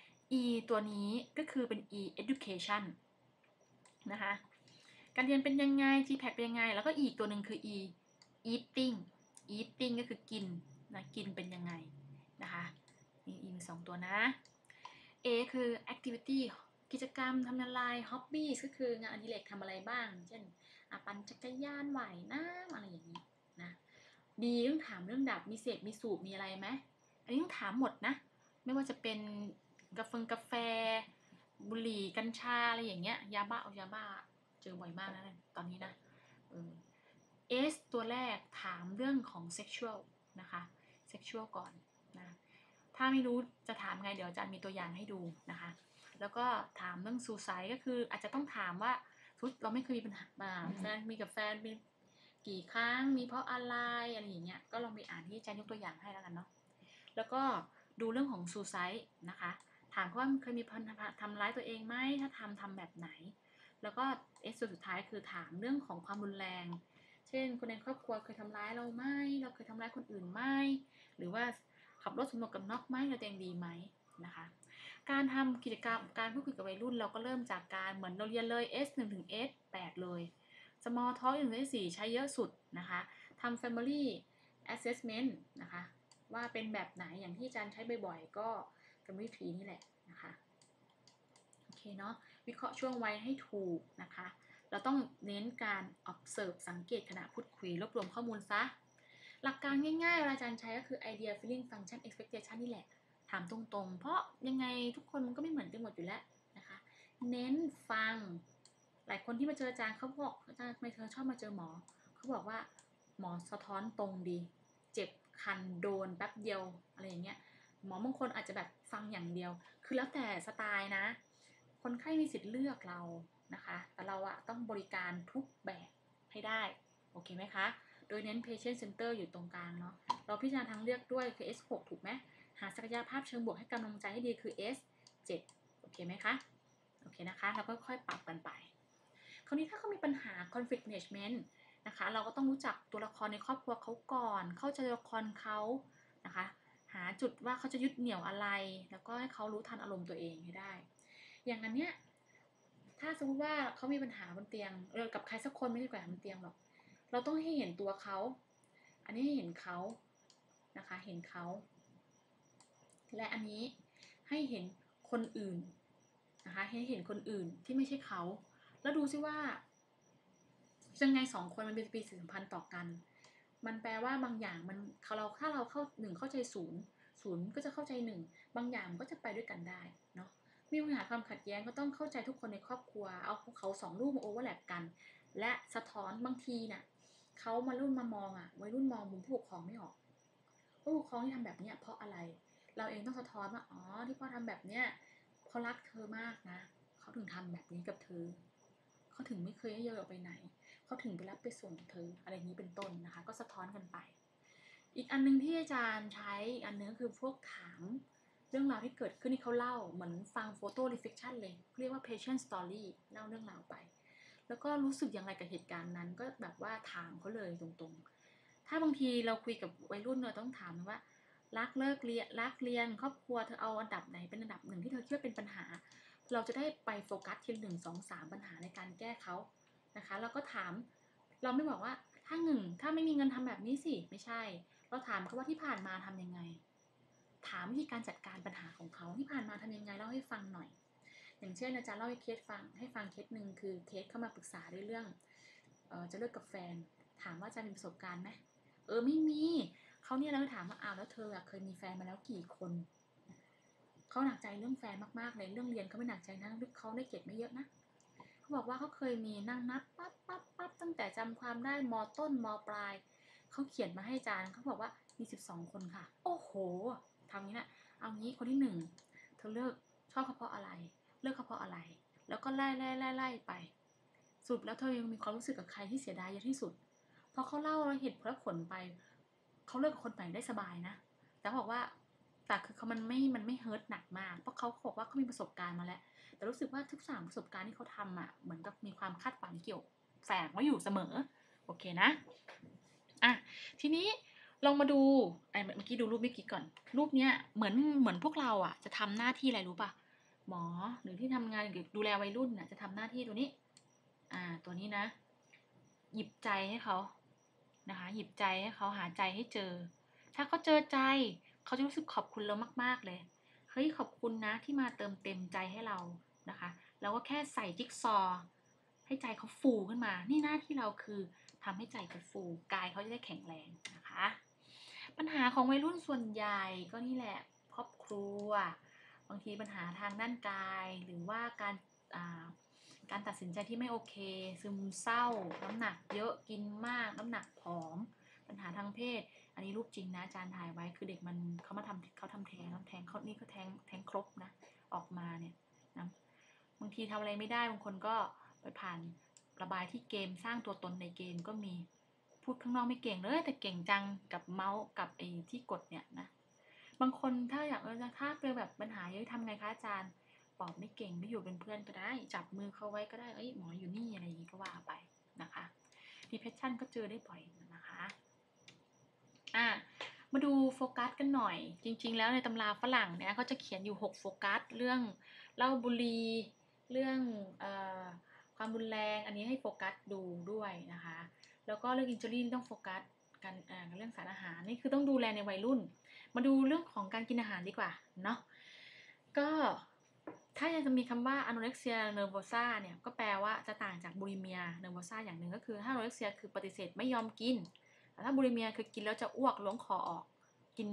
E ตัวนี้ก็คือเป็น E education นะคะการเรียนเป็นยังไง จี แพค เป็นยังไงแล้วก็อีกตัวหนึ่งคือ E eating eating ก็คือกินนะกินเป็นยังไงนะคะมี E มีสองตัวนะ A คือ activity กิจกรรมทำอะไร hobbies ก็คืองานอดิเรกทำอะไรบ้างเช่นปั่นจักรยานว่ายน้ำอะไรอย่างนี้นะ D ต้องถามเรื่องดับมีเสพมีสูบมีอะไรไหมอันนี้ต้องถามหมดนะไม่ว่าจะเป็นกาแฟกาแฟบุหรี่กัญชาอะไรอย่างเงี้ยยาบ้าเอายาบ้าเจอบ่อยมากนะตอนนี้นะเออ S ตัวแรกถามเรื่องของ sexual นะคะ sexual ก่อนนะถ้าไม่รู้จะถามไงเดี๋ยวอาจารย์มีตัวอย่างให้ดูนะคะแล้วก็ถามเรื่อง suicide ก็คืออาจจะต้องถามว่าเราไม่เคยมีปัญหาแฟนมีกับแฟนมีกี่ครั้งมีเพราะอะไรอะไรอย่างเงี้ยก็ลองไปอ่านที่อาจารย์ยกตัวอย่างให้แล้วกันเนาะแล้วก็ดูเรื่องของ suicide นะคะถามว่าเคยมีทำร้ายตัวเองไหมถ้าทำทำแบบไหนแล้วก็ S สุดท้ายคือถามเรื่องของความรุนแรงเช่นคนในครอบครัวเคยทำร้ายเราไหมเราเคยทำร้ายคนอื่นไหมหรือว่าขับรถสมรวกับน็อกไหมเราตัวเองดีไหมนะคะการทำกิจกรรมการพูดคุยกับวัยรุ่นเราก็เริ่มจากการเหมือนเราเรียนเลย เอส หนึ่ง ถึง เอส แปด เลย small talk หนึ่ง ถึง สี่ ใช้เยอะสุดนะคะทำ family assessment นะคะว่าเป็นแบบไหนอย่างที่อาจารย์ใช้บ่อยๆก็ family tree นี่แหละนะคะโอเคเนาะวิเคราะห์ช่วงวัยให้ถูกนะคะเราต้องเน้นการ observe สังเกตขณะพูดคุยรวบรวมข้อมูลซะหลักการง่ายๆเวลาอาจารย์ใช้ก็คือ idea feeling function expectation นี่แหละถามตรงๆเพราะยังไงทุกคนมันก็ไม่เหมือนกันหมดอยู่แล้วนะคะเน้นฟังหลายคนที่มาเจออาจารย์เขาบอกอาจารย์ทำไมเธอชอบมาเจอหมอเขาบอกว่าหมอสะท้อนตรงดีเจ็บคันโดนแป๊บเดียวอะไรอย่างเงี้ยหมอบางคนอาจจะแบบฟังอย่างเดียวคือแล้วแต่สไตล์นะคนไข้มีสิทธิ์เลือกเรานะคะแต่เราอะต้องบริการทุกแบบให้ได้โอเคไหมคะโดยเน้น patient center อยู่ตรงกลางเนาะเราพิจารณาทางเลือกด้วยคือ เอส หก ถูกไหมหาศักยภาพเชิงบวกให้กำลังใจให้ดีคือ เอส เจ็ด โอเคไหมคะโอเคนะคะแล้วก็ค่อยปรับกันไปคราวนี้ถ้าเขามีปัญหา conflict management นะคะเราก็ต้องรู้จักตัวละครในครอบครัวเขาก่อนเข้าใจตัวละครเขานะคะหาจุดว่าเขาจะยึดเหนี่ยวอะไรแล้วก็ให้เขารู้ทันอารมณ์ตัวเองให้ได้อย่างอันเนี้ยถ้าสมมติว่าเขามีปัญหาบนเตียงเออกับใครสักคนไม่ได้กว่าบนเตียงหรอกเราต้องให้เห็นตัวเขาอันนี้ให้เห็นเขานะคะเห็นเขาและอันนี้ให้เห็นคนอื่นนะคะให้เห็นคนอื่นที่ไม่ใช่เขาแล้วดูซิว่ายังไงสองคนมันเป็นปีสื่อสัมพันธ์ต่อกันมันแปลว่าบางอย่างมันเราถ้าเราเข้าหนึ่งเข้าใจศูนย์ศูนย์ก็จะเข้าใจหนึ่งบางอย่างก็จะไปด้วยกันได้เนาะมีปัญหาความขัดแย้งก็ต้องเข้าใจทุกคนในครอบครัวเอาเขาสองรูปมาโอเวอร์แลปกันและสะท้อนบางทีน่ะเขามารุ่นมามองอ่ะวัยรุ่นมองมุมผู้ปกครองไม่ออกผู้ปกครองที่ทำแบบนี้เพราะอะไรเราเองต้องสะท้อนว่าอ๋อที่พ่อทำแบบเนี้ยเพราะรักเธอมากนะเขาถึงทำแบบนี้กับเธอเขาถึงไม่เคยให้เยอะออกไปไหนเขาถึงไปรับไปส่งเธออะไรนี้เป็นต้นนะคะก็สะท้อนกันไปอีกอันนึงที่อาจารย์ใช้อีกอันนึงก็คือพวกถามเรื่องราวที่เกิดขึ้นที่เขาเล่าเหมือนฟังโฟโต้รีเฟคชั่นเลยเรียกว่า patient story เล่าเรื่องราวไปแล้วก็รู้สึกอย่างไรกับเหตุการณ์นั้นก็แบบว่าถามเขาเลยตรงๆถ้าบางทีเราคุยกับวัยรุ่นเราต้องถามว่ารักเลิกเรียนรักเรียนครอบครัวเธอเอาอันดับไหนเป็นอันดับหนึ่งที่เธอคิดว่าเป็นปัญหาเราจะได้ไปโฟกัสทีหนึ่งสองสามปัญหาในการแก้เขานะคะแล้วก็ถามเราไม่บอกว่าถ้าหนึ่งถ้าไม่มีเงินทำแบบนี้สิไม่ใช่เราถามเขาว่าที่ผ่านมาทำยังไงถามวิธีการจัดการปัญหาของเขาที่ผ่านมาทำยังไงเล่าให้ฟังหน่อยอย่างเช่นอาจารย์เล่าให้เคสฟังให้ฟังเคสหนึ่งคือเคสเข้ามาปรึกษาเรื่องเอ่อจะเลิกกับแฟนถามว่าอาจารย์มีประสบการณ์ไหมเออไม่มีเขาเนี่ยเราถามว่าอ้าวแล้วเธอเคยมีแฟนมาแล้วกี่คนเขาหนักใจเรื่องแฟนมากๆเลยเรื่องเรียนเขาไม่หนักใจนะเขาได้เกรดไม่เยอะนะเขาบอกว่าเขาเคยมีนั่งนับปั๊บปั๊บปั๊บตั้งแต่จำความได้มต้นมปลายเขาเขียนมาให้อาจารย์เขาบอกว่ามีสิบสองคนค่ะโอ้โหทำงี้นะเอางี้คนที่หนึ่งเธอเลิกชอบเขาเพราะอะไรเลิกเขาเพราะอะไรแล้วก็ไล่ไล่ไล่ไล่ไปสรุปแล้วเธอยังมีความรู้สึกกับใครที่เสียดายเยอะที่สุดพอเขาเล่าแล้วเหตุผลไปเขาเลิกกับคนใหม่ได้สบายนะแต่บอกว่าแต่คือเขามันไม่มันไม่เฮิร์ตหนักมากเพราะเขาบอกว่าเขามีประสบการณ์มาแล้วแต่รู้สึกว่าทุกสามประสบการณ์ที่เขาทำอ่ะเหมือนกับมีความคาดหวังเกี่ยวแฝงไว้อยู่เสมอโอเคนะอ่ะทีนี้ลองมาดูไอ้เมื่อกี้ดูรูปเมื่อกี้ก่อนรูปเนี้ยเหมือนเหมือนพวกเราอ่ะจะทำหน้าที่อะไรรู้ป่ะหมอหรือที่ทำงานหรือดูแลวัยรุ่นน่ะจะทำหน้าที่ตัวนี้อ่าตัวนี้นะหยิบใจให้เขานะคะหยิบใจให้เขาหาใจให้เจอถ้าเขาเจอใจเขาจะรู้สึกขอบคุณเรามากๆเลยเฮ้ยขอบคุณนะที่มาเติมเต็มใจให้เรานะคะเราก็แค่ใส่จิ๊กซอว์ให้ใจเขาฟูขึ้นมานี่หน้าที่เราคือทำให้ใจเขาฟูกายเขาจะได้แข็งแรงนะคะปัญหาของวัยรุ่นส่วนใหญ่ก็นี่แหละครอบครัวบางทีปัญหาทางด้านกายหรือว่าการอ่าการตัดสินใจที่ไม่โอเคซึมเศร้าน้ำหนักเยอะกินมากน้ำหนักผอมปัญหาทางเพศอันนี้รูปจริงนะอาจารย์ถ่ายไว้คือเด็กมันเขามาทำเขาทำแท้งแท้งเขานี่ก็แท้งแท้งครบนะออกมาเนี่ยนะบางทีทำอะไรไม่ได้บางคนก็ไปผ่านระบายที่เกมสร้างตัวตนในเกมก็มีพูดข้างนอกไม่เก่งเลยแต่เก่งจังกับเมาส์กับไอ้ที่กดเนี่ยนะบางคนถ้าอยากเออถ้าเจอแบบปัญหาเยอะทำไงคะอาจารย์ปอบไม่เก่งไม่อยู่เป็นเพื่อนก็ได้จับมือเขาไว้ก็ได้เอ้ยหมออยู่นี่อะไรอย่างนี้ก็ว่าไปนะคะdepressionก็เจอได้บ่อยนะคะอ่ะมาดูโฟกัสกันหน่อยจริงๆแล้วในตำราฝรั่งเนี่ยเขาจะเขียนอยู่หกโฟกัสเรื่องเหล้าบุหรี่เรื่องเอ่อความรุนแรงอันนี้ให้โฟกัสดูด้วยนะคะแล้วก็เรื่องอินจูรินต้องโฟกัสกันอ่าเรื่องสารอาหารนี่คือต้องดูแลในวัยรุ่นมาดูเรื่องของการกินอาหารดีกว่าเนาะก็ถ้ายังจะมีคำว่า anorexia nervosa เนี่ยก็แปลว่าจะต่างจาก bulimia nervosa อย่างหนึ่งก็คือถ้า anorexia คือปฏิเสธไม่ยอมกินแต่ถ้า bulimia คือกินแล้วจะอ้วกล้วงคอออกกิน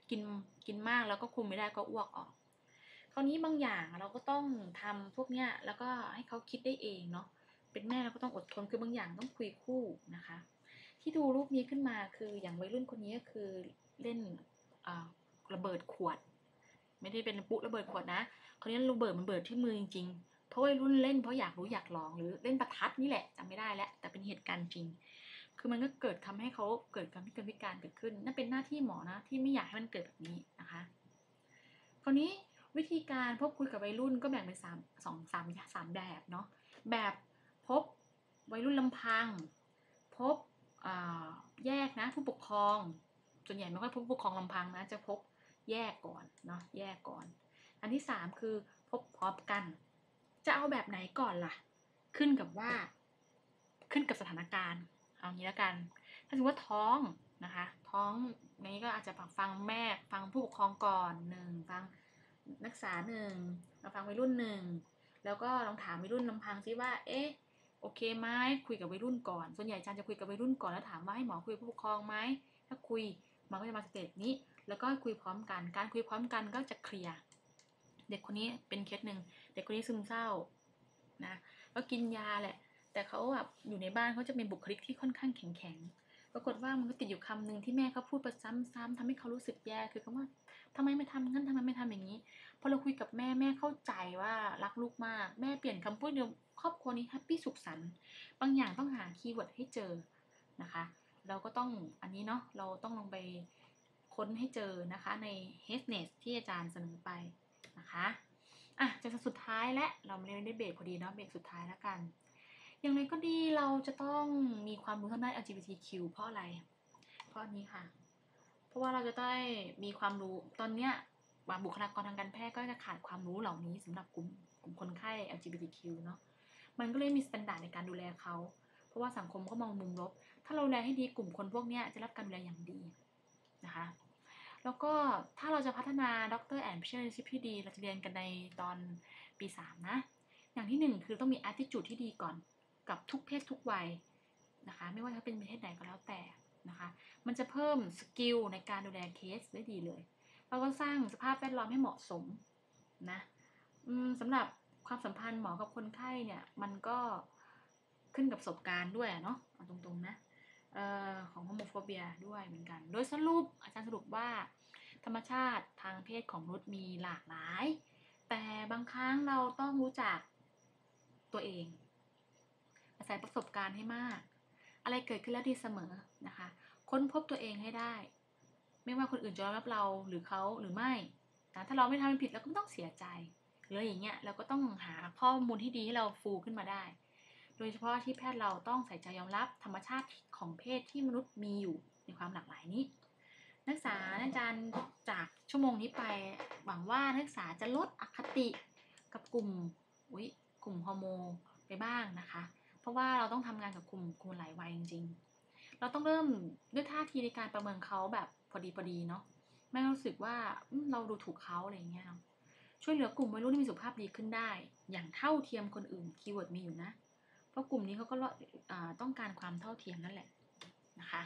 กินกินมากแล้วก็คุมไม่ได้ก็อ้วกออกคราวนี้บางอย่างเราก็ต้องทำพวกเนี้ยแล้วก็ให้เขาคิดได้เองเนาะเป็นแม่เราก็ต้องอดทนคือบางอย่างต้องคุยคู่นะคะที่ดูรูปนี้ขึ้นมาคืออย่างวัยรุ่นคนนี้ก็คือเล่นระเบิดขวดไม่ได้เป็นปุ๊ระเบิดขวดนะคราวนี้ระเบิดมันเบิดที่มือจริงๆเพราะวัยรุ่นเล่นเพราะอยากรู้อยากลองหรือเล่นประทัดนี่แหละจำไม่ได้แล้วแต่เป็นเหตุการณ์จริงคือมันก็เกิดทำให้เขาเกิดการพิการพิการเกิดขึ้นนั่นเป็นหน้าที่หมอนะที่ไม่อยากให้มันเกิดแบบนี้นะคะคราวนี้วิธีการพบคุยกับวัยรุ่นก็แบ่งเป็นสามสองสามสามแบบเนาะแบบพบวัยรุ่นลำพังพบแยกนะผู้ปกครองส่วนใหญ่ไม่ค่อยพบผู้ปกครองลำพังนะจะพบแยกก่อนเนาะแยกก่อนอันที่สามคือพบพร้อมกันจะเอาแบบไหนก่อนล่ะขึ้นกับว่าขึ้นกับสถานการณ์เอางี้แล้วกันถ้าสมมติว่าท้องนะคะท้องนี้ก็อาจจะฟังแม่ฟังผู้ปกครองก่อนหนึ่งฟังนักศึกษาหนึ่งมาฟังวัยรุ่นหนึ่งแล้วก็ลองถามวัยรุ่นลำพังซิว่าเอ๊ะโอเคไหมคุยกับวัยรุ่นก่อนส่วนใหญ่อาจารย์จะคุยกับวัยรุ่นก่อนแล้วถามว่าให้หมอคุยกับผู้ปกครองไหมถ้าคุยมันก็จะมาสเตจนี้แล้วก็คุยพร้อมกันการคุยพร้อมกันก็จะเคลียร์เด็กคนนี้เป็นเคสหนึ่งเด็กคนนี้ซึมเศร้านะก็กินยาแหละแต่เขาแบบอยู่ในบ้านเขาจะเป็นบุคลิกที่ค่อนข้างแข็งแข็งปรากฏว่ามันก็ติดอยู่คำหนึ่งที่แม่เขาพูดประซ้ำๆทำให้เขารู้สึกแย่คือคำว่าทำไมไม่ทำงั้นทำไมไม่ทำอย่างนี้พอเราคุยกับแม่แม่เข้าใจว่ารักลูกมากแม่เปลี่ยนคำพูดเดียวครอบครัวนี้แฮปปี้สุขสันต์บางอย่างต้องหาคีย์เวิร์ดให้เจอนะคะเราก็ต้องอันนี้เนาะเราต้องลงไปค้นให้เจอนะคะใน เฮส เน็ต ที่อาจารย์เสนอไปนะคะอ่ะจะสุดท้ายและเราไม่ได้เบรกพอดีเนาะเบรกสุดท้ายแล้วกันอย่างไรก็ดีเราจะต้องมีความรู้ทางด้าน แอล จี บี ที คิว เพราะอะไรเพราะอันนี้ค่ะเพราะว่าเราจะได้มีความรู้ตอนเนี้ยบุคลากรทางการแพทย์ก็จะขาดความรู้เหล่านี้สำหรับกลุ่มกลุ่มคนไข้ แอล จี บี ที คิว เนาะมันก็เลยมีมาตรฐานในการดูแลเขาเพราะว่าสังคมก็มองมุมลบถ้าเราดูแลให้ดีกลุ่มคนพวกนี้จะรับการดูแลอย่างดีนะคะแล้วก็ถ้าเราจะพัฒนาด็อกเตอร์แอนด์พิเชอร์ชิพที่ดีเราจะเรียนกันในตอนปีสามนะอย่างที่หนึ่งคือต้องมี attitude ที่ดีก่อนกับทุกเพศทุกวัยนะคะไม่ว่าจะเป็นเพศไหนก็แล้วแต่นะคะมันจะเพิ่มสกิลในการดูแลเคสได้ดีเลยเราก็สร้างสภาพแวดล้อมให้เหมาะสมนะสำหรับความสัมพันธ์หมอกับคนไข้เนี่ยมันก็ขึ้นกับประสบการณ์ด้วยเนาะเอาตรงๆนะเอ่อของโฮโมโฟเบียด้วยเหมือนกันโดยสรุปอาจารย์สรุปว่าธรรมชาติทางเพศของมนุษย์มีหลากหลายแต่บางครั้งเราต้องรู้จักตัวเองอาศัยประสบการณ์ให้มากอะไรเกิดขึ้นแล้วดีเสมอนะคะค้นพบตัวเองให้ได้ไม่ว่าคนอื่นจะยอมรับเราหรือเขาหรือไม่แต่ถ้าเราไม่ทำผิดเราก็ไม่ต้องเสียใจหรืออย่างเงี้ยเราก็ต้องหาข้อมูลที่ดีให้เราฟูขึ้นมาได้โดยเฉพาะที่แพทย์เราต้องใส่ใจยอมรับธรรมชาติของเพศที่มนุษย์มีอยู่ในความหลากหลายนี้นักศึกษาอาจารย์จากชั่วโมงนี้ไปหวังว่านักศึกษาจะลดอคติกับกลุ่มอุ๊ยกลุ่มฮอร์โมนไปบ้างนะคะเพราะว่าเราต้องทำงานกับกลุ่มกลุ่มหลายวัยจริงๆเราต้องเริ่มด้วยท่าทีในการประเมินเขาแบบพอดีพอดีเนาะไม่รู้สึกว่าเราดูถูกเขาอะไรอย่างเงี้ยช่วยเหลือกลุ่มวัยรุ่นที่มีสุขภาพดีขึ้นได้อย่างเท่าเทียมคนอื่นคีย์เวิร์ดมีอยู่นะเพราะกลุ่มนี้เขาก็ต้องการความเท่าเทียมนั่นแหละนะคะ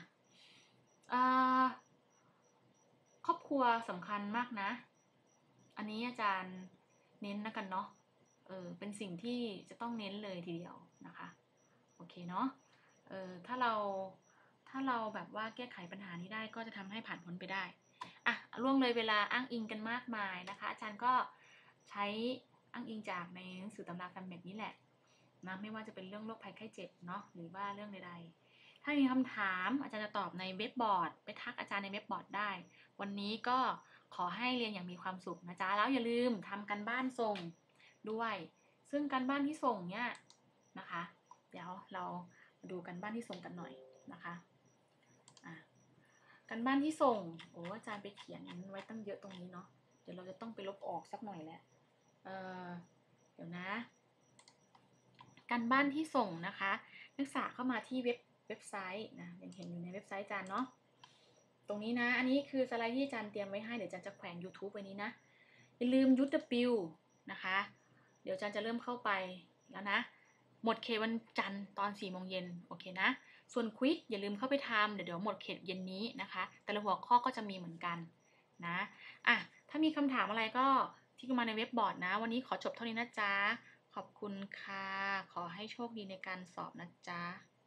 ครอบครัวสำคัญมากนะอันนี้อาจารย์เน้นนะกันเนาะเออเป็นสิ่งที่จะต้องเน้นเลยทีเดียวนะคะโอเคเนาะเออถ้าเราถ้าเราแบบว่าแก้ไขปัญหานี้ได้ก็จะทำให้ผ่านพ้นไปได้อ่ะล่วงเลยเวลาอ้างอิงกันมากมายนะคะอาจารย์ก็ใช้อ้างอิงจากในหนังสือตำราแฟมเมดนี้แหละนะไม่ว่าจะเป็นเรื่องโรคภัยไข้เจ็บเนาะหรือว่าเรื่องใดๆถ้ามีคำถามอาจารย์จะตอบในเว็บบอร์ดไปทักอาจารย์ในเว็บบอร์ดได้วันนี้ก็ขอให้เรียนอย่างมีความสุขนะจ๊ะแล้วอย่าลืมทำกันบ้านส่งด้วยซึ่งการบ้านที่ส่งเนี่ยนะคะเดี๋ยวเรามาดูกันบ้านที่ส่งกันหน่อยนะคะอ่ะกันบ้านที่ส่งโอ้อาจารย์ไปเขียนไว้ตั้งเยอะตรงนี้เนาะเดี๋ยวเราจะต้องไปลบออกสักหน่อยแหละเออเดี๋ยวนะการบ้านที่ส่งนะคะนักศึกษาเข้ามาที่เว็บเว็บไซต์นะยังเห็นอยู่ในเว็บไซต์อาจารย์เนาะตรงนี้นะอันนี้คือสไลด์ที่อาจารย์เตรียมไว้ให้เดี๋ยวอาจารย์จะแขวน YouTube ไว้นี้นะอย่าลืมยุทธปิวนะคะเดี๋ยวอาจารย์จะเริ่มเข้าไปแล้วนะหมดเขตวันจันทร์ตอนสี่โมงเย็นโอเคนะส่วนควิกอย่าลืมเข้าไปทำเดี๋ยวเดี๋ยวหมดเขตเย็นนี้นะคะแต่ละหัวข้อก็จะมีเหมือนกันนะอ่ะถ้ามีคำถามอะไรก็ทิ้งมาในเว็บบอร์ดนะ วันนี้ขอจบเท่านี้นะจ๊ะ ขอบคุณค่ะ ขอให้โชคดีในการสอบนะจ๊ะ